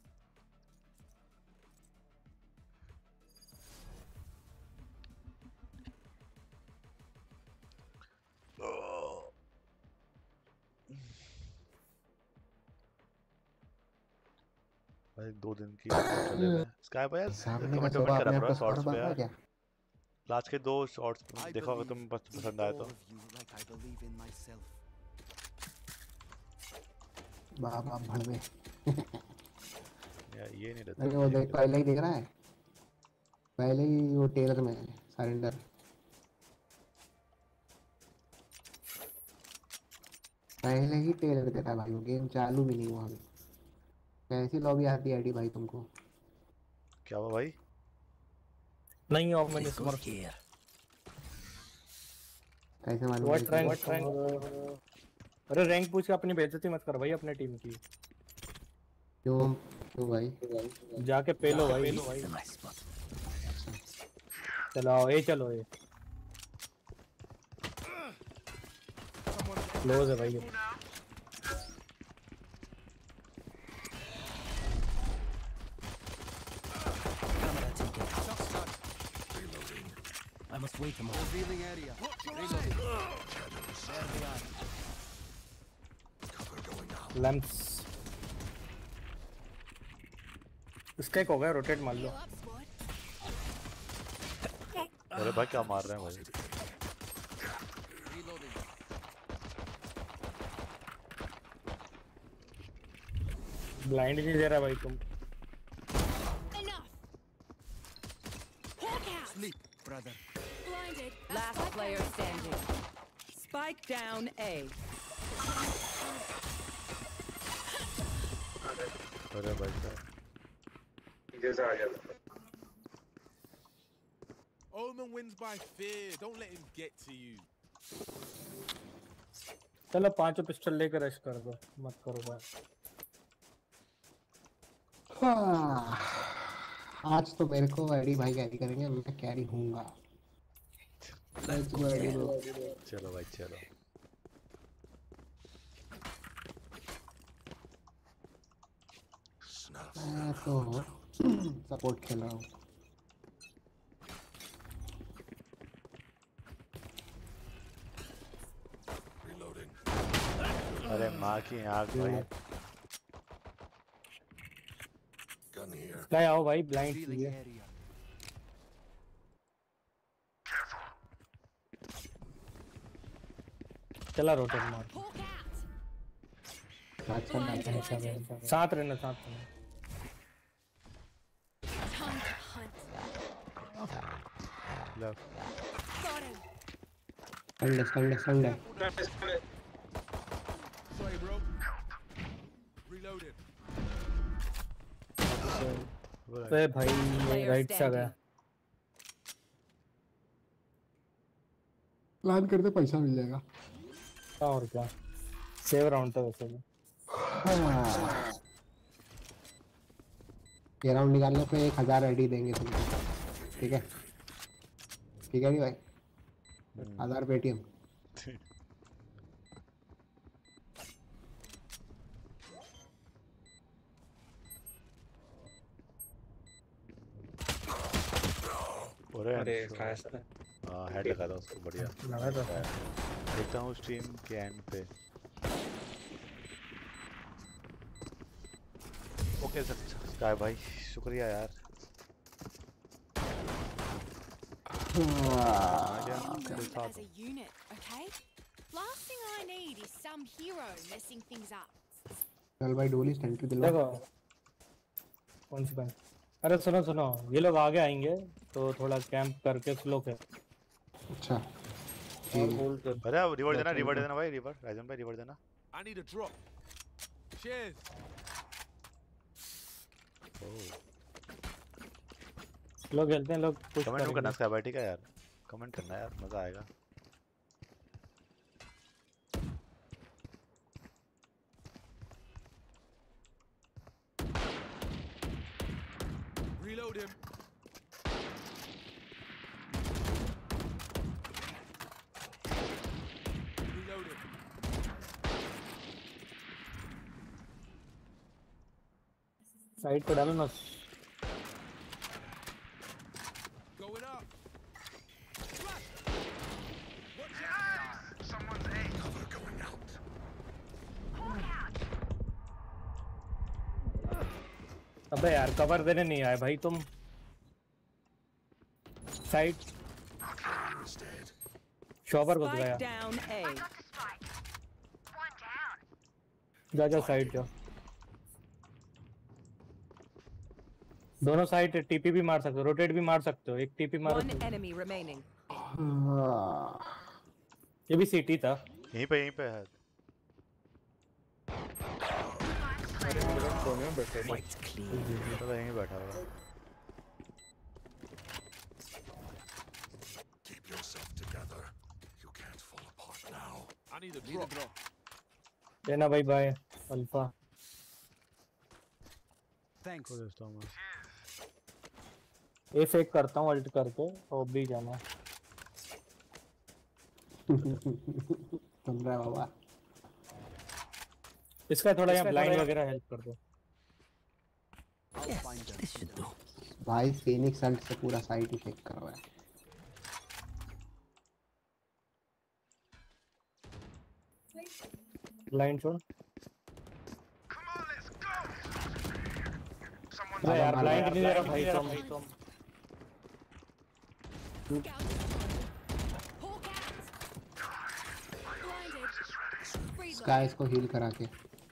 भाई दो दिन की चले हुए स्काई भाई यार, सामने का कमेंट सोवा कमेंट करा अपने आप करो को शॉर्ट्स स्कोर पे बना यार। क्या? लास्ट के दो शॉर्ट्स देखो अगर तुम्हें बस पसंद आया तो। बाप बाप भड़वे। यार ये नहीं रहता। अरे वो देख पहले ही दिख रहा है, पहले ही वो टेलर में सरेंडर। पहले ही टेलर देता भाई, वो गेम चालू भी नहीं हुआ अभी। कैसी लॉबी आती है आईडी भाई तुमको? क्या हुआ भाई? नहीं और मैंने स्मर्फ कैसे मालूम? What rank what rank? अरे रैंक पूछ के अपनी बेइज्जती मत कर भाई अपने टीम की। क्यों क्यों भाई? जाके पेलो भाई। चलो आओ ए चलो ए क्लोज है भाई ये। I must wait a moment. Revealing area. Reloading. There they are. Cover going out. Lamps इसका एक हो गया, रोटेट मार लो। अरे भाई क्या मार रहे हैं भाई? ब्लाइंड नहीं दे रहा भाई तुम। Sleep, brother. Last player standing. Spike down A. अरे भाई साहब जैसा आ जाता। Omen wins by fear. Don't let him get to you. चलो पांचों पिस्टल लेकर रश कर दो, मत करो भाई। हाँ, आज तो मेरे को आईडी भाई कैरी करेंगे, मैं कैरी हूँगा। चलो भाई चलो। मैं तो सपोर्ट खेल रहा हूँ। अरे माँ की आँख भाई। क्या आओ भाई ब्लाइंड चाहिए। चला रोटेट मार। साथ रहना साथ रहना। Sunday Sunday Sunday. Sorry, bro. Reloaded. अरे भाई राइट से आ गया। प्लान करते पैसा मिल जाएगा। और क्या सेव राउंड था वैसे भी। ये राउंड निकालने पे एक हजार आईडी देंगे तुमको, ठीक है? ठीक है नहीं भाई? हजार पेटीएम। अरे खाया सर। हाँ हेड लगा था उसको, बढ़िया लगा था। देखता हूँ स्ट्रीम के एंड पे। ओके सर स्काई भाई शुक्रिया यार। As a unit, okay? Last thing I need is some hero messing things up. चल भाई डोली स्टैंड दिलवा। देखो कौन सी बात? अरे सुनो सुनो, ये लोग आगे आएंगे तो थोड़ा कैंप करके स्लो कर। अच्छा और होल्ड कर। अरे रिवर्स देना, रिवर्स देना भाई, रिवर्स राइजन भाई रिवर्स देना। I need a drop. Cheers. लोग खेलते हैं, लोग पुश कमेंट करना स्काई भाई, ठीक है यार? कमेंट करना यार, मजा आएगा। Reload him. Reload him. Side पे डालो ना। Going up. अबे यार कवर देने नहीं आए भाई तुम। साइड शॉपर घुस गया। जा जा साइड जा। दोनों साइड टीपी भी मार सकते हो, रोटेट भी मार सकते हो। एक टीपी मारो। ये भी सीटी था। यहीं पे यहीं पे है। तो यहीं बैठा हुआ। Keep yourself together. You can't fall apart now. I need a drop. लेना भाई bye alpha. Thanks. A fake करता हूँ अल्ट करके और भी जाना। तुम रहा बाबा। इसका थोड़ा यहाँ ब्लाइंड वगैरह हेल्प कर दो। भाई फीनिक्स अल्ट से पूरा साइड ही फेक करा हुआ है। ब्लाइंड छोड़। यार ब्लाइंड नहीं दे रहा भाई तुम। स्काई इसको हील करा के।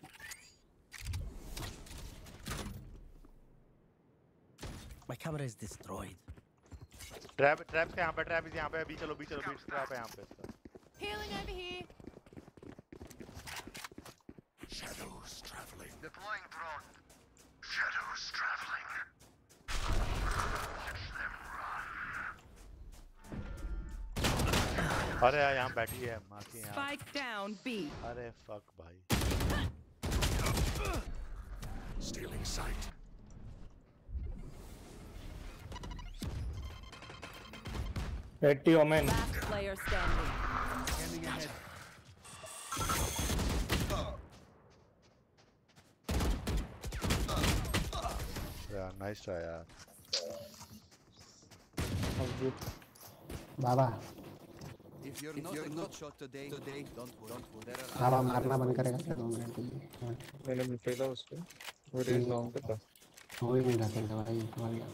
My camera is destroyed. Trap trap के यहाँ पे ट्रैप यहाँ पे अभी चलो भी चलो भी ट्रैप है यहाँ पे इसका। Healing over here. Shadows traveling. Deploying drone. Shadows traveling. Let them run. अरे यार यहाँ बैठी है माँ की यहाँ। Spike down B. अरे fuck भाई। Stealing sight. eighty omen. Last player standing. Scanning ahead. यार नाइस ट्राई यार। बाबा If you're, if not, you're not shot today, today, don't worry. There are बाबा मारना बंद करेगा क्या दो मिनट के लिए? मैंने मिला उसको। वो रेस लॉन्ग पे था। हो ही नहीं रहा था भाई मर गया।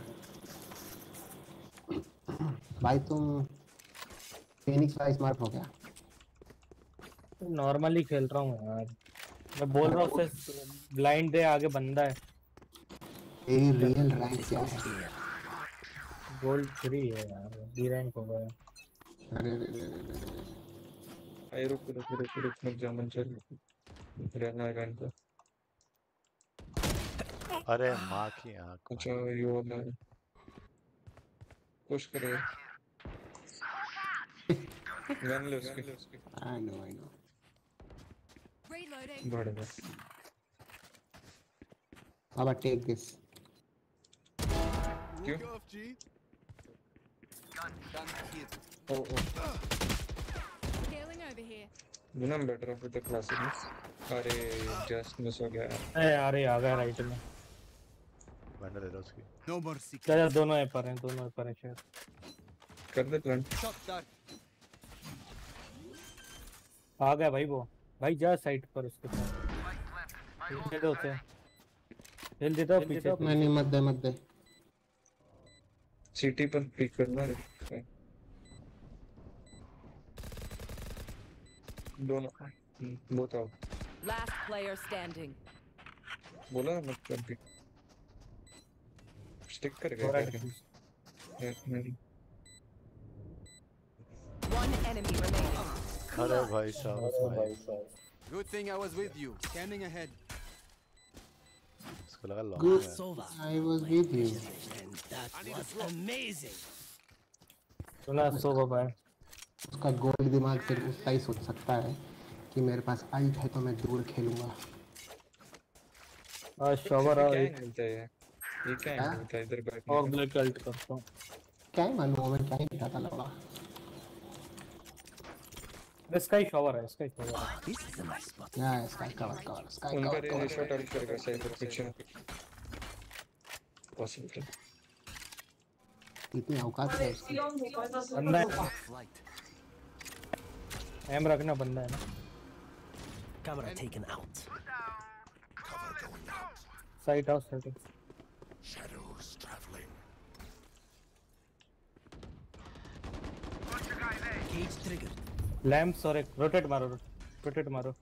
भाई तुम फीनिक्स वाला स्मार्ट हो गया। नॉर्मली खेल रहा हूँ यार। मैं बोल रहा हूँ उससे ब्लाइंड दे आगे बंदा है। तेरी रियल रैंक क्या है? गोल्ड थ्री है यार। बी रैंक हो गया। अरे रे रे रे रे। आई रुक रुक रुक रुक मत जा मन चल। रहना है गन पे। अरे माँ की आँख। अच्छा ये वाला है। पुश करे। गन ले उसकी। I know I know. Reloading. बढ़ गया। बाबा take this. क्यों? Oh oh. Healing over here. बिना बेटर ऑफ द क्लासिक। अरे जस्ट मिस हो गया। अरे अरे आ गया राइट में। बंदा ले लो उसकी। no more secret. चलो दोनों है पर हैं दोनों है पर हैं शायद। कर दे प्लान। आ गया भाई वो। भाई जा साइड पर उसके पास। हिल दे दो उसे। हिल दे दो पीछे। नहीं नहीं मत दे मत दे। सिटी पर पिक करना है। दोनों both out. Last player standing. बोला मत कर पिक। स्टिक कर गया। One enemy remaining. अरे भाई साहब। Good thing I was with you. Scanning ahead. इसको लगा लॉन्ग Good. है। I was with you. That was amazing. सुना सो बाबा। उसका गोल्ड दिमाग सिर्फ उसका ही सोच सकता है कि मेरे पास अल्ट है तो मैं दूर खेलूंगा। आज शॉवर और क्या मिलता है? ये क्या हाँ? है? क्या इधर बैठ और ब्लैक अल्ट करता हूँ। क्या ही मालूम मैं क्या ही लिखा था लौड़ा। इसका ही शॉवर है, इसका ही शॉवर है। या इसका कवर कवर स्काई उनका कवर रेंज शॉट अल्ट करेगा साइड पर पीछे पॉसिबल इतनी औकात है उसकी। बंदा है एम रखना, बंदा है ना। Camera taken out. Site out site out. Shadows traveling. Cage triggered. Lamps और एक रोटेट मारो, रोटेट मारो।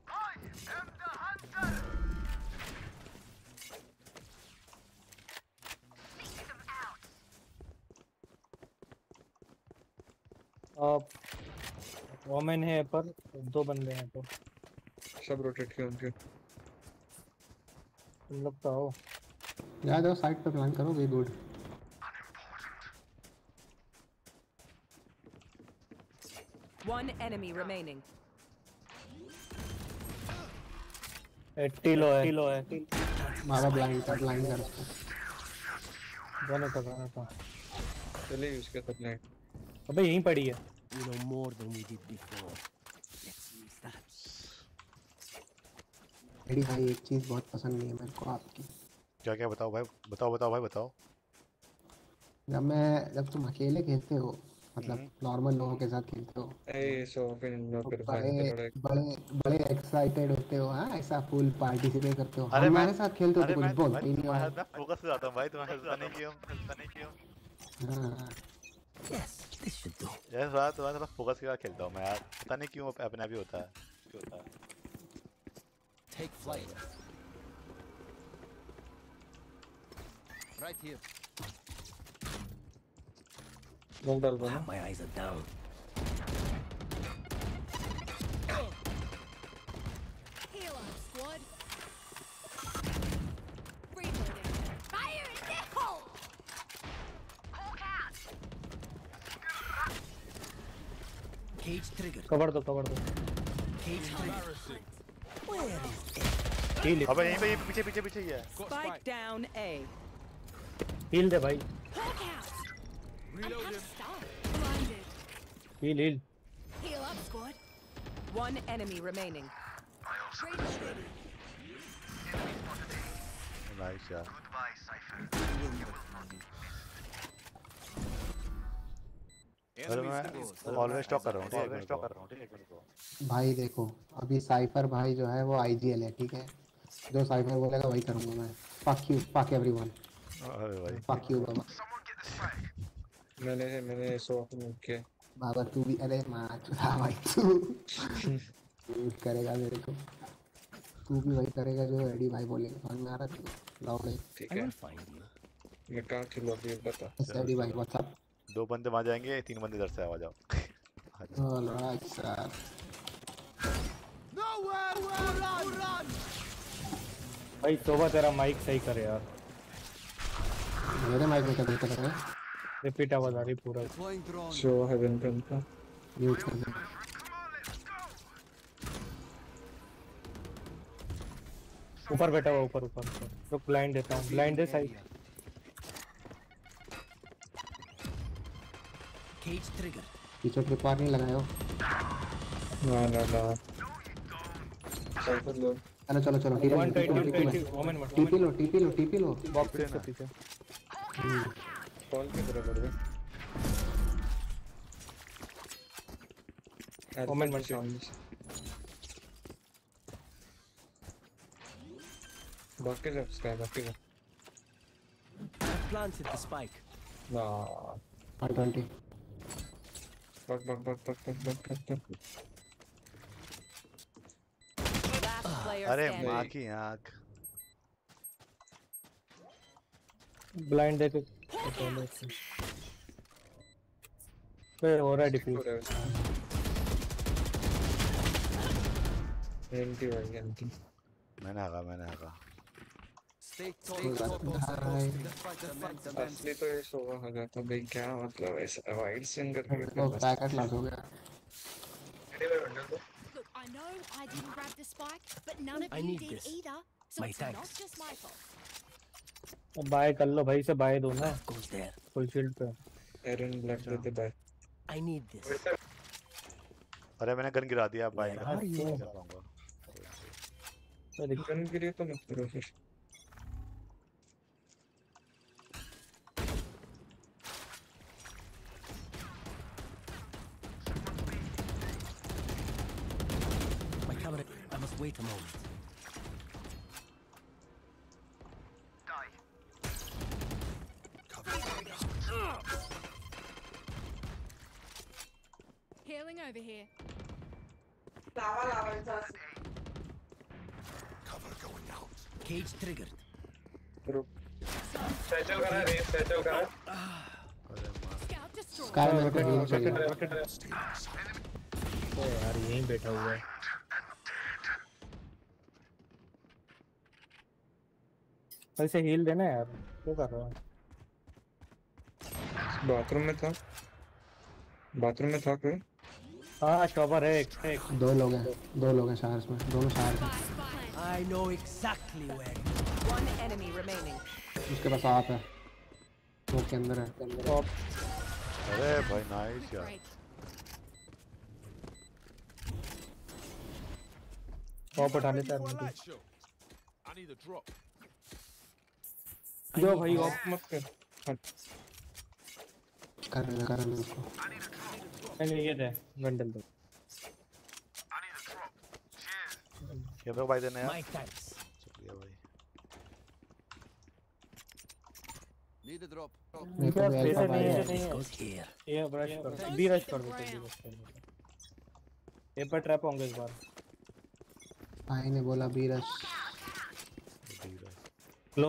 अब वोमेन है पर दो बंदे हैं तो सब रोटेट किए उनके। तुम लोग तो आओ। जा जाओ साइड पे प्लान करो, वे good. One enemy remaining. Eighty low है, लो है। मारा ब्लाइंड का, ब्लाइंड कर उसको। दोनों का दोनों का। चले यूज कर अपने। अबे यहीं पड़ी है। We know more than we did before. Let's use that. मेरी भाई एक चीज बहुत पसंद नहीं है मेरे को आपकी। क्या क्या बताओ भाई, बताओ बताओ भाई बताओ। जब मैं जब तुम अकेले खेलते हो, मतलब नॉर्मल लोगों के साथ खेलते हो, ए सो फिर नो फिर बड़े बड़े बड़े एक्साइटेड होते हो। हाँ, ऐसा फुल पार्टिसिपेट करते हो। अरे हमारे साथ खेलते हो तो कुछ बोलते ही नहीं हो। मैं फोकस हो जाता हूं भाई, तुम्हें हेल्प नहीं किया हेल्प नहीं किया। हां Yes, this should do. यार रात रात थोड़ा फोकस के साथ खेलता हूं मैं यार, पता नहीं क्यों अपने आप ही होता है, क्यों होता है। Take flight. Right here. गोल डाल दो ना। My eyes are down. Heal up, squad. Reloading. Fire in the hole. Cage triggered. Cover दो, कवर दो। Cage triggered. Where is it? Heal. अबे यहीं पे ये पीछे पीछे पीछे ही है। Spike down A. हील दे भाई। Hawk out. Reloading. Blinded. Heal heal. Heal up, squad. One enemy remaining. Nice यार। अरे मैं ऑलवेज स्टॉक कर रहा हूँ, ऑलवेज स्टॉक कर रहा हूँ, ठीक है एक मिनट को। भाई देखो, अभी साइफर भाई जो है वो आईजीएल है, ठीक है। जो साइफर बोलेगा वही करूंगा मैं। Fuck you, fuck everyone. अरे भाई फक यू बाबा। मैंने मैंने सो अपने के बाबा तू भी, अरे मां चुरा भाई तू झूठ करेगा मेरे को। तू भी वही करेगा जो एडी भाई बोलेगा। समझ में आ रहा है? लाओ भाई। ठीक है मैं कहां खेलूं अभी बताता। एडी भाई व्हाट्सअप। दो बंदे वहां जाएंगे, तीन बंदे इधर से आ जाओ। Alright sir. भाई सोबा तेरा माइक सही करे यार। मेरे माइक में क्या दिक्कत है? रिपीट आवाज आ रही पूरा। शो हेवन पे उनका म्यूट कर दे। ऊपर बैठा हुआ, ऊपर ऊपर ऊपर। रुक ब्लाइंड देता हूँ, ब्लाइंड दे साइड। Cage triggered. पीछे ट्रिप वार नहीं लगाए हो? ना ना ना साइकिल लो। चलो चलो चलो टीपी लो, टीपी लो, टीपी लो, टीपी लो। बॉक्स के पीछे। कॉल की तरह कर दे। मोमेंट मत बाकी सब स्काई बाकी सब Planted the spike. ना वन ट्वेंटी। बक बक बक बक बक बक बक अरे माँ की आँख। ब्लाइंड दे के पे हो रहा है डिफ्यूज। एंटी भाई एंटी। मैंने आगा मैंने आगा। असली तो ये सोवा होगा तो भाई क्या मतलब ऐसा वाइड सिंग करके तो पैकेट लॉस हो गया। Look, I know I didn't grab the spike, but none of I you need did this. either. So My it's thanks. not just my fault. Buy कर लो भाई से बाय दो ना फुल शील्ड पे एरन ब्लैक दे दे बाय I need this. अरे मैंने गन गिरा दिया बाय Where are you? कर पाऊंगा गन गिरी तो मत करो फिर My camera. I must wait a moment. Healing over here. Cover going out. Cage triggered. Satchel करा रे सैचल करा Scout destroyed. स्काई मेरे को हील चाहिए ओ यार यहीं बैठा हुआ है ऐसे हील देना यार क्या कर रहा है बाथरूम में था बाथरूम में था कोई हाँ शॉपर है एक एक दो लोग हैं दो लोग हैं शायर्स में दोनों शायर्स में I know exactly where. One enemy remaining. उसके पास आप है वो के अंदर है अरे भाई नाइस यार टॉप उठा लेता है I need a drop. जो भाई ऑफ मत कर कर रहे कर रहे उसको नहीं ये दे बंडल दो ये ब्रो भाई देना यार My thanks. शुक्रिया भाई Need a drop. मेरे को भी अल्फा नहीं भाई है नहीं है Good here. ये ब्रश कर बी रश कर दो बी रश कर दो ये पर ट्रैप होंगे इस बार भाई ने बोला बीरस लो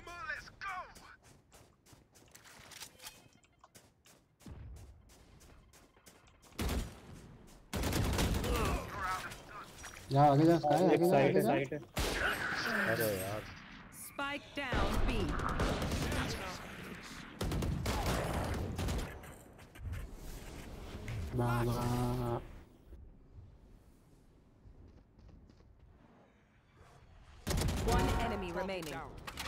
जा आगे जा स्काई आगे जा साइड आगे जा साइड अरे यार Spike down B. Baba One enemy remaining.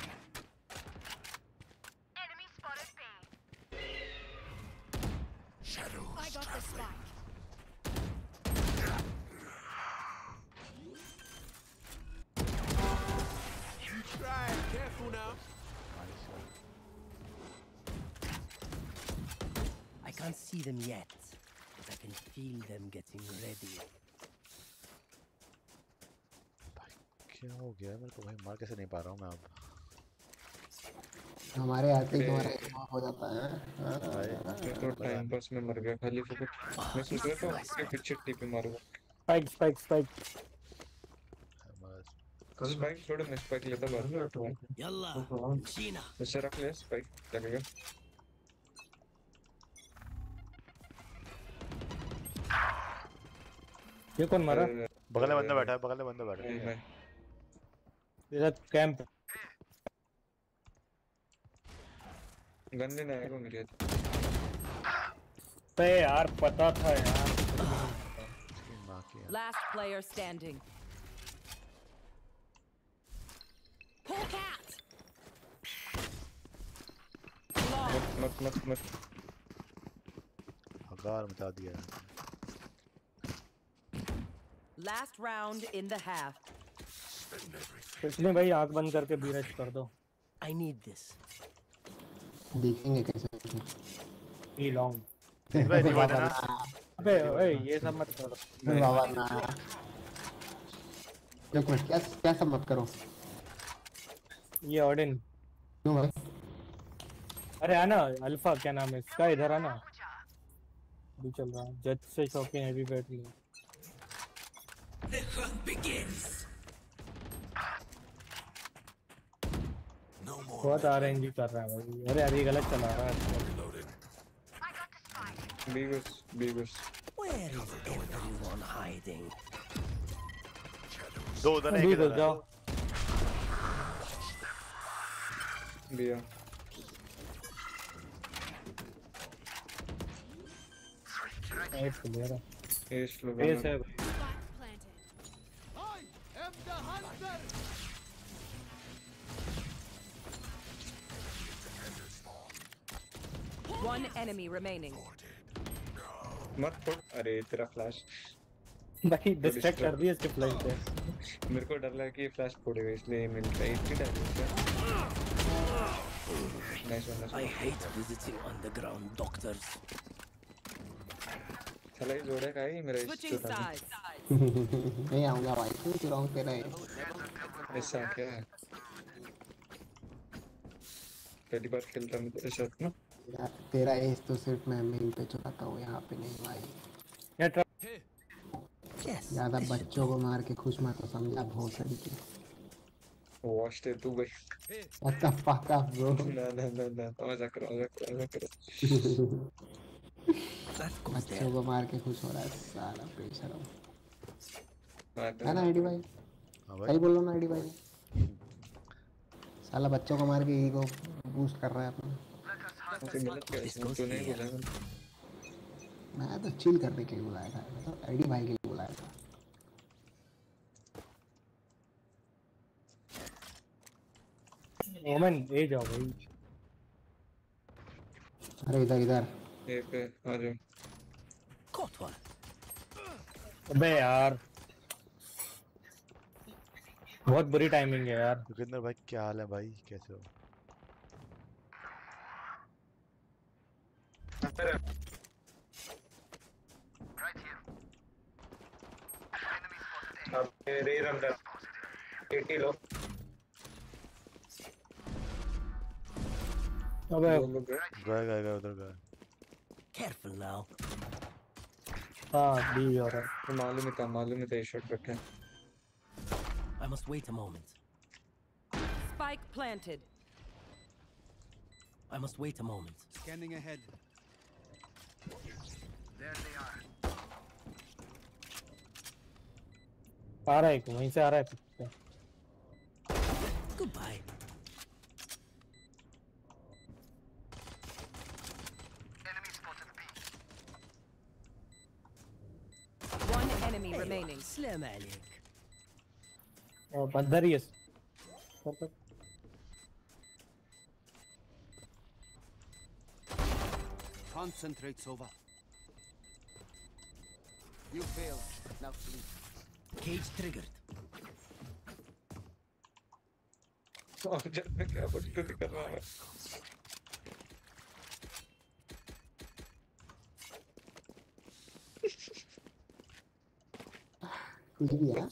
Shadows I got the spike. You try. Careful now. I can't see them yet, but I can feel them getting ready. क्या हो गया मेरे को भाई मार कैसे नहीं पा रहा हूँ मैं अब हमारे आते ही तुम्हारा एक माफ हो जाता है मैं तो टाइम पास में मर गया खाली फोकट मैं सोच रहा था उसके पीछे टीपी मारूंगा स्पाइक स्पाइक स्पाइक स्पाइक छोड़ मैं स्पाइक लेता बाहर Yalla, Sheena. वैसे रख ले स्पाइक लगेगा ये कौन मारा बगल में बंदा बैठा है बगल में बंदा बैठा है इधर कैंप गन लेने आएगा मेरे पे यार पता था यार Last player standing. Hawk out. मत मत मत मत हगार मचा दिया Last round in the half. कुछ नहीं भाई आंख बंद करके बीरज कर दो I need this. देखेंगे कैसे ई लॉन्ग बाबा ना अबे ओए ये सब मत करो बाबा ना जो कुछ क्या क्या सब मत करो ये ऑडिन क्यों भाई अरे आना अल्फा क्या नाम है इसका इधर आना अभी चल रहा है जज से शॉपिंग हैवी बैठ ली The hunt begins. बहुत आरएनजी कर रहा है भाई अरे अरे गलत चला रहा है बीगस बीगस Where is everyone hiding? दो उधर एक इधर जाओ दिया एट ले रहा एस लो एस है One enemy remaining. मत फोड़। अरे तेरा फ्लैश भाई डिस्ट्रैक्ट कर दिया इसके फ्लैश से। मेरे को डर लगा कि ये फ्लैश फोड़ेगा इसलिए मिल रहा है इतनी डैमेज है। Nice one I hate visiting underground doctors. चला ही जोड़े का ही मेरा Switching इश्क था। sides. नहीं आऊंगा भाई तू चुराऊं तेरा है। ऐसा क्या है? पहली बार खेलता मैं तेरे साथ ना। यार तेरा एज तो सिर्फ मैं मेन पे चुराता हूँ यहाँ पे नहीं भाई। ज्यादा बच्चों को मार के खुश मत हो समझा भोसड़ी के। वॉच दे तू भाई। What the fuck up bro? ना ना ना ना मजाक करो मजाक करो मजाक करो। बच्चों को मार के खुश हो रहा है साला बेशरम। है ना आईडी भाई? सही बोल रहा ना आईडी भाई? साला बच्चों को मार के ईगो बूस्ट कर रहा है अपना। मैं तो चिल करने के लिए बुलाया था, तो आईडी भाई के लिए बुलाया था। ओमन ए जाओ भाई। अरे इधर इधर ए पे आ जाओ। अबे यार बहुत बुरी टाइमिंग है यार। जोगिंदर भाई क्या हाल है भाई, कैसे हो? अब रेर अंदर एटी लो। अबे गए गए गए उधर गए। Careful now. हाँ डी और मालूम ही था मालूम ही था ये शॉट रखे। I must wait a moment. Spike planted. I must wait a moment. Scanning ahead. There they are. आ रहा है वहीं से आ रहा है पीछे। Goodbye. One enemy remaining. Slam عليك. और बंदर ही है। Concentrate, Sova. You failed. Now sleep. Cage triggered. और जब मैं क्या बच्चों से कर रहा है? कुछ भी है।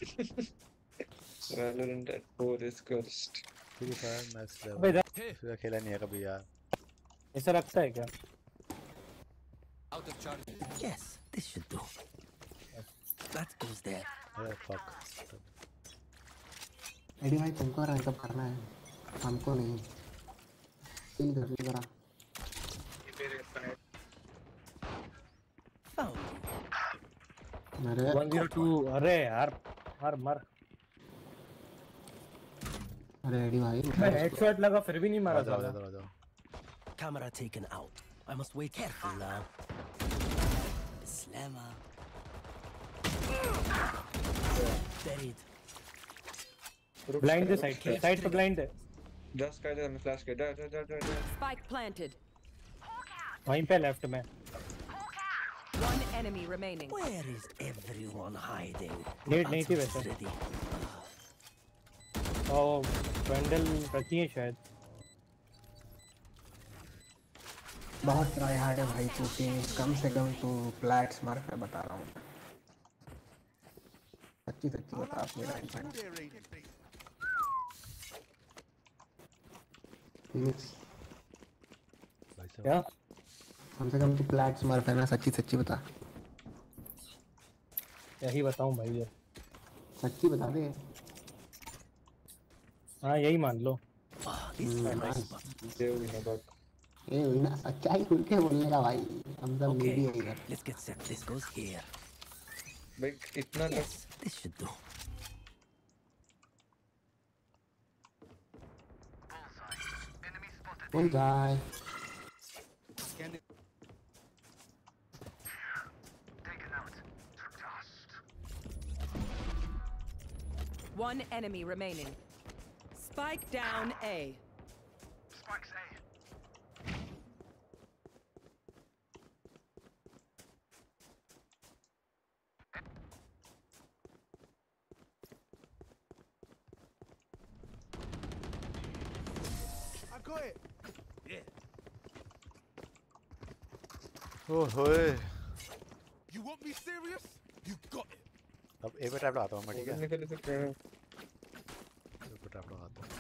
Valorant at four is cursed. Free Fire max अबे लेवल। इधर फिर खेला नहीं है कभी यार। ऐसा लगता है क्या? Out of charge. Yes, this should do. That goes there. अरे fuck। आईडी भाई तुमको रैंक अप करना है, हमको नहीं। चिल कर ले जरा। मेरे one zero two अरे यार मर मर। अरे आईडी भाई हेडशॉट लगा फिर भी नहीं मारा आ जाओ था। आ जाओ आ जाओ। Camera taken out. I must wait careful now. Slammer. Buried. Blind है साइड पे, साइड पे ब्लाइंड है। जस्ट का जा मैं फ्लैश कर जा जा जा जा। Spike planted. वहीं पे लेफ्ट में। One enemy remaining. Where is everyone hiding? Net नहीं थी वैसे। Ready. ओ वेंडल रखी है शायद। बहुत ट्राई हार्ड है भाई तू कि कम से कम तू फ्लैट स्मर्फ है बता रहा हूँ। सच्ची सच्ची बता अपनी राइट भाई। क्या? कम से कम तू फ्लैट स्मर्फ है ना, सच्ची सच्ची बता। क्या ही बताऊं भाई ये। सच्ची बता दे। हाँ यही मान लो। देव भी ना बात। ये हुई ना सच्चाई खुल के बोलने का भाई। हम सब मीडिया ही है। Let's get set. This goes here. भाई इतना Yes, this should do. One guy. Scanning. One enemy remaining. Spike down A. got it. Yeah. ओह होए You want me serious? You got it. अब ए पे ट्रैप लगाता हूँ मैं ठीक है निकले तो क्या ए पे ट्रैप लगाता हूँ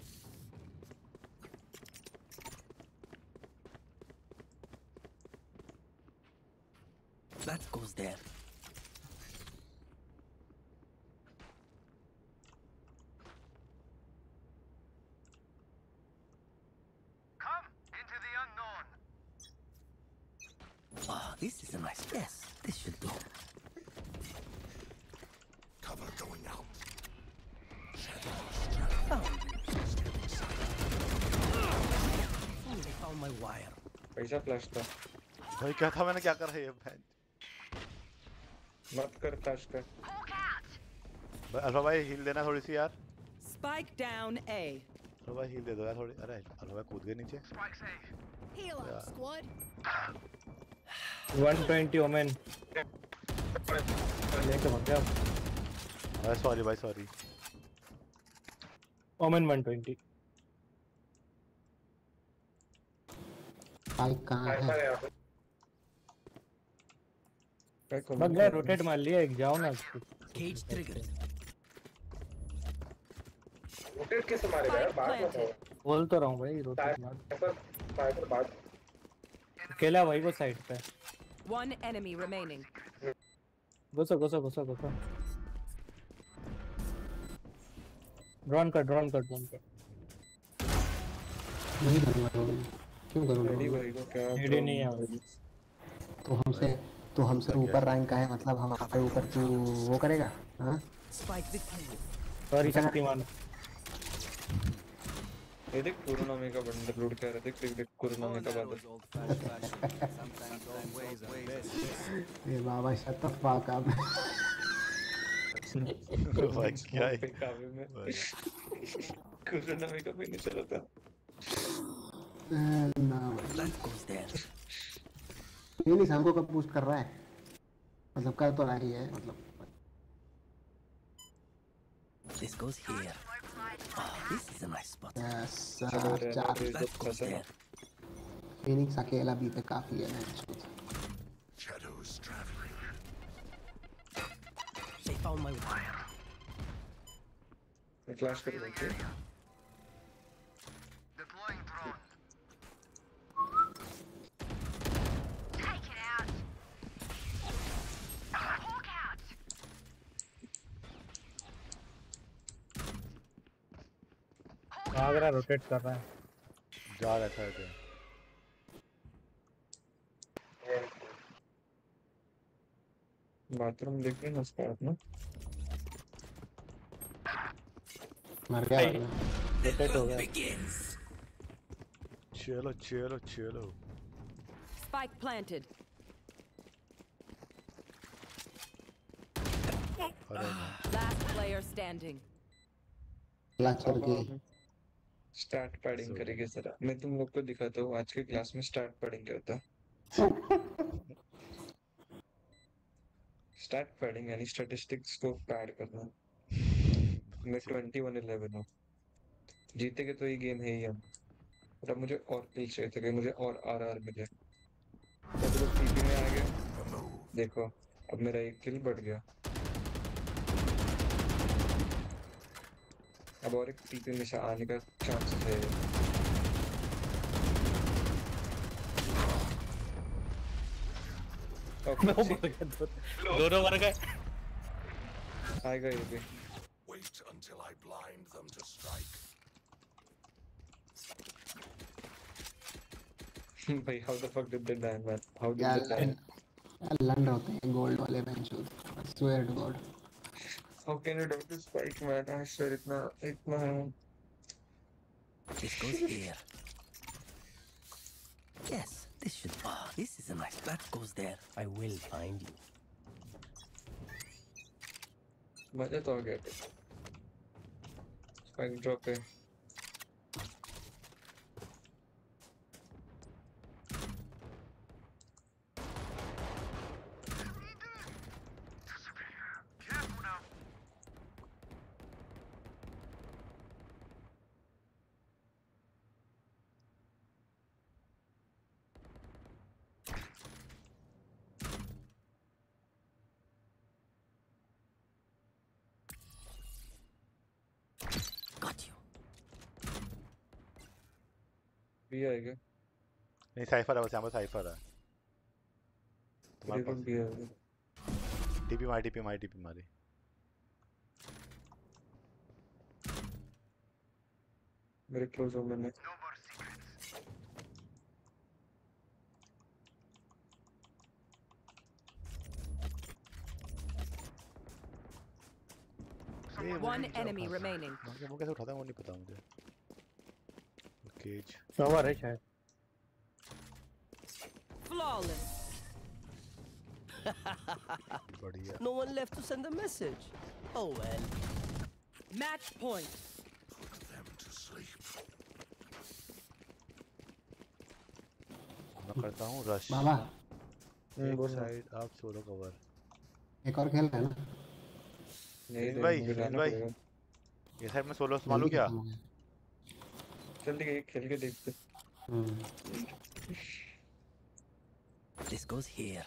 That goes there. Ah, this is a nice. Yes, this should do. Cover going out. Oh, they found my wire. पैसा फ्लैश का भाई क्या था मैंने क्या कर रहा है ये बहन मत कर फ्लैश कर भाई अल्फा भाई हील देना थोड़ी सी यार Spike down A. अल्फा भाई हील दे दो यार थोड़ी अरे अल्फा भाई कूद गए नीचे Heal up, squad. one twenty Omen लेके भाग गया भाई सॉरी भाई sorry Omen one twenty spike कहाँ है बग गया रोटेट मार लिया एक जाओ ना Cage triggered. रोटेट कैसे मारेगा यार बात बताओ बोल तो रहा हूँ भाई रोटेट मार फाइबर बात अकेला भाई वो साइड पे One enemy remaining. घुसो घुसो घुसो घुसो ड्रोन कर ड्रोन कर ड्रोन कर नहीं करूँगा रोल क्यों करूँगा रेडी भाई को क्या रेडी नहीं है तो हमसे तो हमसे ऊपर रैंक का है मतलब हमारे ऊपर तू वो करेगा हाँ Spike with you. Sorry Shaktimaan ये देख कुरुनामे का बंडल लूट कर देख देख देख कुरुनामे का बंडल ये बाबा शट द फक अप भाई क्या है कावे में कुरुनामे का भी नहीं चलता ना That goes there. ये नहीं हमको कब बूस्ट कर रहा है मतलब कर तो रहा ही है मतलब This goes here. Oh, this is a nice spot. Yes चार That goes there. फिनिक्स अकेला भी पे काफी है मैं Shadows traveling. They found my wire. Flash कर देते भाग रहा रोटेट कर रहा है जा रहा था इधर बाथरूम देखने ना उसका अपना मर गया रोटेट हो गया चलो चलो चलो Spike planted. Last player standing. Class करके स्टार्ट पैडिंग करेंगे जरा मैं तुम लोग को दिखाता हूँ आज के क्लास में स्टार्ट पैडिंग क्या होता है स्टार्ट पैडिंग यानी स्टैटिस्टिक्स को पैड करना मैं ट्वेंटी वन इलेवन हूँ जीतेंगे तो ये गेम है ही हम और अब मुझे और किल चाहिए थे कि मुझे और आरआर मिले अब लोग टीपी में आ गए देखो अब मेरा एक किल बढ़ गया अब और एक टीपी में से आने का चांस है दोनों मर गए आएगा ये भी Wait until I blind them to strike. भाई how the fuck did they die man how did यार they die लंड होते हैं गोल्ड वाले बेंचूज swear to god how can you do this spike man I swear इतना इतना This goes here. Yes, this should. Oh, this is a nice. That goes there. I will find you. मजा तो आ गया spike drop है Got you. भी आएगा। नहीं साइफर है बस यहाँ पर साइफर है। तुम्हारे तेरे को पास भी आएगा। टीपी मारी टीपी मारी टीपी मारी। मेरे क्लोज हो मैंने। One enemy remaining. वो कैसे उठाता है वो नहीं पता मुझे। केज शॉवर है शायद। Flawless. बढ़िया। No one left to send a message. Oh well. Match point. Put them to sleep. मैं करता हूँ रश। बाबा एक साइड आप सोलो कवर। एक और खेल रहे हैं ना? नहीं भाई मुझे जाना भाई पड़ेगा। ये साइड में सोलो संभालू क्या? चल ठीक है खेल के देखते। This goes here.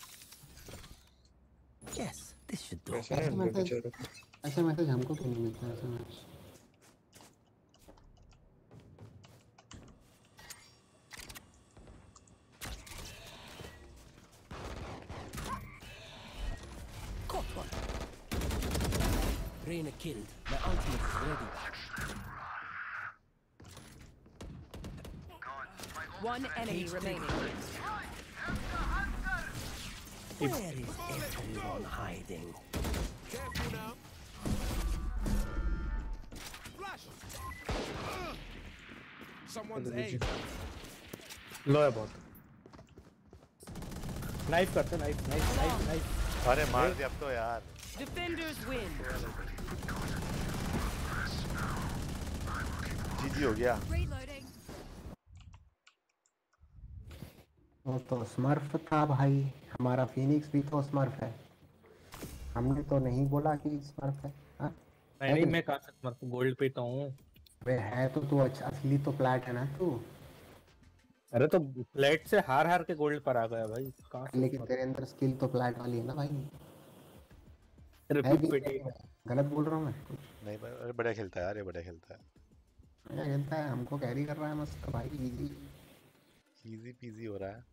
Yes, this should do. ऐसा है ना बेचारा। ऐसे मैसेज हमको क्यों नहीं मिलता ऐसा message? Caught one. Reyna killed. My ultimate is ready. One enemy remaining. Where is everyone hiding? Careful now. Flash. Someone's A. Low है बहुत। नाइफ करते नाइफ नाइफ नाइफ नाइफ। अरे मार दिया अब तो यार। Defenders win. जीजी हो गया। Reloading. वो तो स्मर्फ था भाई, हमारा फिनिक्स भी तो स्मर्फ है। हमने तो नहीं बोला कि स्मर्फ है। हाँ? नहीं नहीं मैं कहाँ से स्मर्फ गोल्ड पे तो हूँ। वे है तो तू अच्छा असली तो प्लैट है ना तू। अरे तो प्लेट से हार हार के गोल्ड पर आ गया भाई कहाँ से? लेकिन तेरे अंदर स्किल तो प्लैट वाली है ना भाई। रिपीट पिटी। गलत बोल रहा हूँ मैं? नहीं भाई अरे बढ़िया खेलता है यार ये बढ़िया खेलता है। बढ़िया खेलता है हमको कैरी कर रहा है मस्त भाई। इजी इजी पीजी हो रहा है।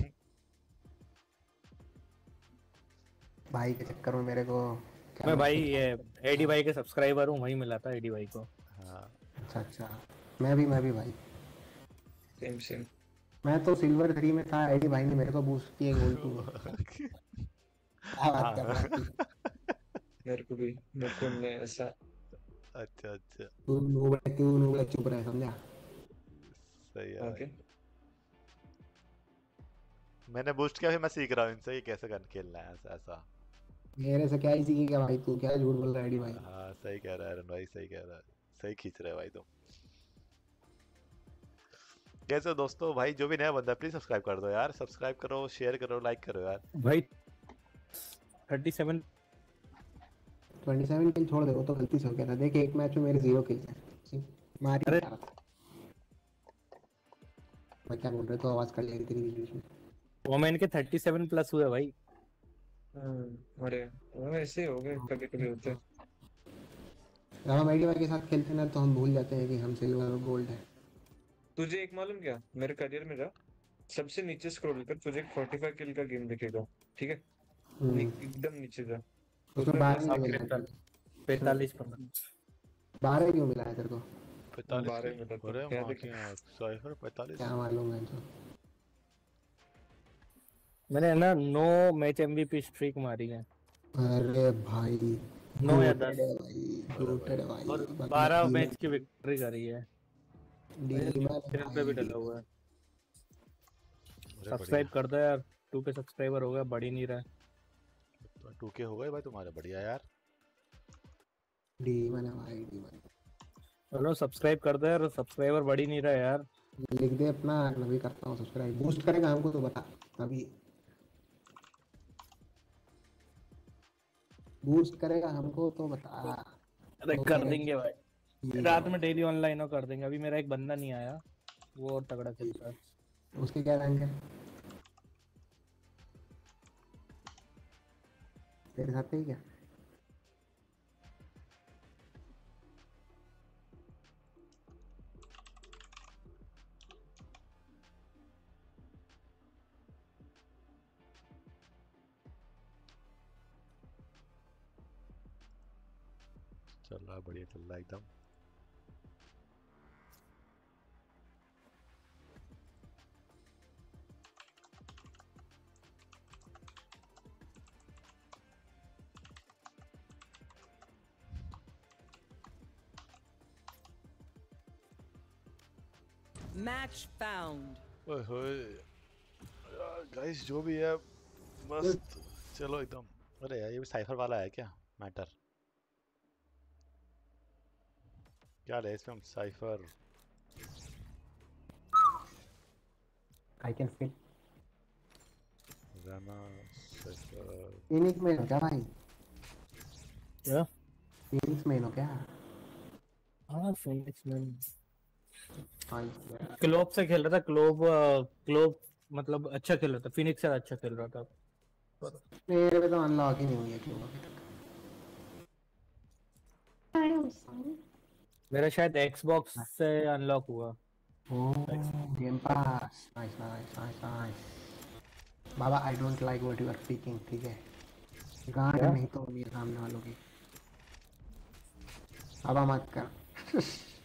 भाई के चक्कर में मेरे को मैं भाई ये एडी भाई के सब्सक्राइबर हूँ वही मिला था एडी भाई को। हाँ अच्छा अच्छा मैं भी मैं भी भाई सेम सेम। मैं तो सिल्वर थ्री में था, एडी भाई ने मेरे को बूस्ट किया गोल्ड टू में। क्या बात कर रहा है? मेरे को भी मेरे को ने ऐसा। अच्छा अच्छा तू नूब है तू नूब है चुप रह समझा। सही है ओके मैंने बूस्ट किया फिर मैं सीख रहा हूँ इनसे ये कैसे गन खेलना है ऐसा ऐसा। मेरे से क्या ही सीखेगा भाई तू, क्या झूठ बोल रहा है एडी भाई। हाँ सही कह रहा है अरुण भाई सही कह रहा है सही खींच रहे हो भाई तुम। कैसे हो दोस्तों भाई जो भी नया बंदा प्लीज सब्सक्राइब कर दो यार। सब्सक्राइब करो शेयर करो लाइक करो यार भाई। Thirty seven twenty seven kill छोड़ दे वो तो गलती से हो गया था। देख एक मैच में मेरे जीरो किल थे मार ही रहा था। मैं क्या बोल रहा तो आवाज कर लेगी तेरी बीच में। वोमेन के थर्टी सेवन प्लस हुए भाई। अरे वो ऐसे हो गए कभी कभी होते हैं। जब हम एडी भाई के साथ खेलते हैं ना तो हम भूल जाते हैं कि हम सिल्वर और गोल्ड है। तुझे एक मालूम क्या मेरे करियर में जा सबसे नीचे स्क्रॉल कर तुझे पैंतालीस किल का गेम दिखेगा ठीक है। एकदम नीचे जा उसमें बारह नहीं मिला है। पैंतालीस बारह क्यों मिला है तेरे को? बारह मिला अरे क्या मां की आंख साइफर पैंतालीस क्या मालूम है तो। मैंने ना नौ मैच एमवीपी स्ट्रीक मारी है। अरे भाई नौ या दस ग्लूटेड भाई और बारह मैच की विक्ट्री करी है। डीमन पे भी डला हुआ है। सब्सक्राइब कर दो यार टू के सब्सक्राइबर हो गया बढ़ ही नहीं रहा है। टू के हो गए भाई तुम्हारे बढ़िया यार। डीमन है भाई डीमन। चलो सब्सक्राइब कर दो यार सब्सक्राइबर बढ़ ही नहीं रहा है यार। लिख दे अपना मैं भी करता हूँ सब्सक्राइब। बूस्ट करेगा हमको तो बता अभी। बूस्ट करेगा हमको तो बता। अरे कर देंगे भाई रात में डेली ऑनलाइन हो कर देंगे। अभी मेरा एक बंदा नहीं आया वो और तगड़ा खेलता है। उसके क्या रैंक है? तेरे साथ ही क्या? चल रहा है, बढ़िया चल रहा है एकदम। Match found. ओए होए गाइस, जो भी है मस्त चलो एकदम। अरे यार ये भी साइफर वाला है क्या मैटर? क्या है इसमें? हम साइफर I can feel राना साइफर फिनिक्स में हो क्या भाई? क्या फिनिक्स में हो क्या? हाँ फिनिक्स में हाँ क्लोब से खेल रहा था। क्लोब क्लोब मतलब अच्छा खेल रहा था, फिनिक्स से अच्छा खेल रहा था। मेरे पे तो अनलॉक ही नहीं हुई है क्यों? मेरा शायद एक्सबॉक्स से अनलॉक हुआ। Oh game pass, nice nice nice nice. बाबा I don't like what you are speaking, ठीक है? गांड नहीं तो मेरे सामने वालों की बाबा मत कर।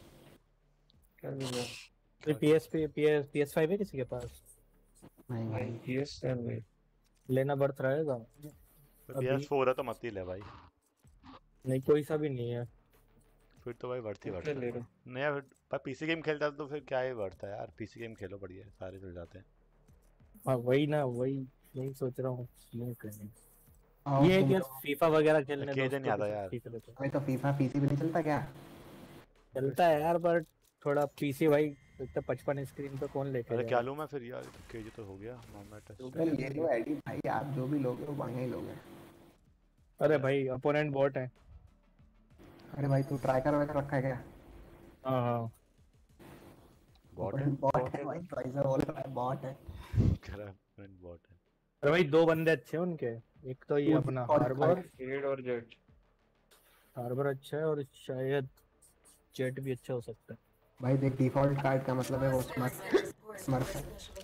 ये पीएसपी पीएस पीएस फाइव है किसी के पास? नहीं भाई पीएस टेन में लेना बढ़ रहेगा। पीएस फोर है तो मत ही ले भाई। नहीं कोई सा भी नहीं है फिर तो भाई बढ़ती बढ़ता है। नहीं यार पर पीसी गेम खेलता तो फिर क्या ही बढ़ता है यार। पीसी गेम खेलो बढ़िया, सारे चल जाते हैं। हाँ वही ना, वही यही सोच रहा हूँ नहीं करने। ये क्या फीफा वगैरह खेलने दो नहीं आता यार। भाई तो फीफा पीसी पे नहीं चलता क्या? चलता है यार पर थोड़ा पीसी भाई इतना पचपन स्क्रीन पे कौन लेके अरे क्या लूं मैं फिर यार? केजी तो हो गया नॉर्मल टेस्ट। ले लो आईडी भाई, आप जो भी लोगे वो बढ़िया ही लोगे। अरे भाई अपोनेंट बॉट है। अरे भाई तू ट्राइकर वगैरह रखा है क्या? हाँ हाँ बॉट है। बॉट है भाई, ट्राइकर बोल रहा है बॉट है। खराब बॉट है। अरे भाई दो बंदे अच्छे हैं उनके। एक तो ये अपना हार्बर हेड और जेट। हार्बर अच्छा है और शायद जेट भी अच्छा हो सकता है। भाई देख डिफॉल्ट कार्ड का मतलब है वो स्मर्फ स्मर्फ है।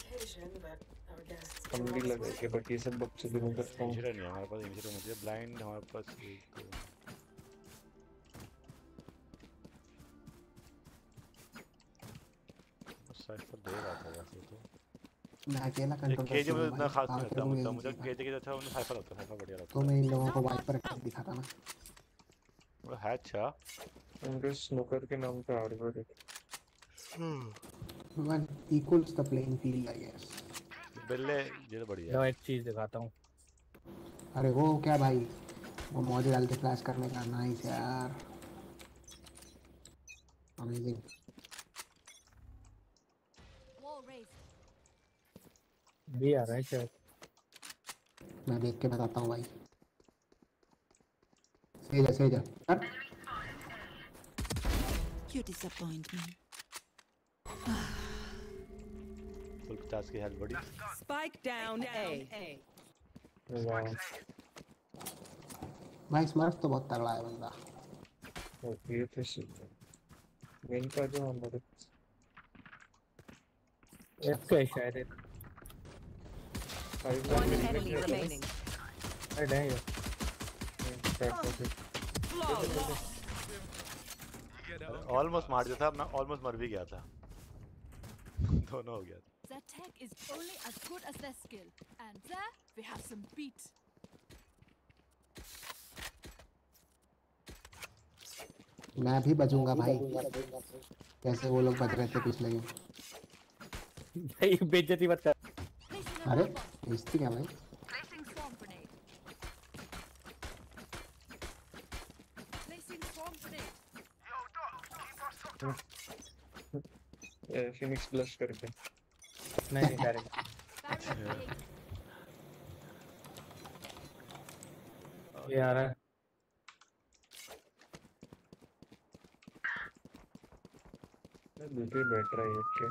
हम भी लगे के बट ये सब बक्से भी नहीं करता हूं। इंजर नहीं है हमारे पास। इंजर मुझे ब्लाइंड हमारे पास एक साइफर दे रहा था वैसे तो। मैं अकेला कंट्रोल करता हूं। केजी मुझे इतना खास नहीं लगता मुझे मुझे केजी के अच्छा उन्हें साइफर लगता है। साइफर बढ़िया लगता है। तो मैं इन लोगों को वाइपर करके दिखाता ना। वो है अच्छा। उनके स्नूकर के नाम पे हार्डवेयर है। One equals the playing field I guess. बिल्ले ये तो बढ़िया है। मैं एक चीज दिखाता हूं। अरे वो क्या भाई, वो मौजे डाल के फ्लैश करने का, नाइस यार, अमेजिंग। भी आ रहा है शायद। मैं देख के बताता हूँ भाई। सही जा सही जा। You disappoint me. फुल पचास की हेल्थ बड़ी। Spike down A. वाह भाई स्मर्फ तो बहुत तगड़ा है बंदा। ये तो सही। मेन का जो हमारे एफ का शायद है। One enemy remaining. अरे नहीं ऑलमोस्ट मार दिया था। मैं ऑलमोस्ट मर भी गया था। दोनों हो गया था। Their tech is only as good as their skill, and there we have some beat. मैं भी बचूंगा भाई, कैसे वो लोग बच रहे थे पिछले गेम। भाई बेइज्जती मत कर। अरे बेइज्जती क्या भाई? Placing swarm grenade. Placing swarm grenade. Phoenix ब्लश करके नहीं डायरेक्ट। ये आ रहा है। दूसरी बैठ रहा है ये।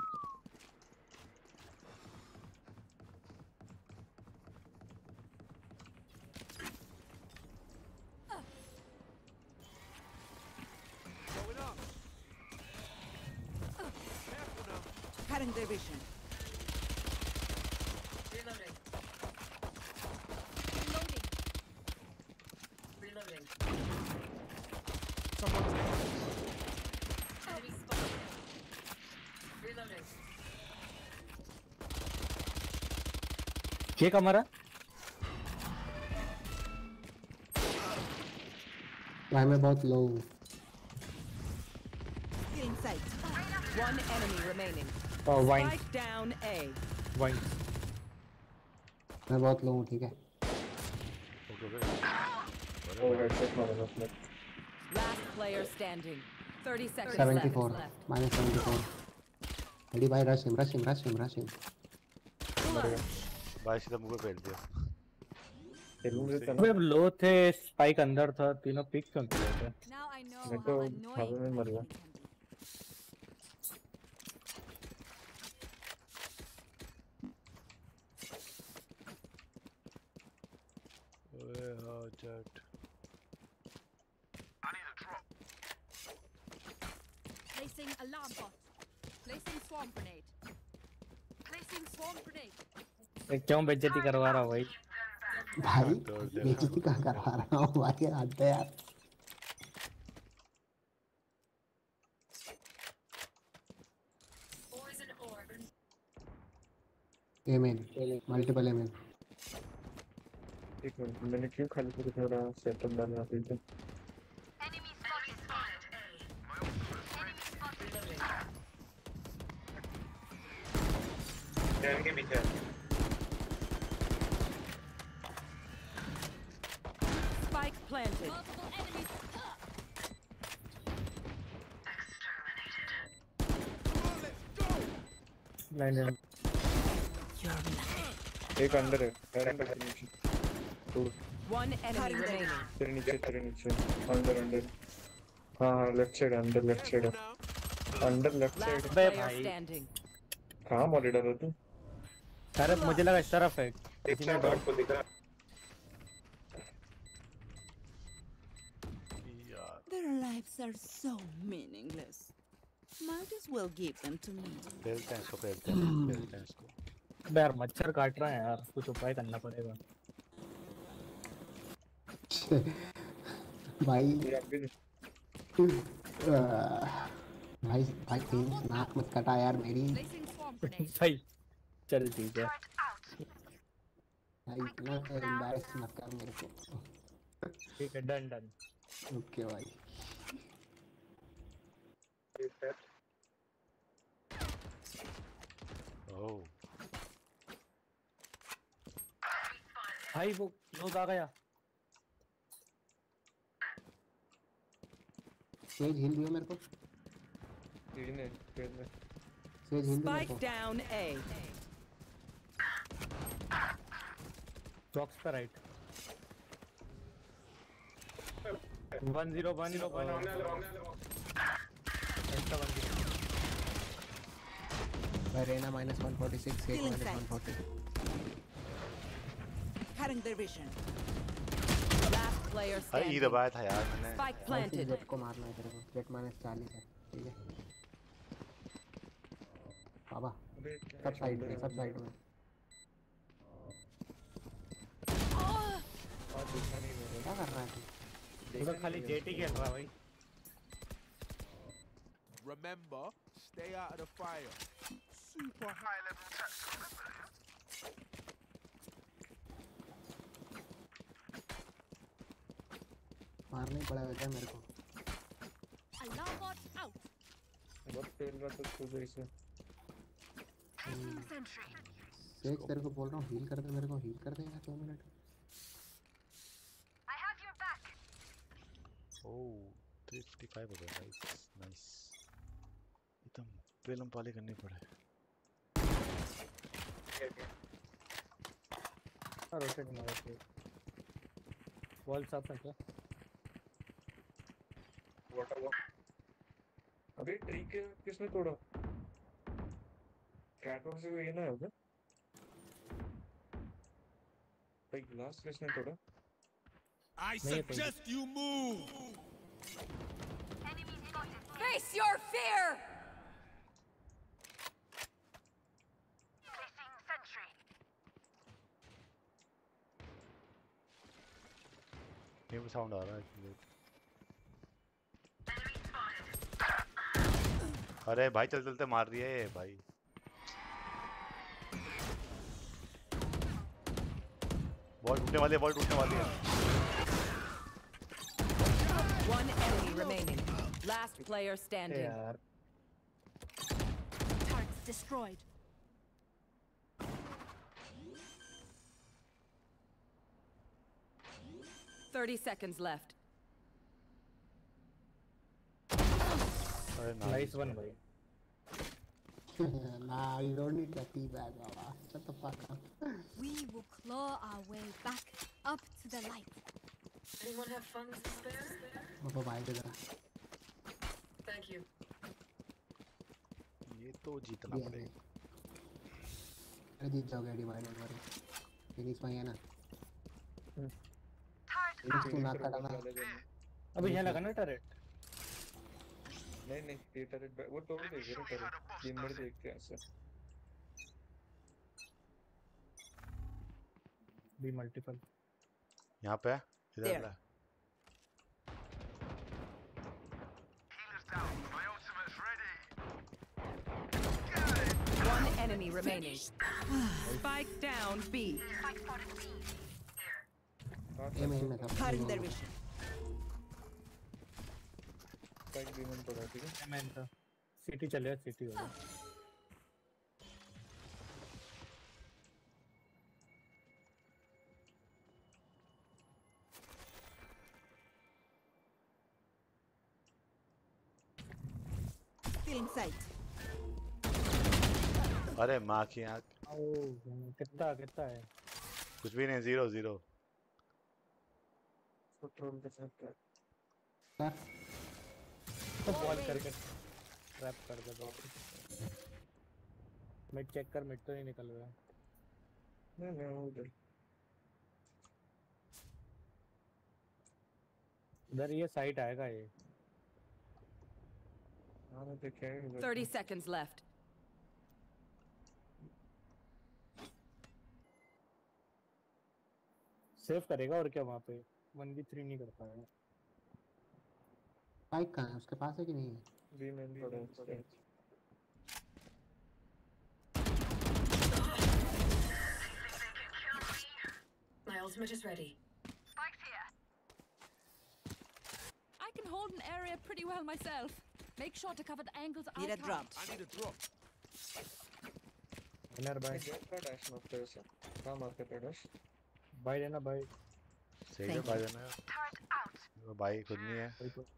Cutting their vision. Reloading. Reloading. Someone ये कमरा भाई मैं बहुत लो हूँ। One enemy remaining. Oh, wine. Spike down A. Wine. मैं बहुत लो हूँ, ठीक है। Oh, headshot मारा उसने। Last player standing. Thirty seconds seventy-four left. minus seventy-four. Ready भाई, rush him rush him rush him rush him. भाई सीधा मुंह पे फेंक दिया। वे लो थे, स्पाइक अंदर था, तीनों पिक क्यों किए थे? मैं तो हवा में मर गया। ओए हाँ chat. Placing alarm bot. Placing swarm grenade. Placing swarm grenade. क्यों बेइज्जती करवा रहा भाई? भाई बेइज्जती कहाँ करवा रहा हूँ भाई, हद है यार। एमेन, मल्टीपल एमेन। एक मिनट, मैंने क्यों खाली पूरी तरह सेटअप डाला अभी तक? के पीछे Spike planted. नहीं एक अंदर है, अंदर है नीचे। One enemy remaining. तेरे नीचे, तेरे नीचे, अंदर अंदर। हाँ हाँ लेफ्ट साइड, अंदर लेफ्ट साइड है, अंदर left side. Last player standing. कहाँ मॉडल डाला तू? अरे मुझे लगा इस तरफ है। एक साइड डॉट को दिख रहा। Their lives are so meaningless. Might as well give them to me. खेलते हैं इसको, खेलते हैं, खेलते हैं इसको। यार मच्छर काट रहा है यार, कुछ उपाय करना पड़ेगा। भाई भाई भाई प्लीज नाक मत कटा यार मेरी। भाई चल ठीक है भाई, इतना एम्बैरेस मत कर मेरे को। ठीक है, डन डन। ओके भाई। ओह भाई वो क्लोज आ गया। सेज हिल दियो मेरे को। तीन है, तीन है। सेज हिल दियो मेरे Spike को। down A. बॉक्स पे right. One zero one zero one Reyna minus one forty six, Sage minus one forty. Cutting their vision. Last player अरे standing. ये दबाया था यार मैंने। Spike planted. जेट को मारना है तेरे को। जेट माइनस चालीस है, ठीक है। बाबा सब साइड में, सब साइड में। क्या कर रहा है तू? उधर खाली जेट ही खेल रहा है भाई। Remember, stay out of the fire. Super high level tactical. मारना ही पड़ेगा क्या मेरे को? Alarm bot out. बहुत फेल रहा था तू जैसे। सेज तेरे को बोल रहा हूँ हील कर दे मेरे को, हील कर देगा दो minute. Oh three fifty five हो गया, नाइस नाइस। एकदम पेलम पाले करने पड़े। हाँ रोटेट मारा थे। वॉल साफ है क्या? Water walk. अबे ट्री के किसने तोड़ा? कैटवॉक से ये ना है क्या? भाई ग्लास किसने तोड़ा? I suggest you move. Face your fear. ये भी साउंड आ रहा है। अरे भाई चल चलते मार रही है ये भाई। बॉल टूटने वाली है, बॉल टूटने वाली है। One enemy remaining. Last player standing. यार Targets destroyed. Thirty seconds left. Nice one, boy. Nah, you don't need the tea bag, Baba. Shut the fuck up. We will claw our way back up to the light. Anyone have funds to spare? Baba, bhai de jara. Thank you. ये तो जीतना पड़ेगा। अरे जीत जाओगे divide और Phoenix में है ना। फिनिक्स को ना काटना। अभी यहाँ लगा ना टरेट। नहीं नहीं ये टरेट वो तोड़ देगा ना टरेट। गेम में देखते हैं ऐसे। B multiple. यहाँ पे इधर ला। One enemy remaining. Spike down B. ये मेन में था। Cutting their vision. स्पाइक भी मन पड़ा ठीक है। मैन था। सिटी चले सिटी हो गया। Still in sight. अरे माँ की आँख। कितना कितना है? कुछ भी नहीं, जीरो जीरो। कंट्रोल के साथ कर। तो बॉल करके ट्रैप कर दे दो। मिड चेक कर, मिड तो नहीं निकल रहा। नहीं नहीं उधर। उधर ये साइट आएगा ये। हाँ मैं देखें। Thirty seconds left. सेव करेगा और क्या वहाँ पे वन वी थ्री नहीं कर पाएगा। बाइक कहाँ है? उसके पास है कि नहीं? बी में पड़ा है। My ultimate is ready. Spike's here. I can hold an area pretty well myself. Make sure to cover the angles I Need a can't. drop. I need a drop. Winner buy. Jett का dash मारते हैं sir. कहाँ मारते हैं dash? Bye देना bye. सही है bye देना। वो बाय खुद नहीं है।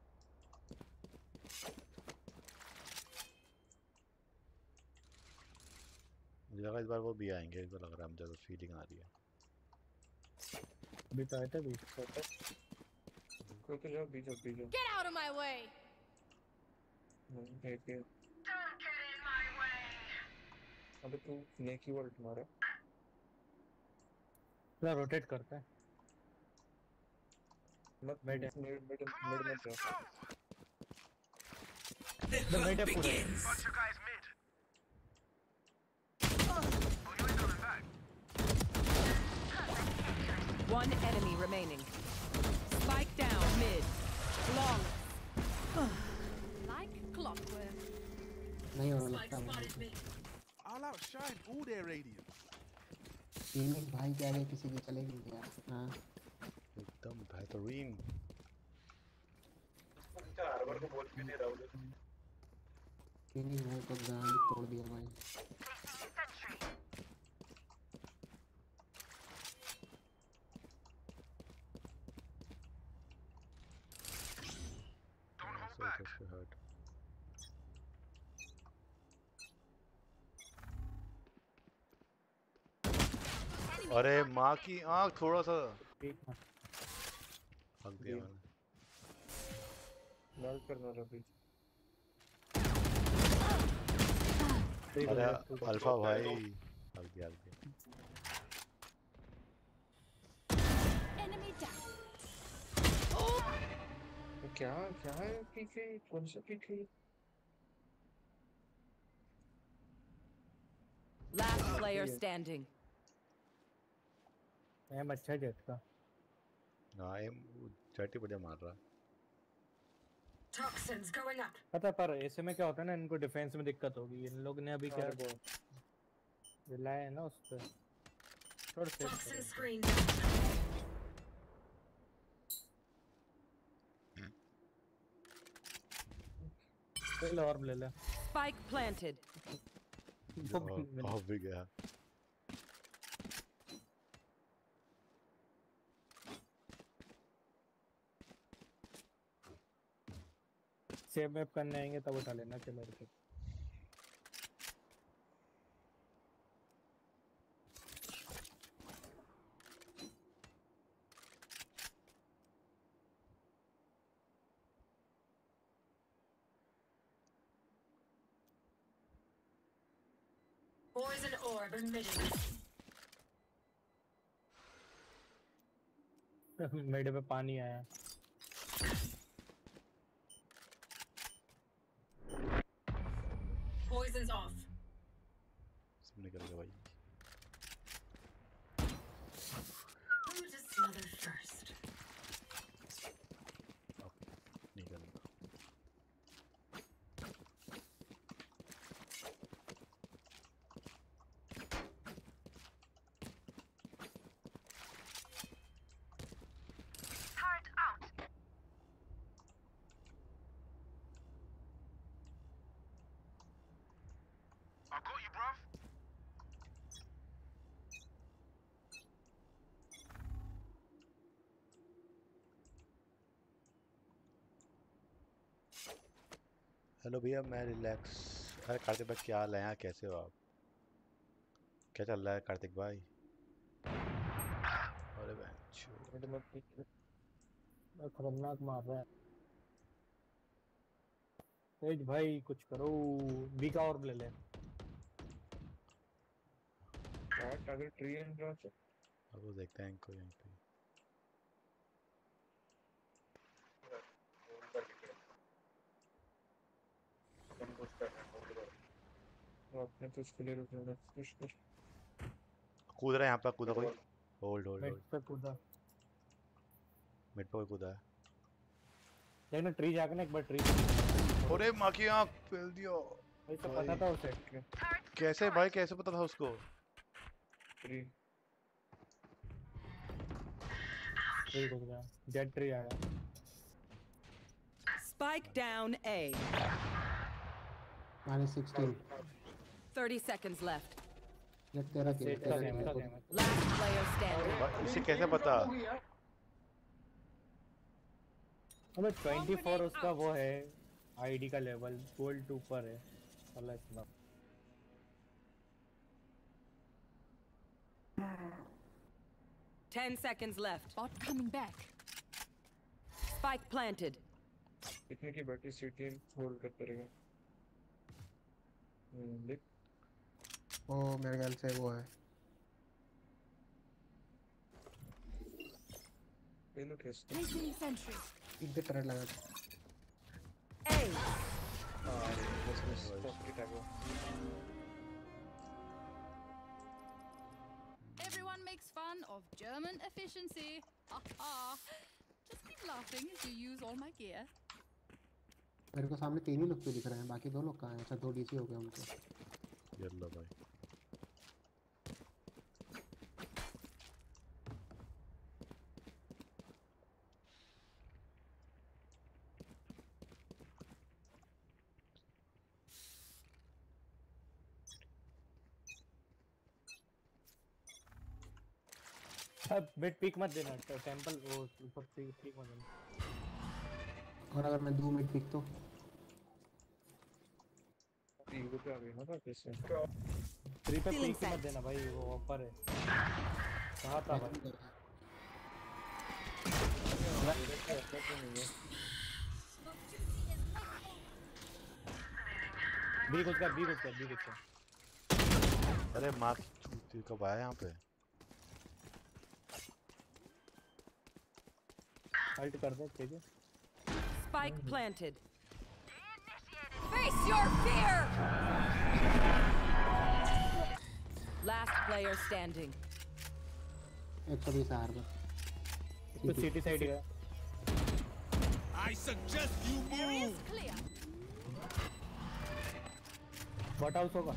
मुझे लगा इस बार वो भी आएंगे, इस बार लग रहा है मुझे तो फीलिंग आ रही है। भी तो आए थे भी। कोई तो जाओ बीच बीच। Get out of my way. नहीं है क्या? Don't get in my way. अबे तू नेकी वर्ल्ड मारा। पूरा रोटेट करता है। मत मिड मिड मिड मिड मत जा। The hunt begins. Bunch of guys mid. One enemy remaining. Spike down mid. Long. Like clockwork. नहीं हो रहा लगता मुझे। I'll outshine all their radiance. Phoenix भाई क्या है किसी की चलेगी क्या? हाँ। एकदम बेहतरीन। हार्बर को बोल भी नहीं रहा हूँ। फिनिक्स भाई तो गांड तोड़ दिया भाई। Don't hold back. अरे माँ की आँख थोड़ा सा हक दिया मैंने। लाल करना रवि। अरे अल्फा भाई हक दिया हक दिया। Enemy down. क्या क्या है पीके? कौन सा पीके? Last player standing. एम अच्छा जेट का। हाँ एम जेट ही बढ़िया मार रहा। Toxins going up. पता पर ऐसे में क्या होता है ना, इनको डिफेंस में दिक्कत होगी। इन लोग ने अभी क्या रिलाय है ना उस पे। थोड़ा Toxin screen down. ले ले और ले ले। Spike planted. ऑफ भी गया। सेव मैप करने आएंगे तब उठा लेना के मेरे को। Poison orb emitted. मेरे पे पानी आया। Poison's off. सब निकल गया भाई। Who to smother first? निकल गया। हेलो भैया मैं रिलैक्स। अरे कार्तिक भाई क्या हाल है यहाँ, कैसे हो आप? क्या चल रहा है कार्तिक भाई? अरे मैं खतरनाक मार रहा है। तेज भाई कुछ करो, बी का और ले ले। शॉट अगर ट्री एंड ड्रॉप अब वो देखते हैं इनको यहीं पे। आपने तो उसके लिए रुकना पुश कर। कूद रहा है यहाँ पे, कूदा कोई। Hold hold mid hold. पे कूदा। मिड पे कोई कूदा है। देखना ट्री जाके ना एक बार ट्री। अरे माँ की आँख फेल दिया। भाई तो पता था उसे। कैसे भाई, कैसे पता था उसको? ट्री ट्री कूद गया। जेट ट्री आया। Spike down A. minus sixteen. thirty seconds left. ये तेरा क्या तेरा गेम है। Last player standing. इसे कैसे पता? अबे चौबीस उसका वो है आईडी का लेवल गोल्ड टू पर है। अल्लाह इस्लाम। Ten seconds left. Bot coming back. Spike planted. इतने की बैटरी सिटी होल्ड करते रहेगा। हम्म देख ओ मेरे ख्याल से वो है। ये लो टेस्ट। Placing sentry. इधर तरह लगा। A. हाँ बस बस पॉकेट आ गया। Everyone makes fun of German efficiency. Ha ha. Just keep laughing as you use all my gear. मेरे को सामने तीन ही लोग तो दिख रहे हैं, बाकी दो लोग कहाँ हैं? अच्छा दो डीसी हो गए उनके। ये लो भाई। अब मिड पिक मत देना। टेंपल वो ऊपर से पिक मत देना। और अगर मैं दो मिनट पिक तो तीन को पे आ गई ना था कैसे? थ्री पे पिक मत देना भाई, वो ऊपर है। कहाँ था भाई? बी कुछ कर, बी कुछ कर, बी कुछ कर। अरे माँ की चूती कब आया यहाँ पे? अल्ट कर दे ठीक है। Spike planted. Face your fear. Last player standing. एक सौ बीस आर पर। तो सिटी साइड है। I suggest you move. Bot house होगा।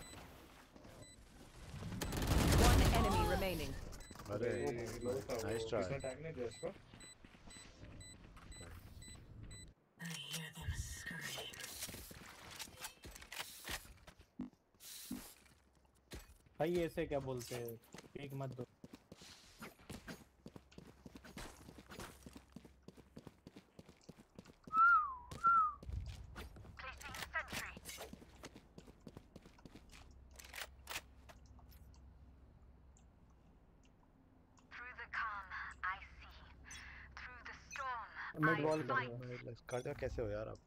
One enemy remaining. अरे नाइस ट्राई। कितना टाइम नहीं दिया इसको? भाई ऐसे क्या बोलते हैं, एक मत दो। मिड वॉल कर दो। कर दो, कैसे हो यार आप?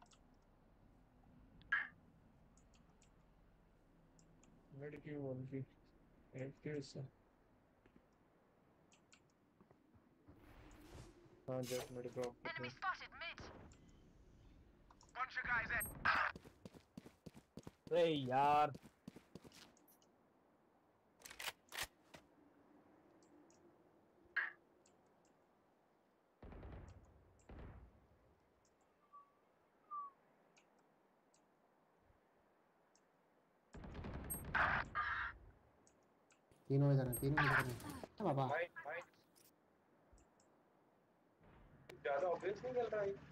मिड की वॉल की एक के से हाँ जस्ट मिड ड्रॉप करते हैं। अरे यार तीनों इधर हैं, तीनों इधर हैं। क्या बाबा ज्यादा ऑब्वियस नहीं चल रहा है।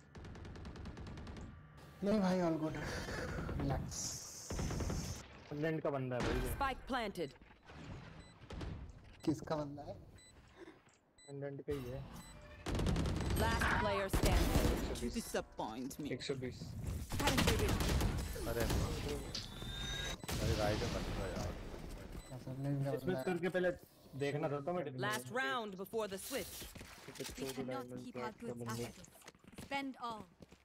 नहीं भाई, ऑल गुड, रिलैक्स। कंटेंट का बंदा है भाई। Spike planted. किसका बंदा है? कंटेंट का ही है। Last player standing. You disappoint me. एक सौ बीस। अरे अरे राइट है बंदा यार। इसमें करके पहले देखना था तो मैं। Last round before the switch. We cannot keep our goods after this. Spend all.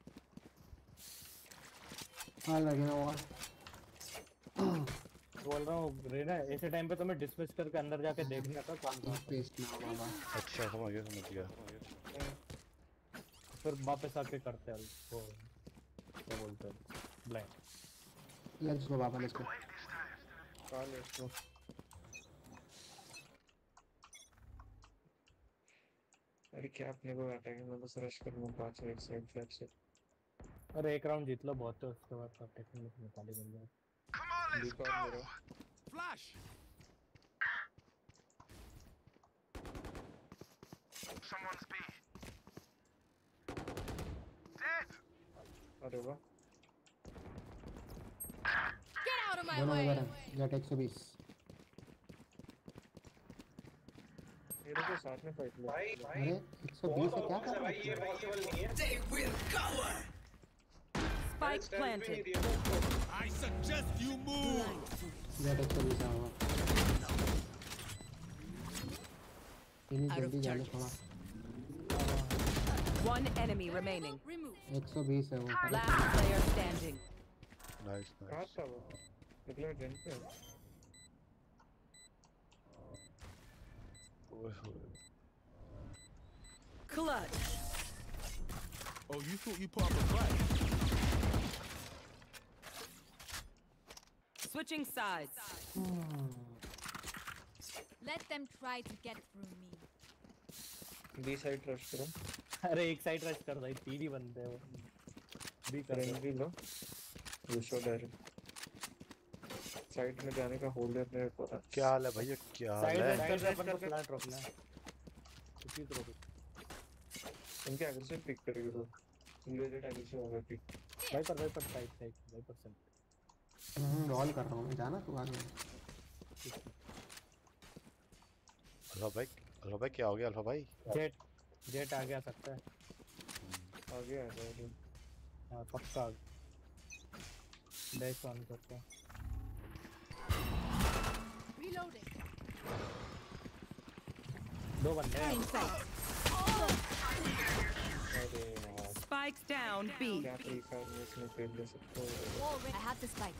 हाँ लगे ना वॉल। बोल रहा हूँ रेना, ऐसे टाइम पे तो मैं डिसमिस करके अंदर जाके देखना था कौन कौन पेस्ट ना बाबा। अच्छा समझ गया समझ गया। फिर वापस आके करते हैं वो क्या बोलते हैं ब्लाइंड। लेट्स गो बाबा, लेट्स गो। हाँ लेट्स गो। अरे क्या अपने को अटैक में बस रश करूँगा पांच एक साइड फ्लैप से। अरे एक राउंड जीत लो बहुत है, उसके बाद का टेक्निक निकाली बन जाए। Flash. Someone's B. Dead. अरे वाह। Get out of my दोनों way. इधर हैं, जेट एक सौ बीस। ये लोग साथ में फाइट भाई अरे एक सौ बीस है, क्या कर रहा है? ये पॉसिबल नहीं है। They will cover. Spike planted. I suggest you move. Jett एक सौ बीस आ हुआ। इन्हीं जल्दी जाने थोड़ा। One enemy remaining. एक सौ बीस है वो। Last player standing. नाइस कहाँ नाइस। था वो? निकला डेंट पे। Clutch. Oh, you thought you put up a fight? Switching sides. Let them try to get through me. B site rush करो। अरे एक साइड रश कर भाई, तीन ही बंदे हैं वो। बी कर रेंज भी लो। You show direct. साइड में जाने का होल्डर मेरे को था। क्या हाल है भैया, क्या हाल है? साइड रश अपन को फ्लैट रोकना है। उसी को रोको। इनके आगे से पिक करिए तो। इनके आगे से होगा pick. Viper Viper side side Viper centre. हम्म रोल कर रहा हूँ मैं, जाना तू आगे। अल्फा भाई, अल्फा भाई क्या हो गया अल्फा भाई? जेट जेट आ गया सकता है। आगे आ जाएगा। हाँ पक्का। डैश ऑन करते हैं। Reloading. दो बंदे हैं। अरे यार। Spikes down B. क्या फ्री फायर में इसमें फेल दे सकते हो? I have the spike.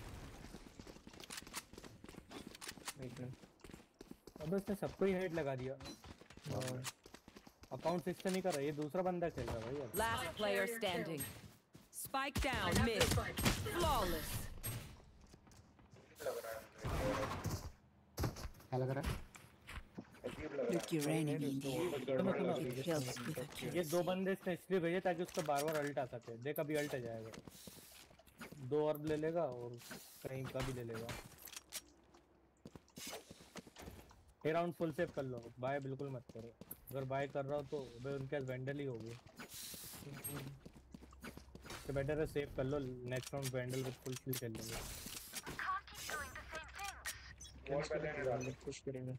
एक मिनट। अब उसने सबको ही हेड लगा दिया। अकाउंट फिक्स नहीं कर रहा, ये दूसरा बंदा खेल रहा है भाई अब। Last player standing. Spike down mid. Flawless. क्या लग रहा है? Look your enemy in the eye. It helps with a kill. ये दो बंदे इसने इसलिए भेजे ताकि उसको बार बार अल्ट आ सके। देख अभी अल्ट आ जाएगा। दो और ले लेगा और कहीं का भी ले लेगा। ये राउंड फुल सेव कर लो, बाय बिल्कुल मत करो। अगर बाय कर रहा हो तो वे उनके पास वेंडल ही होगी। तो बेटर है सेव कर लो, next round Vandal with full kill कर लेंगे। वॉल पहले ने डाल दे। पुश करेंगे।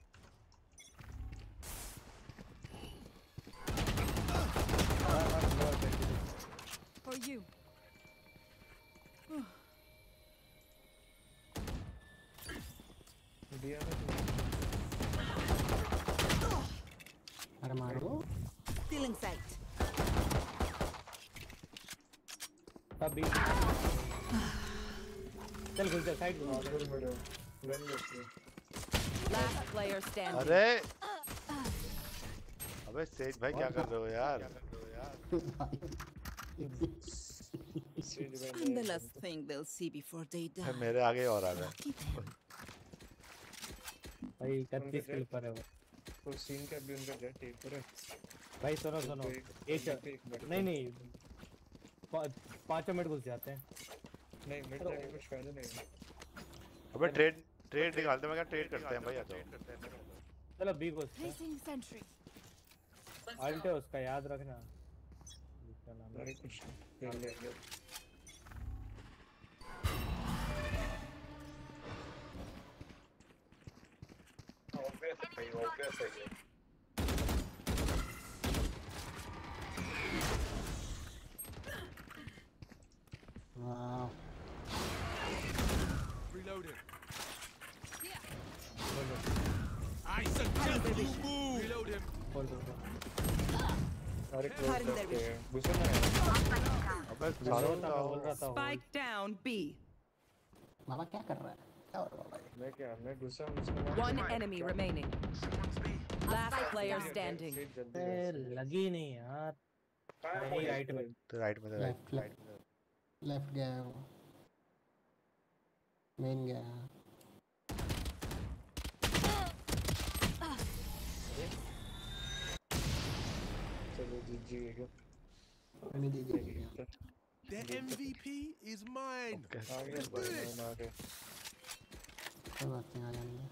For you. दिया अरे मारो। Stealing sight. अभी चल घुस जा साइड में। Last player standing. अरे अबे सेज भाई क्या कर रहे हो यार? And the last thing they'll see before they die. मेरे आगे और आ गए। भाई इकतीस किल पर है वो। तो सीन का भी उनका जेट एक पर है। भाई सुनो सुनो एक नहीं नहीं पाँचों मिनट घुस जाते हैं। नहीं मिड जाके कुछ फायदा नहीं है। अबे ट्रेड ट्रेड निकालते हैं, मैं क्या ट्रेड करते हैं भाई आ जाओ। चलो बी घुस। Placing sentry. अल्ट है उसका याद रखना। अरे कुछ खेल ले गया। ऑब्वियस है भाई, ऑब्वियस है। वाह। Reloading. I suggest you move. Reload him. अरे क्लोज करते हैं। घुसो ना। अबे बोल रहा था। Spike down B. मामा क्या कर रहा है? क्या हो रहा है भाई? मैं क्या मैं घुसा हूँ उसमें। One enemy remaining. Last player standing. लगी नहीं यार। नहीं राइट में। तो राइट में लेफ्ट लेफ्ट लेफ्ट गया है वो। मेन गया है। चलो जी जी गया। मैंने जी जी गया। The M V P is mine. आ गया भाई आ गया। कोई बात नहीं आ जाएंगे।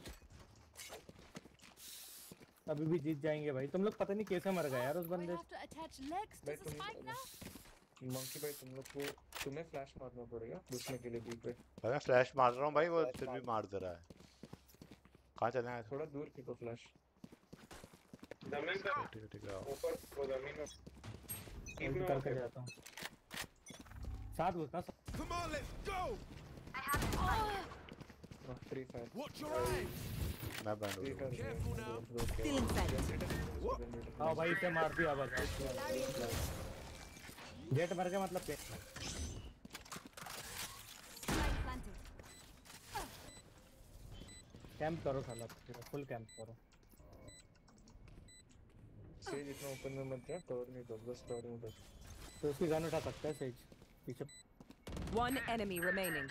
अभी भी जीत जाएंगे भाई। तुम लोग पता नहीं कैसे मर गए यार उस बंदे Have to attach legs to the spike now. Monkey भाई तुम लोग को तुम्हें फ्लैश मारना पड़ेगा घुसने के लिए बी पे। भाई मैं फ्लैश मार रहा हूँ भाई, वो फिर भी मार दे रहा है। कहाँ चले हैं? थोड़ा दूर फेंको फ्लैश। जमीन पे ठीक है ठीक है। ऊपर वो जमीन में मैं करके जाता हूँ। साथ घुसना। Come on, let's go. Free Fire. Watch your eyes. मैं बैंड हो गया। Careful now. Stealing sight. हाँ भाई इसे मार दिया बस। जेट मर गया मतलब पे। कैंप करो साला, फुल कैंप करो। सेज इतना ओपन में मत जा, कवर नहीं दो, बस कवर में बस। तो उसकी गन उठा सकता है सेज पीछे। One enemy remaining.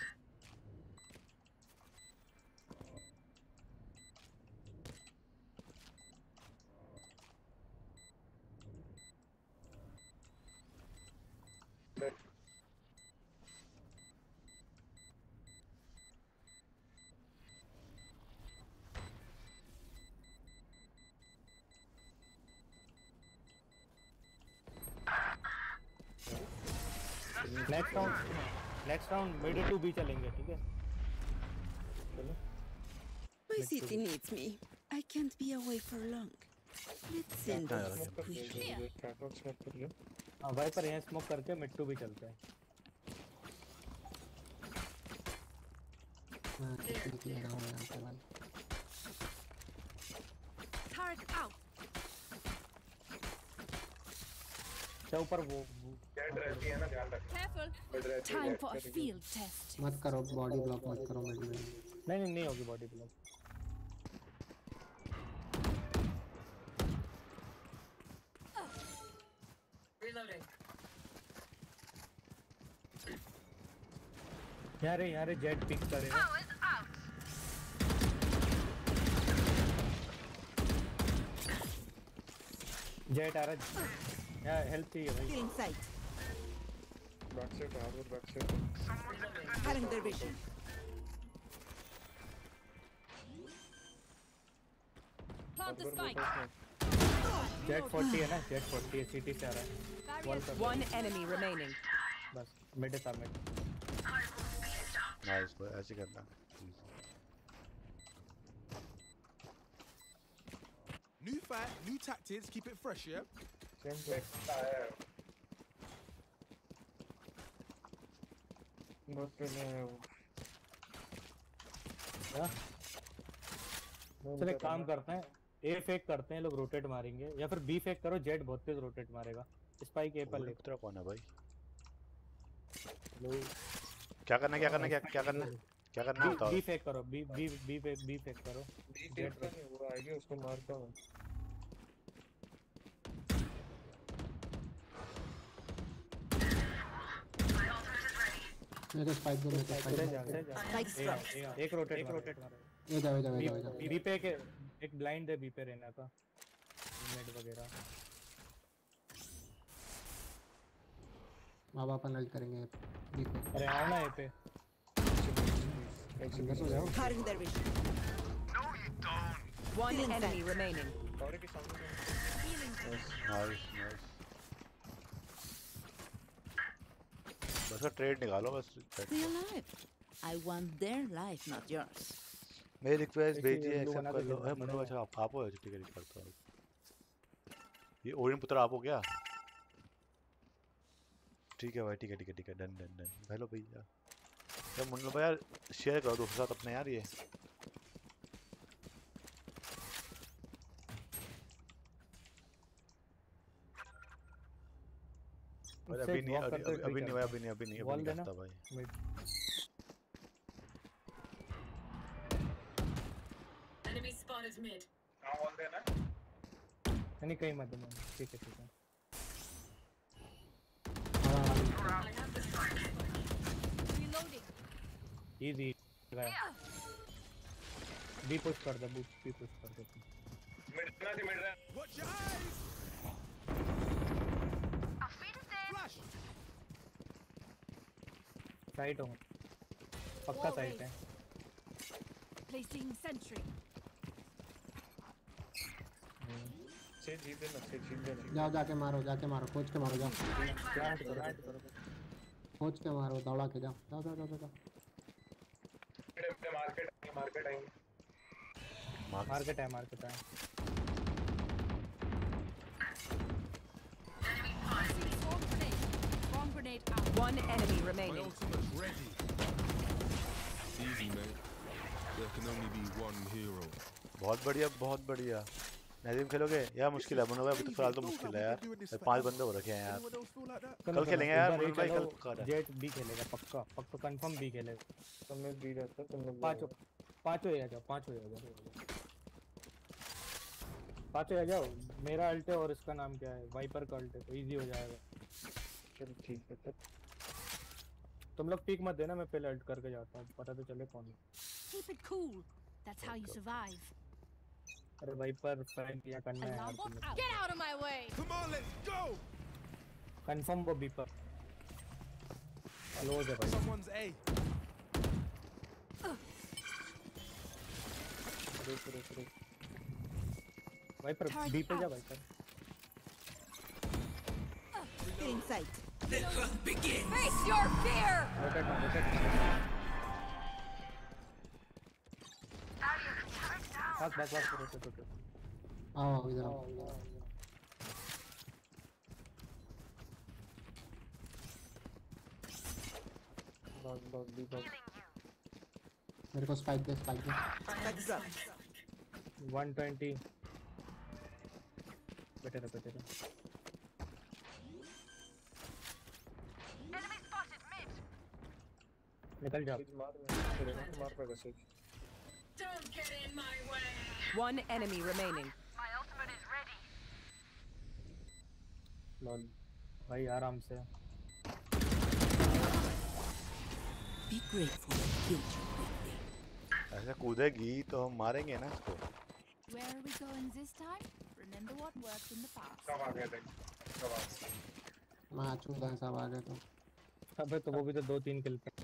Next round next round mid to B चलेंगे, ठीक है? चलो। My city needs me. I can't be away for long. Let's send this quickly. हाँ भाई पर यहाँ स्मोक करके मिड टू बी चलते हैं। मैं क्लिक ले रहा हूँ यहाँ पे भाई। Turret out. क्या ऊपर वो जेट रहती है ना, ध्यान रखना। Careful. Time for a field test. मत करो बॉडी ब्लॉक मत करो मिड में। नहीं नहीं नहीं होगी बॉडी ब्लॉक। Reloading. यार यार जेट पिक करेगा। जेट आ रहा है यार, हेल्प चाहिए भाई। Inside. बैक से हार्बर बैक से Cutting their vision. Plant the spike. Jett forty है ना, जेट फोर्टी है, सिटी से आ रहा है। वॉल पर। One enemy remaining. बस मिड था मिड। नाइस भाई, ऐसे करना। New fight, new tactics. Keep it fresh, yeah. बहुत पहले आया वो हाँ? चल एक काम करते हैं, ए फेक करते हैं, लोग रोटेट मारेंगे, या फिर बी फेक करो, जेट बहुत तेज रोटेट मारेगा। स्पाइक ए पर ले। पुत्रा कौन है भाई? लो क्या करना क्या करना क्या क्या करना क्या करना बी, बताओ। बी फेक करो, B B B fake B fake करो। बी फेक का नहीं, वो आएगा उसको मारता हूँ। मेरे स्पाइक दो, मेरे स्पाइक दो। एक रोटेट एक रोटेट मारो। ये जाओ, जाओ, जाओ, जाओ। बी पे के एक ब्लाइंड है, बी पे रहना का नेट वगैरह। माँ बाप अनल्ट करेंगे बी पे। अरे आओ ना ए पे। अंदर तो जाओ। One enemy remaining. Nice nice. बस वो ट्रेड निकालो बस। Stay alive. I want their life, not yours. मेरी रिक्वेस्ट भेजिए, एक्सेप्ट कर लो। अरे मनो अच्छा आप आप हो, ठीक है करता हूँ। ये ओरियन पुत्र आप हो क्या? ठीक है भाई, ठीक है ठीक है ठीक है, डन डन डन। हेलो भैया यार, मुन्नो भाई यार शेयर करो दोस्तों के साथ अपने यार। ये अभी नहीं अभी अभी नहीं भाई, अभी नहीं अभी नहीं अभी नहीं करता भाई। Enemy spotted mid. हाँ बोल देना। नहीं कहीं मत दो, ठीक है ठीक है। I have the spike. Reloading. Easy गया। बी पुश कर दे, बी पुश कर दे। मिड ना मिड रहा। Watch your eyes. Flash. Site हो, पक्का साइट है। Placing sentry. से जीत देना, से जीत देना। जाओ जाके मारो, जाके मारो, खोज के मारो, जाओ प्लांट करो, प्लांट करो, खोज के मारो, दौड़ा के जाओ, जाओ जाओ जाओ जाओ। मार्केट मार्केट आएंगे। मार्केट है, मार्केट है। Bomb grenade out. One enemy remaining. My ultimate's ready. Easy, mate. There can only be one hero. बहुत बढ़िया बहुत बढ़िया। नदीम खेलोगे यार? मुश्किल है मनो भाई, अभी तो फिलहाल तो मुश्किल है यार, पांच बंदे हो रखे हैं यार। कल खेलेंगे यार मनो भाई, कल पक्का है। जेट बी खेलेगा पक्का, पक्का कंफर्म बी खेलेगा। तुम लोग बी रहता, तुम लोग पांचों पांचों आ जाओ, पांचों आ जाओ, पांचों आ जाओ। मेरा अल्ट है और इसका नाम क्या है, वाइपर का अल्ट है, तो इजी हो जाएगा। चल ठीक है तब। तुम लोग पीक मत देना, मैं पहले अल्ट करके जाता हूँ, पता तो चले कौन है। Keep it cool. That's how you survive. अरे वाइपर फाइट किया करना है यार तुम्हें। Get out of my way. Come on, let's go. Confirm वो बी पर क्लोज है भाई। Someone's A. रुक रुक रुक, वाइपर बी पे जा, Viper In sight. The hunt begins. Face your fear. Rotate मार, रोटेट बस बस बस रोटेट रोटेट। आओ इधर आओ। भाग भाग भी भाग। मेरे को स्पाइक दे, स्पाइक दे। वन ट्वेंटी बेटे रे बेटे रे। निकल जा। मार मार पाएगा से। Don't get in my way. One enemy remaining. My ultimate is ready. Lol भाई आराम से। Be grateful I killed you quickly. ऐसे कूदेगी तो हम मारेंगे ना इसको। Where are we going this time? Remember what worked in the past. सब आ गए थे, सब आ गए। माँ चूदा सब आ गए तो। अबे तो वो भी तो दो तीन किल पे।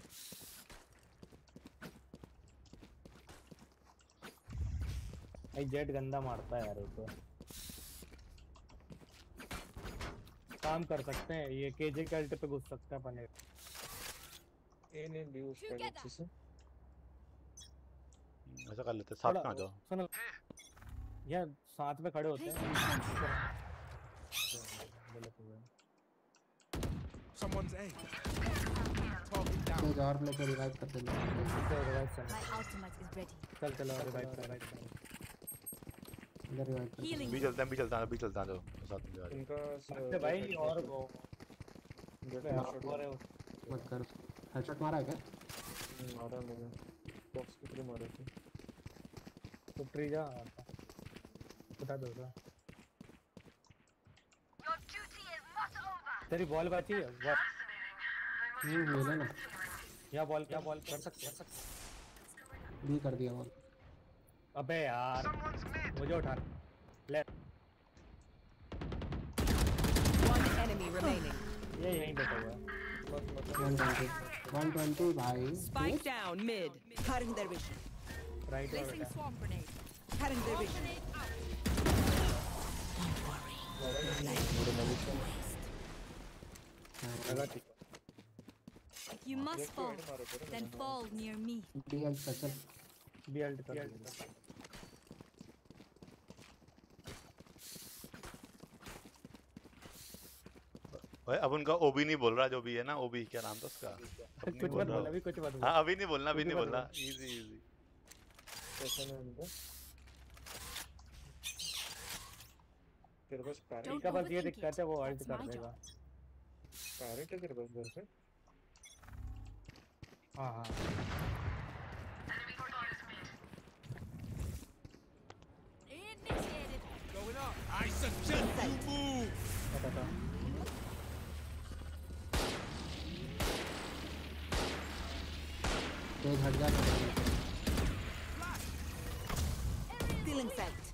भाई जेट गंदा मारता है यार, एक तो काम कर सकते हैं, ये केजे के अल्ट पे घुस सकता है अपने। ए ने भी उस पर अच्छे से ऐसा कर लेते, साथ में आ जाओ। सुनो यार, साथ में खड़े होते हैं। Someone's A. Target down. तेज और प्ले को रिवाइव करते हैं। रिवाइव कर। My ultimate is ready. चल चलो रिवाइव कर रिवाइव कर। इधर रिवाइव कर। भी चलते हैं भी चलता है भी चलता है जो साथ में जा रहे इनका हैं भाई और वो मत कर। हेडशॉट मारा है क्या? मारा मैंने बॉक्स के थ्रू मारा था। तो ट्री जा बता दो ना। तेरी बॉल बची है वो हम्म मिला ना। या बॉल क्या बॉल कर सकते हैं भी कर दिया बॉल। अबे यार मुझे उठा ले। One enemy remaining. ये यहीं बैठा हुआ है। one twenty one twenty भाई। Spike down mid. Cutting their vision. Right over Placing there. swamp grenade. Cutting their vision. If you must fall, then fall near me. B L का चल। B L कर। भाई अब उनका ओबी नहीं बोल रहा जो भी है ना ओबी क्या नाम था उसका कुछ मत बोल अभी कुछ मत बोल। हाँ अभी नहीं बोलना अभी नहीं बोलना इजी इजी कैसा ना उनका तेरे पास पैरेट इनका बस ये दिक्कत है वो अल्ट कर देगा। पैरेट है तेरे पास घर पे? हाँ हाँ Initiated. Going up. I suggest you move. बता था। तेज हट जा। Stealing sight.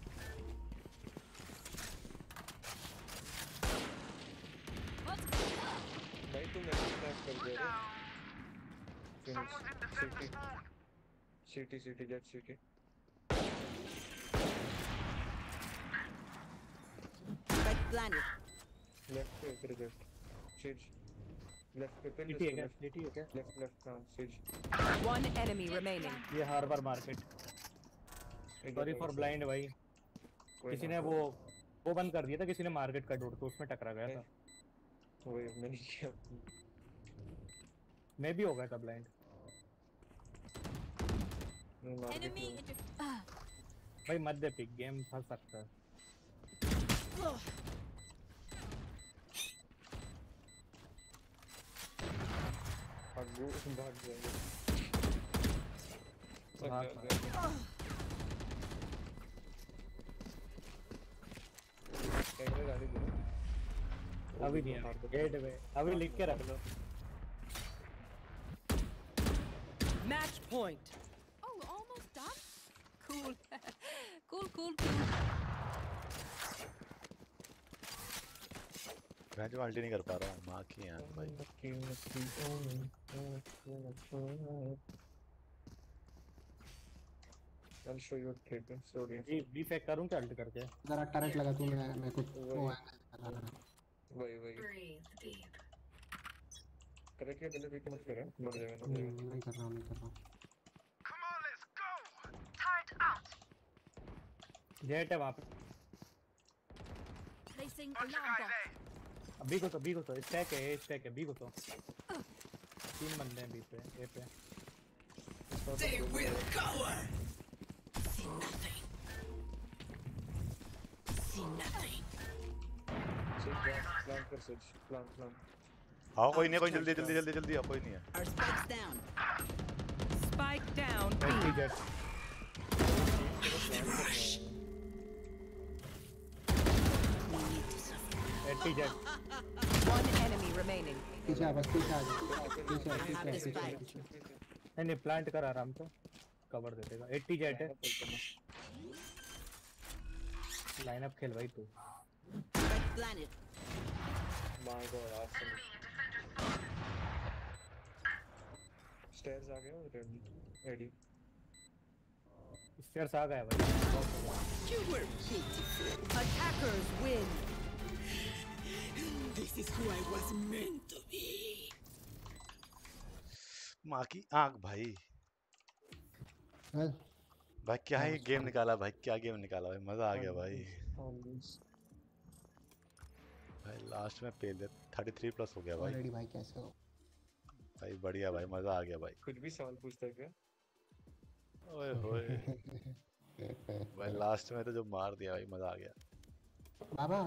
भाई तू मैसेज फ्लैश कर दे रहा finish city city city Jett city Right planet. Left पे इधर लेफ्ट सिज लेफ्ट पे पे सिटी है क्या सिटी है क्या लेफ्ट लेफ्ट हां सिज One enemy remaining. ये Harbor market. Sorry for blind भाई। किसी ने वो वो बंद कर दिया था किसी ने मार्केट का डोर तो उसमें टकरा गया था। वही मैंने किया मैं भी हो गया था ब्लाइंड। Enemy inter- Ah. भाई मत दे पिक गेम फंस सकता है। भागो भाग जाएंगे भाग कैमरे गाड़ी दे अभी नहीं है गेट में अभी लिख के रख लो। Match point. Oh, almost done. Cool. cool, cool, cool. मैं जो अल्टी नहीं कर पा रहा हूँ माँ की यार भाई। I'll show you a trick. Sorry. जी बी फेक करूं क्या अल्ट करके? जरा टरेट लगा तू मैं मैं कुछ वो वही वही Breathe deep. करेक्ट क्या पहले भी मत करें मर जाएगा ना नहीं कर रहा हूं नहीं कर रहा हूं। जेट है वहां पे। Placing alarm bot. अभी को तो बी को तो स्टैक है ए स्टैक है बी को तो तीन बंदे हैं बी पे ए पे। They will cower. See nothing. See nothing. सिज प्लान कर सिज प्लान प्लान आओ कोई नहीं कोई जल्दी जल्दी जल्दी जल्दी आओ कोई नहीं है। Our spikes down. Spike down B. Eighty Jett. One enemy remaining. पीछे आ बस पीछे आ पीछे पीछे पीछे। नहीं नहीं प्लांट कर आराम से कवर दे देगा। एटी जेट है। लाइन अप खेल भाई तू। Right planet. My God awesome. Stairs आ गए रेडी रेडी स्टेयर्स आ गया भाई। You were beautiful. Attackers win. This is who I was meant to be. माँ की आँख भाई। भाई क्या ही गेम निकाला भाई, क्या गेम निकाला भाई, मजा आ गया भाई। भाई लास्ट में पेल थर्टी थ्री प्लस हो गया भाई। ऑलरेडी भाई कैसे हो भाई बढ़िया भाई, मजा आ गया भाई। कुछ भी सवाल पूछता है क्या? ओए होए भाई लास्ट में तो जो मार दिया भाई, मजा आ गया। बाबा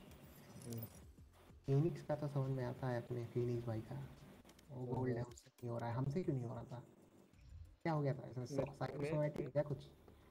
यूनिक्स का तो समझ में आता है अपने फिनिक्स भाई का, वो गोल्ड है उससे नहीं हो रहा है, हमसे क्यों नहीं हो रहा था? क्या हो गया था इसमें? साइकोसोमैटिक क्या कुछ?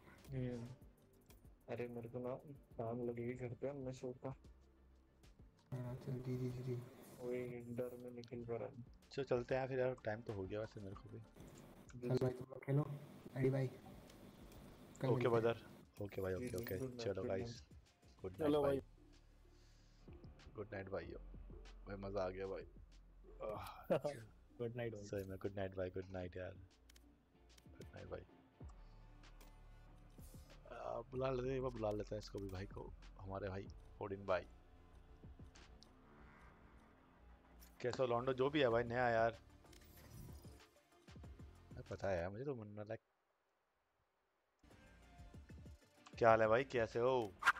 अरे मेरे को ना काम लगेगी घर पे, मैं सोता। हाँ चल जी जी जी वही डर में निकल पड़ा। चलो चलते हैं फिर यार, टाइम तो हो गया वैसे मेरे को भी। चल भाई तुम लोग खेलो एडी भाई। ओके ब्रदर, ओके भाई, ओके ओके चलो गाइस, गुड नाइट चलो भाई, भाई। गुड नाइट भाई। भाई मजा आ गया भाई। गुड नाइट भाई। सही में गुड नाइट भाई, गुड नाइट यार, गुड नाइट भाई। आ, बुला लेते हैं, बुला लेते हैं इसको भी भाई को, हमारे भाई फोर्टीन भाई। कैसा लॉन्डो जो भी है भाई, नया यार पता है यार मुझे तो, मन लाइक क्या हाल है भाई, कैसे हो?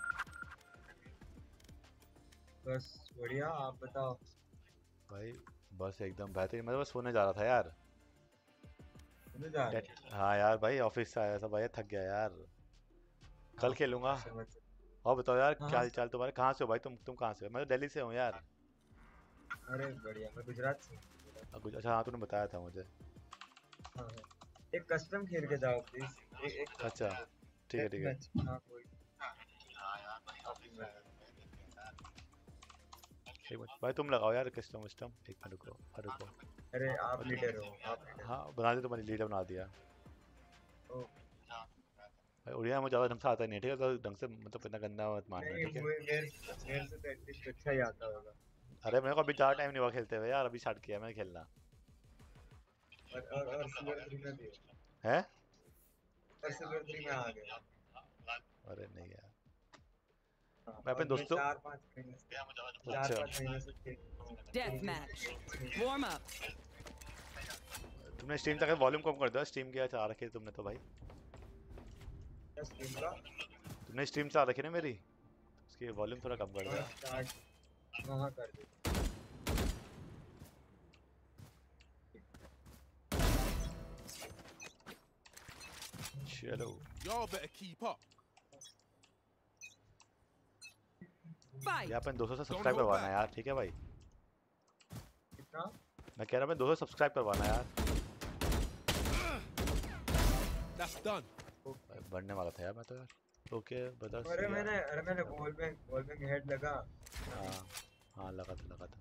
बस बढ़िया, आप बताओ। भाई बस एकदम बेहतरीन, मैं बस सोने जा रहा था यार। सोने जा रहे हैं? हाँ यार भाई ऑफिस से आया था भाई, थक गया यार, कल खेलूंगा। और बताओ यार क्या हाल चाल तुम्हारे, कहाँ से हो भाई तुम? तुम कहाँ से हो? मैं तो दिल्ली से हूँ यार। अरे बढ़िया, मैं गुजरात से। अच्छा हाँ तूने बताया था मुझे। हाँ एक कस्टम खेल के जाओ प्लीज। एक, एक अच्छा ठीक है ठीक है। हाँ कोई भाई तुम लगाओ यार कस्टम वस्टम, एक मिनट रुको रुको। अरे आप लीडर हो, आप लीडर। हाँ बना दे, तुम्हारी लीडर बना दिया। भाई उड़िया मुझे ज़्यादा ढंग से आता नहीं, ठीक है तो ढंग से मतलब इतना गंदा मत मारना, ठीक है? मेरे मेरे से तो एटलीस्ट अच्छा ही आता होगा। अरे मेरे को अभी ज़्यादा टाइम नहीं हुआ खेलते हुए यार, अभी स्टार्ट किया मैंने खेलना। और और और सिल्वर थ्री में भी है? और सिल्वर थ्री में आ गया। अरे नहीं यार, मैं अपने दोस्तों चार पाँच महीने से चार पाँच महीने से खेल। Death match warm up. तुमने स्ट्रीम तक वॉल्यूम कम कर दिया, स्ट्रीम किया चला रखी तुमने तो भाई। क्या स्ट्रीम का? तुमने स्ट्रीम चला रखी ना मेरी, उसकी वॉल्यूम थोड़ा कम कर दिया। वहाँ कर दे। चलो Y'all better keep up. ये अपन दो सौ से सब्सक्राइब करवाना है यार, ठीक है भाई? कितना? मैं कह रहा हूँ दो सौ सब्सक्राइब करवाना यार। That's done. बढ़ने वाला था यार मैं तो यार। ओके बता। अरे मैंने अरे मैंने बॉल में बॉल में हेड लगा। हाँ हाँ लगा था लगा था।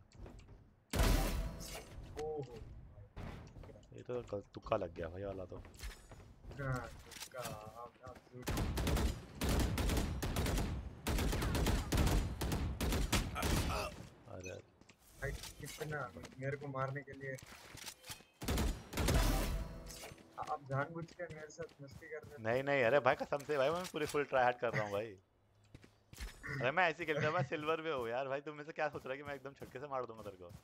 ओहो ये तो कल तुक्का लग गया भाई वाला तो। हाँ तुक्का आप आप अरे भाई कितना मेरे को मारने के लिए आप जानबूझ के मेरे साथ मस्ती कर रहे हैं? नहीं नहीं अरे भाई कसम से भाई मैं पूरी फुल ट्राई हार्ड कर रहा हूँ भाई। अरे मैं ऐसे खेलता हूँ, मैं सिल्वर पे हूँ यार भाई, तुम में से क्या सोच रहा है कि मैं एकदम छक्के से मार दूंगा तेरे को?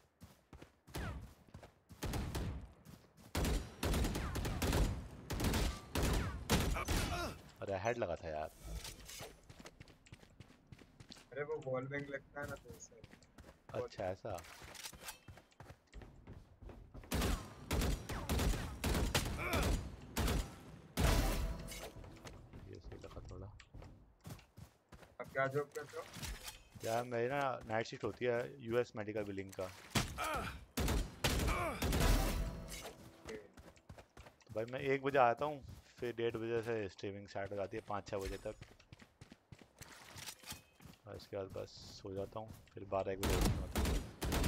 अरे हेड लगा था यार। अरे वो बॉल बैंक लगता है ना तो इससे। अच्छा ऐसा। ये सही लगा थोड़ा। अब क्या जॉब करते हो? यार मेरी ना नाइट शिफ्ट होती है यूएस मेडिकल बिलिंग का। तो भाई मैं एक बजे आता हूँ, फिर डेढ़ बजे से स्ट्रीमिंग स्टार्ट हो जाती है पाँच छः बजे तक, और इसके बाद बस सो जाता हूँ, फिर बारह एक बजे उठता हूँ।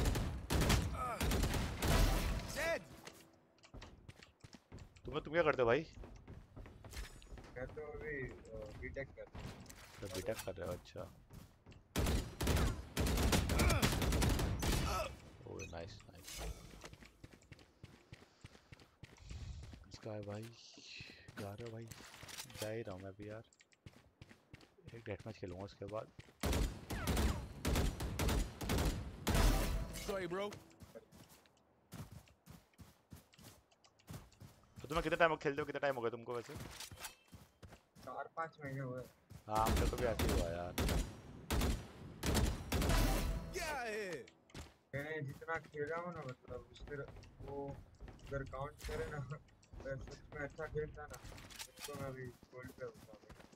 तुम तुम क्या करते हो भाई? मैं तो अभी बीटेक कर रहा हूँ। तो बीटेक कर रहे हो? अच्छा ओह नाइस नाइस। इसका है भाई गा रहे हो भाई? जा ही रहा हूँ मैं भी यार, एक डेथ मैच खेलूंगा उसके बाद। Sorry bro. तो तुम्हें कितना टाइम खेलते हो, कितना टाइम हो गया तुमको वैसे? चार पाँच महीने हुए। हाँ हम लोग को भी ऐसे ही हुआ यार। मैंने जितना खेला हूँ ना मतलब उसके वो अगर काउंट करे ना मैं सच में अच्छा खेलता ना तो मैं अभी गोल्ड पे होता।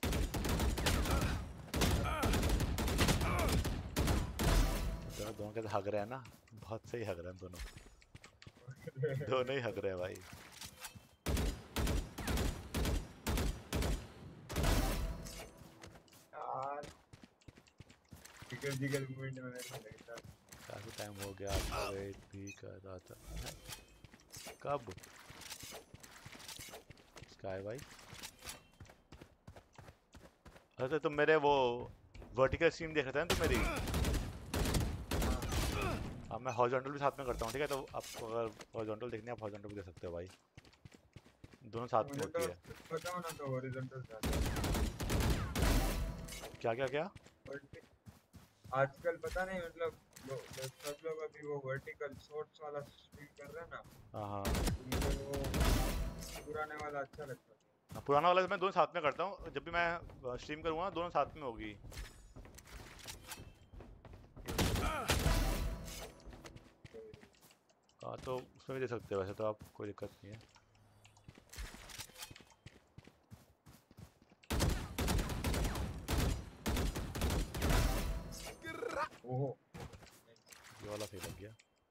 दोनों दोनों के हग रहे हैं ना, बहुत सही हग रहे हैं दोनों दोनों ही हग रहे हैं भाई। यार जिगर जिगर मूवमेंट में मेरे लगता है काफी टाइम हो गया, आपका वेट भी कर रहा था। कब स्काई भाई? अच्छा तुम मेरे वो वर्टिकल स्ट्रीम देख रहे थे ना तुम मेरी? अब मैं हॉरिजॉन्टल भी साथ में करता हूँ, ठीक है? तो आप अगर हॉरिजॉन्टल देखनी है आप हॉरिजॉन्टल भी देख सकते हो भाई, दोनों साथ में होती है। बताओ ना तो हॉरिजॉन्टल क्या क्या क्या आजकल पता नहीं मतलब लो, सब लोग अभी वो वर्टिकल शॉर्ट्स वाला स्ट्रीम कर रहे हैं ना। हाँ हाँ मुझे वो पुराने वाला अच्छा लगता है। पुराना वाला मैं दोनों साथ में करता हूँ, जब भी मैं स्ट्रीम करूँगा दोनों साथ में होगी। हाँ तो उसमें भी दे सकते हो वैसे तो, आप कोई दिक्कत नहीं है। ओहो ये वाला सही लग गया।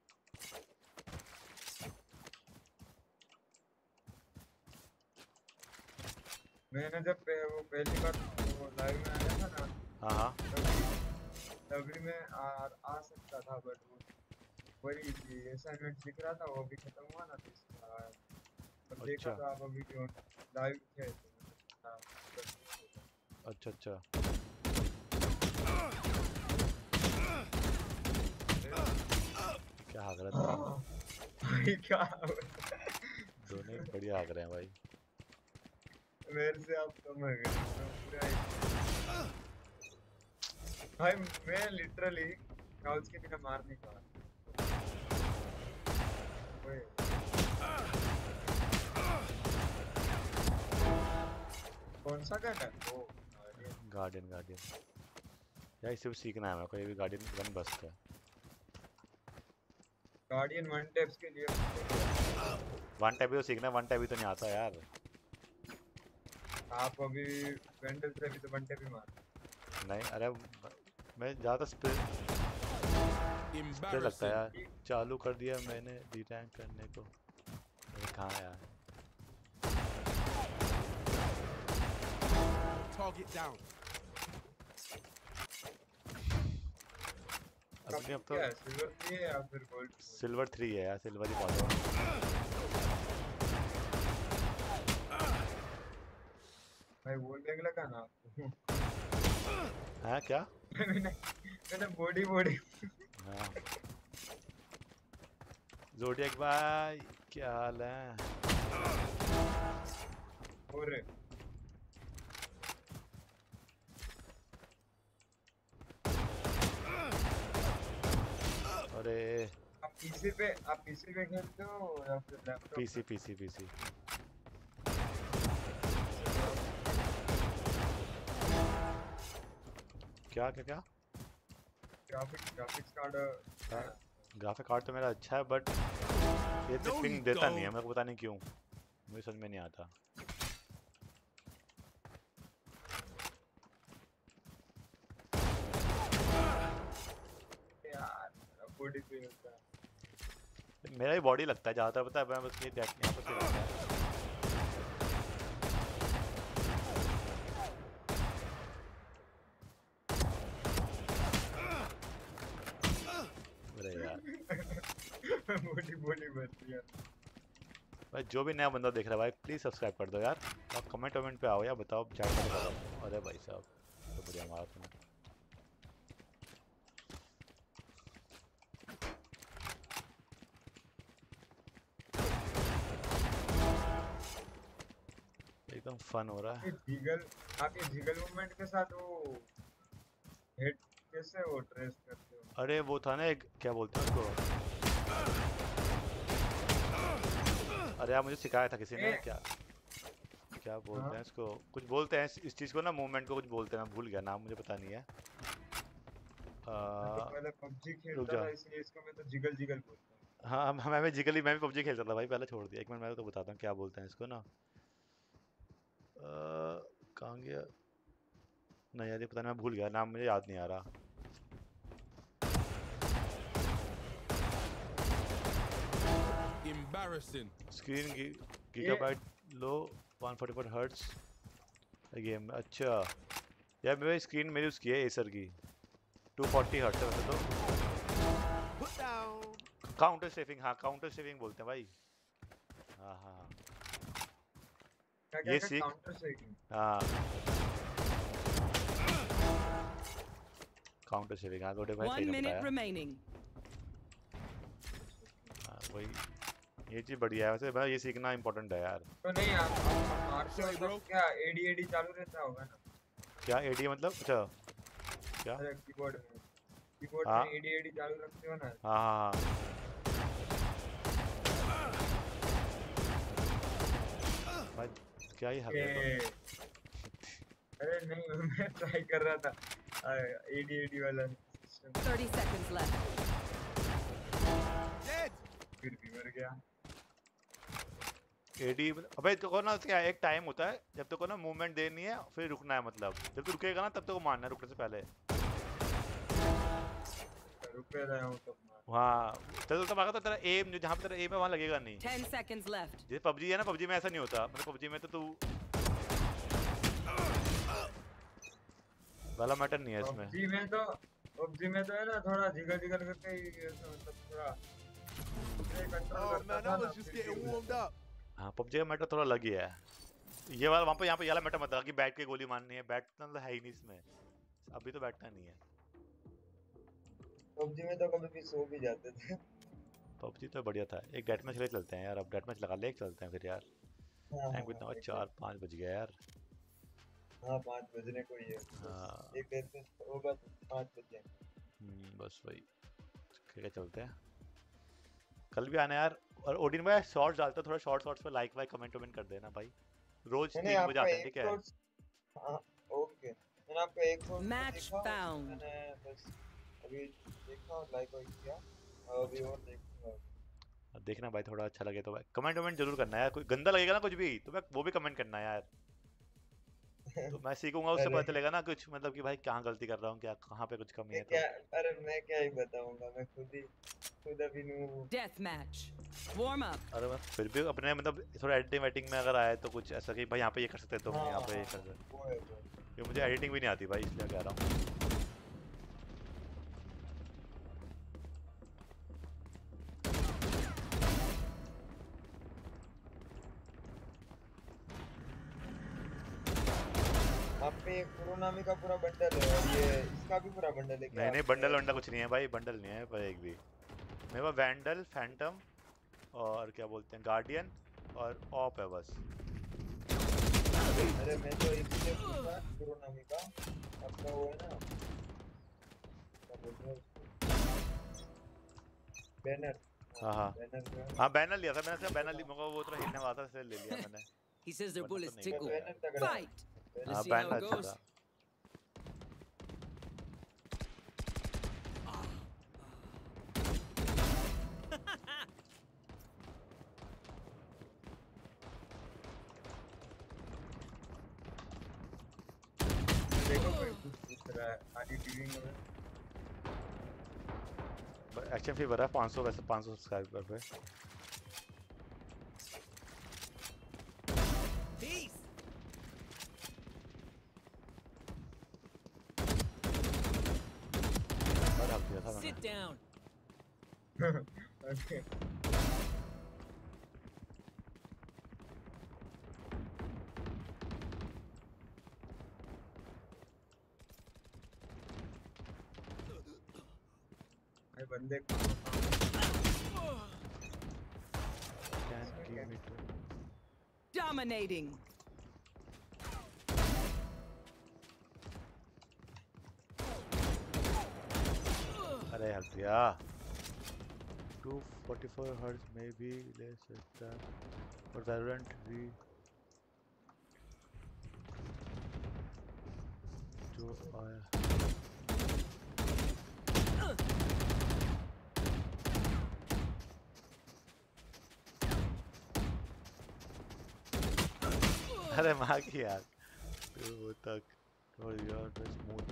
मैंने जब पे, वो पहली बार वो लाइव में आया था ना, हाँ हाँ तभी मैं आ, आ सकता था बट वो वही असाइनमेंट दिख रहा था वो भी खत्म हुआ ना तो इसलिए आया। तब देखा तो आप अभी भी लाइव थे तो अच्छा अच्छा क्या हाग रहा था भाई? क्या दोनों बढ़िया हाग रहे हैं भाई। मेरे से आप कम है पूरा भाई। मैं लिटरली काउच के बिना मार नहीं पा। कौन सा गन है वो? गार्डियन गार्डियन यार, इसे भी सीखना है मेरे को, ये भी गार्डियन गन बस्ट है। गार्डियन वन टैप्स के लिए वन टैप भी तो सीखना है, वन टैप भी तो नहीं आता यार। आप अभी वेंडल से भी तो वन टैप ही मार। नहीं अरे मैं ज़्यादा स्प्रे स्प्रे लगता है यार। चालू कर दिया मैंने डी टैंक करने को। अरे कहाँ है यार? Target down. अभी अब तो सिल्वर थ्री है या फिर गोल्ड? सिल्वर थ्री है यार, सिल्वर ही बहुत है भाई। वो लेग लगा ना हाँ क्या? मैंने मैंने बॉडी बॉडी हाँ ज़ोडिएक भाई क्या हाल है? और अरे आप पीसी पे आप पीसी पे खेलते हो या फिर लैपटॉप? पीसी पीसी पीसी क्या क्या क्या? Graphics graphics card graphic card तो मेरा अच्छा है बट ये तो पिंग देता नहीं है मेरे को, पता नहीं क्यों, मुझे समझ में नहीं आता। बॉडी पे होता है। मेरा ही बॉडी लगता है ज़्यादातर, पता है मैं बस ये देख यहाँ पर लगता है। अरे यार बॉडी बॉडी बच गया भाई। जो भी नया बंदा देख रहा है भाई प्लीज़ सब्सक्राइब कर दो यार, और कमेंट वमेंट पे आओ या बताओ चैट में बताओ। अरे भाई साहब तो बढ़िया मारा तुमने। एकदम फन हो रहा है। जिगल आप ये जिगल मूवमेंट के साथ वो हेड कैसे वो ट्रेस करते हो? अरे वो था ना एक, क्या बोलते हैं उसको, अरे यार मुझे सिखाया था किसी ने। क्या क्या बोलते हाँ? हैं इसको, कुछ बोलते हैं इस, इस चीज़ को ना, मूवमेंट को कुछ बोलते हैं, मैं भूल गया नाम, मुझे पता नहीं है। मैं तो आ, पहले पबजी रुक खेलता जा। था इसलिए इसको मैं तो जिगल जिगल बोलता हूँ। हाँ हम- मैं भी जिगली मैं भी पबजी खेलता था भाई, पहले छोड़ दिया। एक मिनट मैं तो बताता हूँ क्या बोलते हैं इसको ना। अ, कहाँ गया, नहीं यार ये पता नहीं, मैं भूल गया नाम, मुझे याद नहीं आ रहा। Embarrassing. स्क्रीन गीगाबाइट लो one forty four hertz game. अच्छा यार मेरी स्क्रीन मेरी उसकी है एसर की टू फोर्टी हर्ट्ज है वैसे तो। काउंटर स्ट्रेफिंग, हाँ काउंटर स्ट्रेफिंग बोलते हैं भाई। हाँ हाँ हाँ क्या क्या ये क्या सीख। Counter striking? हाँ काउंटर स्ट्राइकिंग, हाँ गोटे भाई सही One ने minute बताया। remaining. हाँ वही, ये चीज़ बढ़िया है वैसे भाई, ये सीखना इम्पोर्टेंट है यार। तो नहीं आप मार्शल ब्रो क्या एडी एडी चालू रहता होगा ना? क्या एडी मतलब? अच्छा क्या? अरे कीबोर्ड में कीबोर्ड हाँ में एडी एडी चालू रखते हो ना? हाँ हाँ हाँ भाई क्या ही हाल है ये- अरे नहीं मैं ट्राई कर रहा था एडी एडी वाला सिस्टम। thirty seconds left. फिर भी मर गया। एडी अबे तो ना क्या एक टाइम होता है जब तक को ना मूवमेंट देनी है फिर रुकना है, मतलब जब तक रुकेगा ना तब तक को मारना है, रुकने से पहले। रुक रहा हूं तब मार। हाँ चल तब आगा तो तेरा एम जो जहाँ पे तेरा एम है वहाँ लगेगा नहीं। Ten seconds left. जैसे पबजी है ना, पबजी में ऐसा नहीं होता, मतलब पबजी में तो तू वाला मैटर नहीं है इसमें। पबजी में तो पबजी में तो है ना थोड़ा जिगल जिगल करके ही ऐसा मतलब थोड़ा कंट्रोल करता था ना, फिर भी हाँ पबजी का मैटर थोड़ा अलग ही है। ये वाला वहाँ पे यहाँ पे ये वाला मैटर मत लगा कि बैठ के गोली मारनी है, बैठना तो है ही नहीं इसमें, अभी तो बैठना नहीं है। पबजी में तो कभी भी सो भी जाते थे। पबजी तो बढ़िया था। एक डेथ मैच ले चलते हैं यार, अब डेथ मैच लगा ले, एक चलते हैं फिर यार। हाँ, टाइम कितना हुआ? चार पाँच बज गया यार। हाँ पाँच बजने को ही है। हाँ। एक डेढ़ से होगा तो पाँच बज जाएंगे। हम्म बस वही ठीक है, चलते हैं। कल भी आना यार। और ओडिन भाई शॉर्ट्स डालते हो, थोड़ा शॉर्ट शॉर्ट्स पे लाइक वाइक कमेंट वमेंट कर देना भाई। रोज मैंने तीन बजे आपका आते हैं एक ठीक है। शॉट्स हाँ ओके मैंने आपका एक शॉट्स Match देखा, found. मैंने बस अभी देखा और लाइक वाइक किया और अभी और देखूंगा। अब देखना भाई, थोड़ा अच्छा लगे तो भाई कमेंट वमेंट जरूर करना यार। कोई गंदा लगेगा ना कुछ भी तो मैं वो भी कमेंट करना यार, तो मैं सीखूंगा, उससे पता चलेगा ना कुछ, मतलब कि भाई कहाँ गलती कर रहा हूँ, क्या कहाँ पे कुछ कमी है तो। क्या अरे मैं क्या ही बताऊंगा, मैं खुद ही खुद अभी noob. Death match. Warm up. अरे बस फिर भी अपने मतलब थोड़ा एडिटिंग वेटिंग में अगर आए तो कुछ ऐसा कि भाई यहाँ पे ये कर सकते हो तुम, यहाँ पे ये कर सकते वो है वो हो। ये मुझे एडिटिंग भी नहीं आती भाई, इसलिए कह रहा हूँ। आप पे एक कोरोनामी का पूरा बंडल है और ये इसका भी पूरा बंडल है क्या? नहीं नहीं बंडल वंडल कुछ नहीं है भाई, बंडल नहीं है भाई एक भी। मेरे पास वैंडल, फैंटम और क्या बोलते हैं गार्डियन और ऑप है बस। अरे मैं तो इसलिए पूछा कोरोनामी का, आपका वो है ना क्या बोलते हैं उसको, बैनर। हाँ हाँ बैनर जो है हाँ बैनर लिया था मैंने, सिर्फ बैनर लिया, मेरे को वो थोड़ा हिलने वाला था इसलिए ले लिया मैंने। He says their वरना तो bullets नहीं tickle. लिया। बैनर तगड़ा है। Fight. हाँ Let's see how banner it अच्छा goes. था। देखो कोई कुछ पूछ रहा है आदि टीवी में। एक्शन फी भरा पाँच सौ, वैसे पाँच सौ सब्सक्राइबर पे। Peace. और हक दिया था मैंने। Sit down. ओके भाई बंदे Can give me two. Dominating. अरे हक दिया। two forty-four hertz may be less than for Valorant we वो आया। अरे माँ की यार वो तक थोड़ी यार स्मूथ।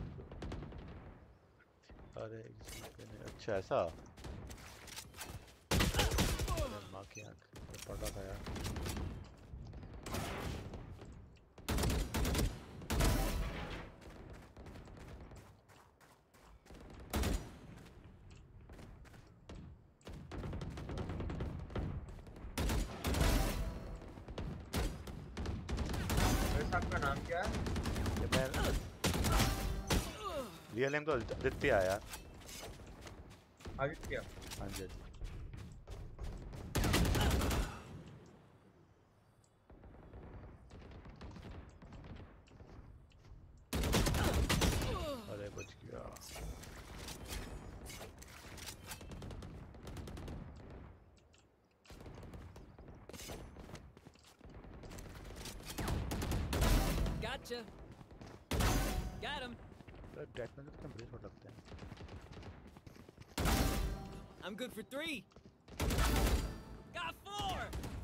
अरे अच्छा ऐसा माँ की आँख पड़ा था यार। आपका नाम क्या है? रियल नेम तो आदित्य है यार। आदित्य। हाँ जी। अरे बच गया। Gotcha. Got him. डेथ में तो बड़े शॉट लगते हैं। I'm good for three. Got four.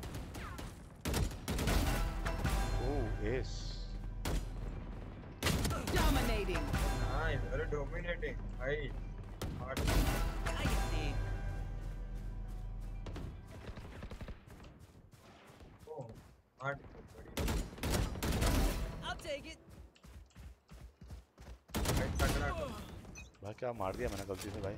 Oh, ace. Dominating. Nice, very dominating. High. Hard. Oh, hard. I'll take it. भाई क्या मार दिया मैंने गलती से भाई।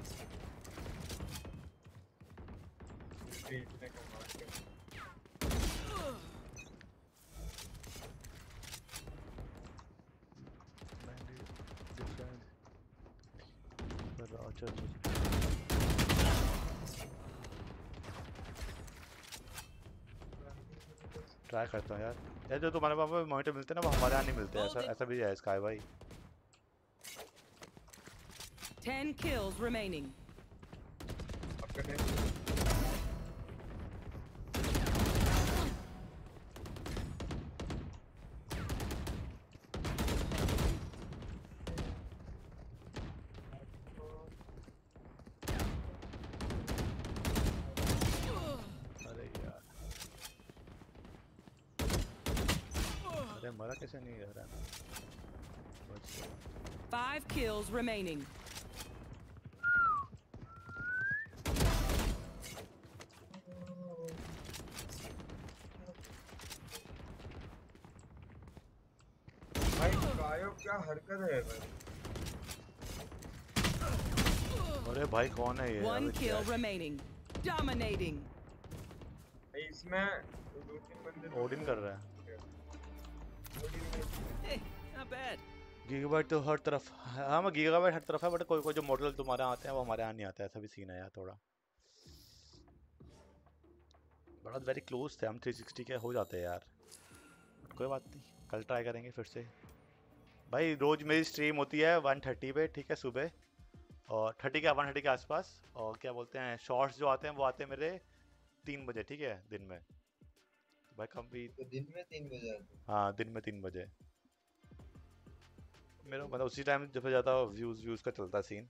ट्राई करता हूँ यार। यार जो तुम्हारे पास मॉनिटर मिलते हैं ना वो हमारे यहाँ नहीं मिलते। ऐसा ऐसा भी है स्काई भाई। Ten kills remaining. अरे यार अरे मरा कैसे नहीं है यार। Five kills remaining. क्या हरकत है भाई? अरे भाई कौन है ये? One kill remaining. Dominating. इसमें दो तीन बंदे ओडिन कर रहा है। Hey, not bad. गीगाबाइट तो हर तरफ। हाँ मैं गीगाबाइट हर तरफ है बट कोई कोई जो मॉडल तुम्हारे आते हैं वो हमारे यहाँ नहीं आते। ऐसा भी सीन है यार थोड़ा। बड़ा वेरी क्लोज थे हम। थ्री सिक्सटी के हो जाते हैं यार। कोई बात नहीं कल ट्राई करेंगे फिर से। भाई रोज मेरी स्ट्रीम होती है वन थर्टी पे ठीक है सुबह और थर्टी के वन थर्टी के आसपास। और क्या बोलते हैं शॉर्ट्स जो आते हैं वो आते हैं मेरे तीन बजे ठीक है दिन में। भाई कभी तो दिन में तीन बजे आते हैं। हाँ दिन में तीन बजे मेरा मतलब उसी टाइम जब ज़्यादा व्यूज़ व्यूज़ का चलता सीन।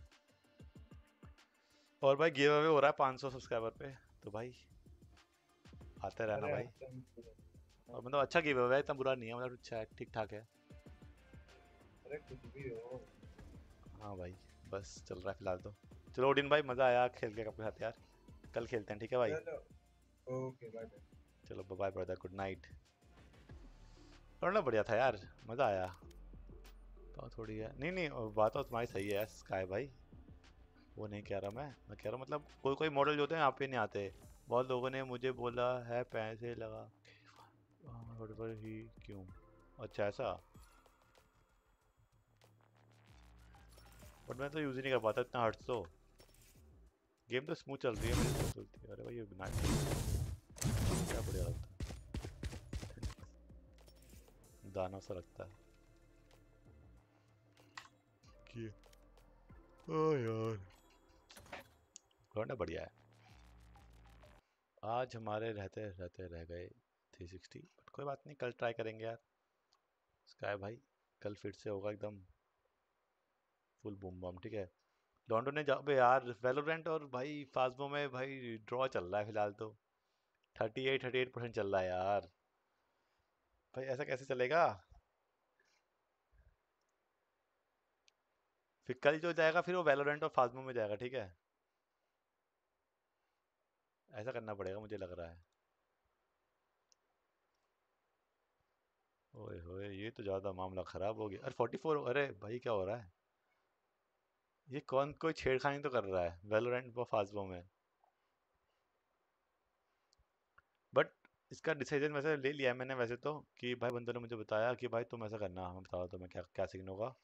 और भाई गिव अवे हो रहा है पाँच सौ सब्सक्राइबर पे तो भाई आते रहना भाई। और मतलब अच्छा गिव अवे है इतना बुरा नहीं है मतलब अच्छा है ठीक ठाक है। अरे कुछ भी हो। हाँ भाई बस चल रहा है फिलहाल तो। चलो ओडिन भाई मज़ा आया खेल के आपके साथ यार। कल खेलते हैं ठीक है भाई। Okay bye bye. चलो बाय ब्रदर गुड नाइट। पढ़ना बढ़िया था यार मज़ा आया। तो थोड़ी है नहीं नहीं बात तो तुम्हारी सही है स्काई भाई। वो नहीं कह रहा मैं मैं कह रहा मतलब कोई कोई मॉडल जो होते हैं यहाँ पे नहीं आते। बहुत लोगों ने मुझे बोला है पैसे लगा ही क्यों। अच्छा ऐसा बट मैं तो यूज़ ही नहीं कर पाता इतना हर्ट्स तो। गेम तो स्मूथ चल रही है मेरी चलती है। अरे भाई ये नाइस क्या बढ़िया लगता है। दाना सा लगता है कि ओ यार घंटा बढ़िया है। आज हमारे रहते रहते रह गए थ्री सिक्सटी बट कोई बात नहीं कल ट्राई करेंगे यार स्काई भाई। कल फिर से होगा एकदम फुल बूम बम, ठीक है। लॉन्डो ने जा बे यार वैलोरेंट और भाई फास्मो में भाई ड्रॉ चल रहा है फिलहाल तो, thirty eight thirty eight percent चल रहा है यार। भाई ऐसा कैसे चलेगा? फिर कल जो जाएगा फिर वो वैलोरेंट और फास्मो में जाएगा, ठीक है। ऐसा करना पड़ेगा मुझे लग रहा है। ओए होए ये तो ज़्यादा मामला ख़राब हो गया। अरे फोर्टी फोर, अरे भाई क्या हो रहा है? ये कौन कोई छेड़खानी तो कर रहा है वैलोरेंट व फास्मो में। बट इसका डिसीजन वैसे ले लिया है मैंने वैसे तो, कि भाई बंदों ने मुझे बताया कि भाई तुम ऐसा करना, मैं बता तो मैं क्या क्या सीन होगा।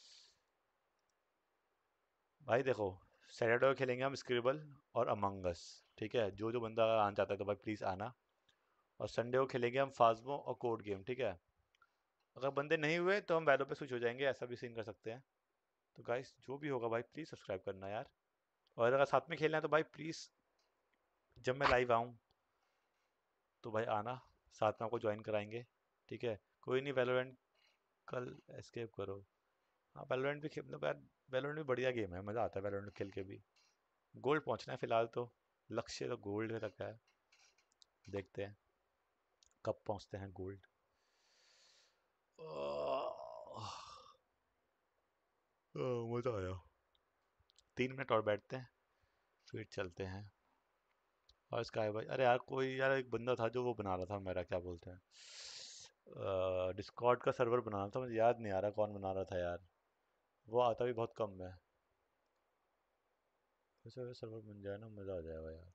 भाई देखो सैटरडे को खेलेंगे हम स्क्रिबल और अमंग अस, ठीक है। जो जो बंदा आना चाहता है तो भाई प्लीज़ आना। और संडे को खेलेंगे हम फास्मो और कोड गेम, ठीक है। अगर बंदे नहीं हुए तो हम वैलो पे स्विच हो जाएंगे, ऐसा भी सीन कर सकते हैं। तो गाइस जो भी होगा भाई प्लीज़ सब्सक्राइब करना यार। और अगर साथ में खेलना है तो भाई प्लीज़ जब मैं लाइव आऊँ तो भाई आना, साथ में आपको ज्वाइन कराएंगे, ठीक है। कोई नहीं वैलोरेंट कल एस्केप करो। हाँ वैलोरेंट भी खेल मतलब यार, वैलोरेंट भी बढ़िया गेम है, मज़ा आता है वैलोरेंट खेल के भी। गोल्ड पहुंचना है फिलहाल तो, लक्ष्य तो गोल्ड तक है, देखते हैं कब पहुंचते हैं गोल्ड। मज़ा आया। तीन मिनट और बैठते हैं फिर चलते हैं। और स्काई भाई, अरे यार कोई यार एक बंदा था जो वो बना रहा था मेरा, क्या बोलते हैं, डिस्कॉर्ड का सर्वर बना रहा था, मुझे याद नहीं आ रहा कौन बना रहा था यार। वो आता भी बहुत कम है। वैसे सर्वर बन जाए ना मज़ा आ जाएगा यार।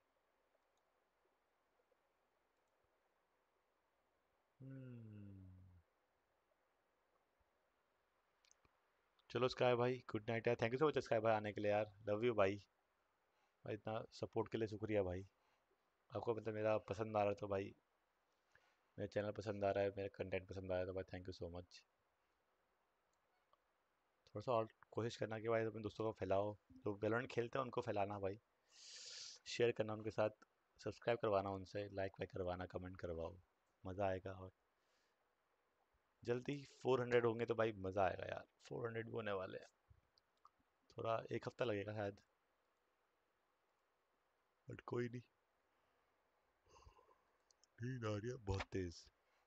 चलो स्काई भाई गुड नाइट यार, thank you so much Sky भाई आने के लिए यार, लव यू भाई। भाई इतना सपोर्ट के लिए शुक्रिया भाई। आपको मतलब मेरा पसंद आ रहा है तो भाई, मेरा चैनल पसंद आ रहा है, मेरा कंटेंट पसंद आ रहा है तो भाई थैंक यू सो मच। थोड़ा सा और कोशिश करना कि भाई अपने दोस्तों को फैलाओ, जो वैलोरेंट खेलते हैं उनको फैलाना भाई, शेयर करना उनके साथ, सब्सक्राइब करवाना उनसे, लाइक वाइक करवाना, कमेंट करवाओ, मज़ा आएगा। और जल्दी फोर हंड्रेड होंगे तो भाई मज़ा आएगा यार, फोर हंड्रेड भी होने वाले हैं, थोड़ा एक हफ्ता लगेगा शायद, बट कोई नहीं। नींद आ रही है बहुत तेज़।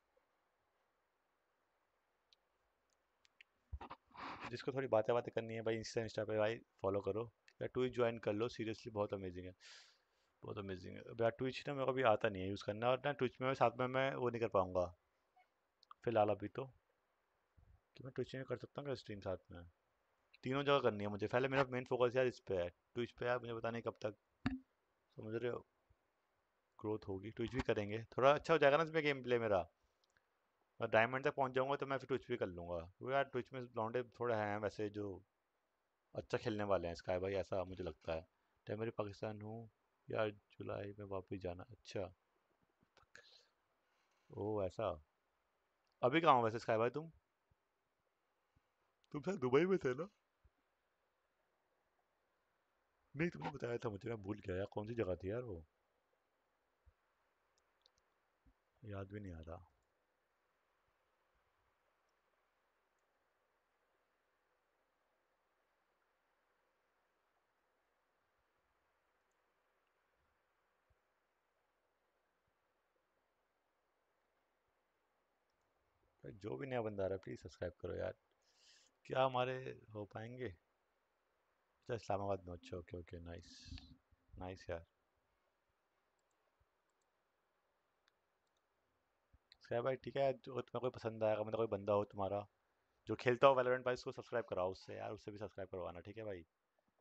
जिसको थोड़ी बातें बातें करनी है भाई इंस्टा इंस्टा पे भाई फॉलो करो, या ट्विच ज्वाइन कर लो, सीरियसली बहुत अमेजिंग है, बहुत अमेजिंग है। यार ट्विच ना मेरे को अभी आता नहीं है यूज़ करना, और ना ट्विच में मैं साथ में मैं वो नहीं कर पाऊँगा फिलहाल अभी तो, कि मैं ट्विच में कर सकता हूँ क्या स्ट्रीम साथ में, तीनों जगह करनी है मुझे। पहले मेरा मेन फोकस यार इस पे है, ट्विच पे यार मुझे पता नहीं कब तक, समझ रहे हो, ग्रोथ होगी। ट्विच भी करेंगे, थोड़ा अच्छा हो जाएगा ना इसमें गेम प्ले मेरा, और डायमंड तक पहुंच जाऊंगा तो मैं फिर ट्विच भी कर लूँगा। वो यार ट्विच में लौंडे थोड़े हैं वैसे जो अच्छा खेलने वाले हैं स्काई भाई, ऐसा मुझे लगता है। टेमरी पाकिस्तान हूँ यार, जुलाई में वापस जाना, अच्छा ओ ऐसा। अभी कहाँ हो वैसे स्काई भाई तुम तुम शायद दुबई में थे ना? नहीं तुमने बताया था मुझे, मैं भूल गया यार कौन सी जगह थी यार वो, याद भी नहीं आ रहा। भाई जो भी नया बंदा आ रहा है प्लीज़ सब्सक्राइब करो यार। क्या हमारे हो पाएंगे? अच्छा इस्लामाबाद में, अच्छा ओके ओके नाइस नाइस यार। स्काई भाई ठीक है, जो तुम्हें कोई पसंद आएगा, मतलब कोई बंदा हो तुम्हारा जो खेलता हो वैलोरेंट भाई, उसको सब्सक्राइब कराओ उससे यार, उससे भी सब्सक्राइब करवाना, ठीक है भाई।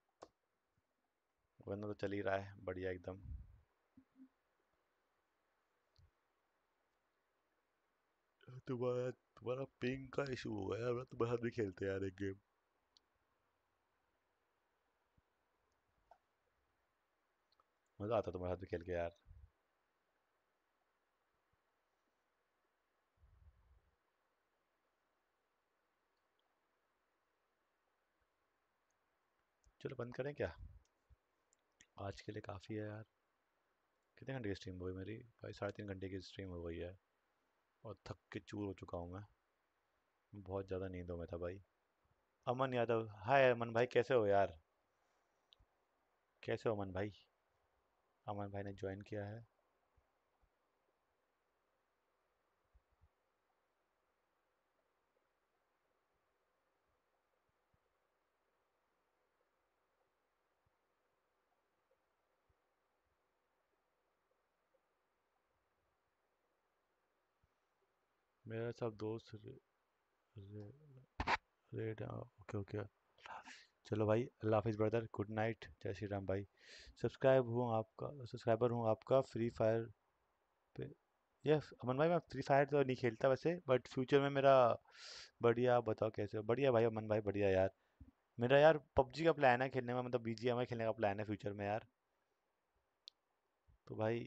वरना तो चल ही रहा है बढ़िया एकदम। तुम्हारा तुम्हारा पिंग का इशू होगा यार, वरना तुम्हारे साथ भी खेलते हैं यार एक गेम। मज़ा आता तुम्हारे साथ भी खेल के यार। चलो बंद करें क्या, आज के लिए काफ़ी है यार। कितने घंटे की स्ट्रीम हो गई मेरी भाई? साढ़े तीन घंटे की स्ट्रीम हो गई है, और थक के चूर हो चुका हूँ मैं, बहुत ज़्यादा नींदों में था भाई। अमन यादव, हाय अमन भाई, कैसे हो यार? कैसे हो अमन भाई? अमन भाई ने ज्वाइन किया है। मेरा सब दोस्त रे, रे, रेड ओके ओके। चलो भाई, अल्लाह हाफिज़ ब्रदर, गुड नाइट, जय श्री राम भाई। सब्सक्राइब हूँ आपका, सब्सक्राइबर हूँ आपका फ्री फायर पे। यस अमन भाई, मैं फ्री फायर तो नहीं खेलता वैसे, बट फ्यूचर में मेरा बढ़िया। आप बताओ कैसे हो? बढ़िया भाई अमन भाई, बढ़िया यार। मेरा यार पबजी का प्लान है खेलने में, मतलब बीजीएमआई खेलने का प्लान है फ्यूचर में यार। तो भाई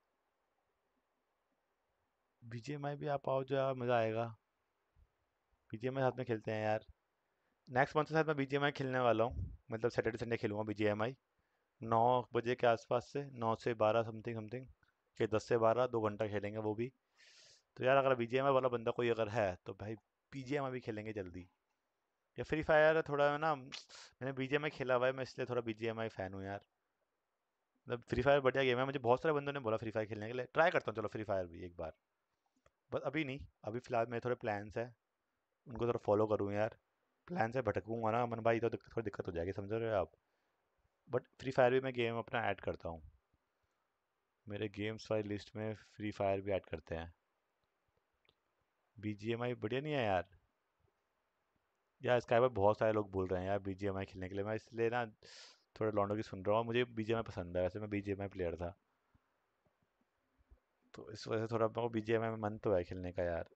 बीजीएमआई भी आप आओ जो यार, मज़ा आएगा। बीजीएमआई साथ में खेलते हैं यार। नेक्स्ट मंथ के साथ मैं बीजीएमआई खेलने वाला हूँ, मतलब सैटरडे संडे खेलूंगा बीजीएमआई। नौ बजे के आसपास से, नौ से बारह समथिंग समथिंग, कि दस से बारह, दो घंटा खेलेंगे वो भी। तो यार अगर बीजीएमआई वाला बंदा कोई अगर है तो भाई बीजीएमआई भी खेलेंगे जल्दी। या फ्री फायर थोड़ा है ना, मैंने बीजीएमआई खेला हुआ है, मैं इसलिए थोड़ा बीजीएमआई फ़ैन हूँ यार। मतलब फ्री फायर बढ़िया गेम है, मुझे बहुत सारे बंदों ने बोला फ्री फायर खेलने के लिए, ट्राई करता हूँ चलो फ्री फायर भी एक बार। बस अभी नहीं, अभी फ़िलहाल मेरे थोड़े प्लान्स हैं, उनको थोड़ा फॉलो करूँ यार। प्लान से भटकूंगा ना अमन भाई तो दिक- थोड़ी दिक्कत हो जाएगी, समझ रहे हो आप? बट फ्री फायर भी मैं गेम अपना ऐड करता हूँ, मेरे गेम्स वाली लिस्ट में फ्री फायर भी ऐड करते हैं। बीजीएमआई बढ़िया नहीं है यार? यार इसके पर बहुत सारे लोग बोल रहे हैं यार बीजीएमआई खेलने के लिए, मैं इसलिए ना थोड़ा लॉन्डो की सुन रहा हूँ। मुझे बीजीएमआई पसंद है, वैसे मैं बीजीएमआई प्लेयर था, तो इस वजह से थोड़ा मेरे को बीजीएमआई में मन तो है खेलने का यार।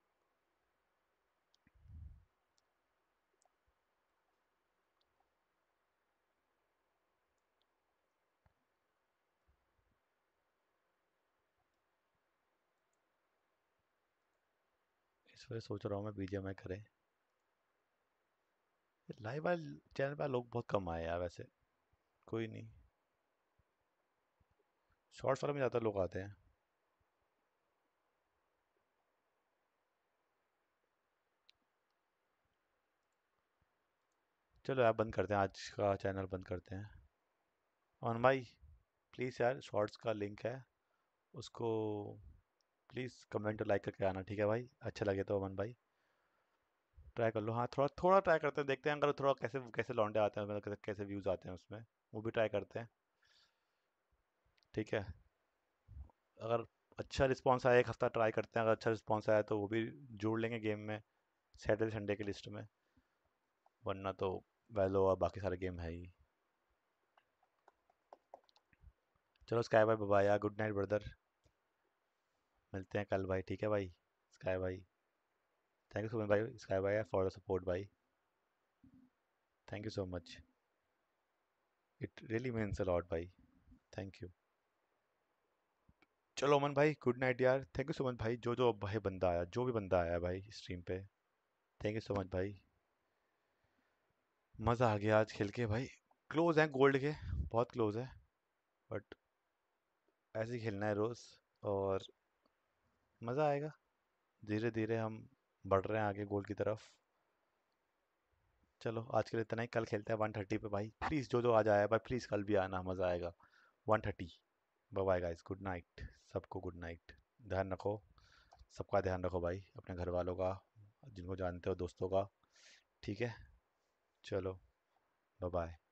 इस वजह से सोच रहा हूँ मैं बीजीएमआई करें। लाइव वाले चैनल पर लोग बहुत कम आए यार वैसे, कोई नहीं। शॉर्ट्स वाले में ज़्यादा लोग आते हैं। चलो यार बंद करते हैं, आज का चैनल बंद करते हैं। और भाई प्लीज़ यार, शॉर्ट्स का लिंक है, उसको प्लीज़ कमेंट और लाइक करके आना, ठीक है भाई? अच्छा लगे तो अमन भाई ट्राई कर लो। हाँ थोड़ा थोड़ा ट्राई करते हैं, देखते हैं अगर थोड़ा कैसे कैसे लौंडे आते हैं, मतलब कैसे कैसे व्यूज़ आते हैं उसमें, वो भी ट्राई करते हैं, ठीक है? अगर अच्छा रिस्पॉन्स आया, एक हफ्ता ट्राई करते हैं, अगर अच्छा रिस्पॉन्स आया तो वो भी जोड़ लेंगे गेम में सैटरडे संडे की लिस्ट में, वरना तो वैलो और बाकी सारे गेम है ही। चलो स्काई भाई बाय यार, गुड नाइट ब्रदर, मिलते हैं कल भाई, ठीक है भाई? स्काई भाई थैंक यू सो मच भाई, स्काई भाई फॉर द सपोर्ट भाई, thank you so much, it really means a lot भाई, थैंक यू। चलो अमन भाई गुड नाइट यार, थैंक यू सो मच भाई, जो जो भाई बंदा आया, जो भी बंदा आया भाई स्ट्रीम पे, थैंक यू सो मच भाई, मज़ा आ गया आज खेल के भाई। क्लोज हैं गोल्ड के, बहुत क्लोज है, बट ऐसे ही खेलना है रोज़, और मज़ा आएगा। धीरे धीरे हम बढ़ रहे हैं आगे गोल की तरफ। चलो आज के लिए इतना ही, कल खेलते हैं वन थर्टी पे भाई, प्लीज़ जो जो आ जाए भाई प्लीज़ कल भी आना, मज़ा आएगा। One thirty, bye bye guys, good night सबको, गुड नाइट, ध्यान रखो, सबका ध्यान रखो भाई, अपने घर वालों का, जिनको जानते हो दोस्तों का, ठीक है? चलो बाय बाय।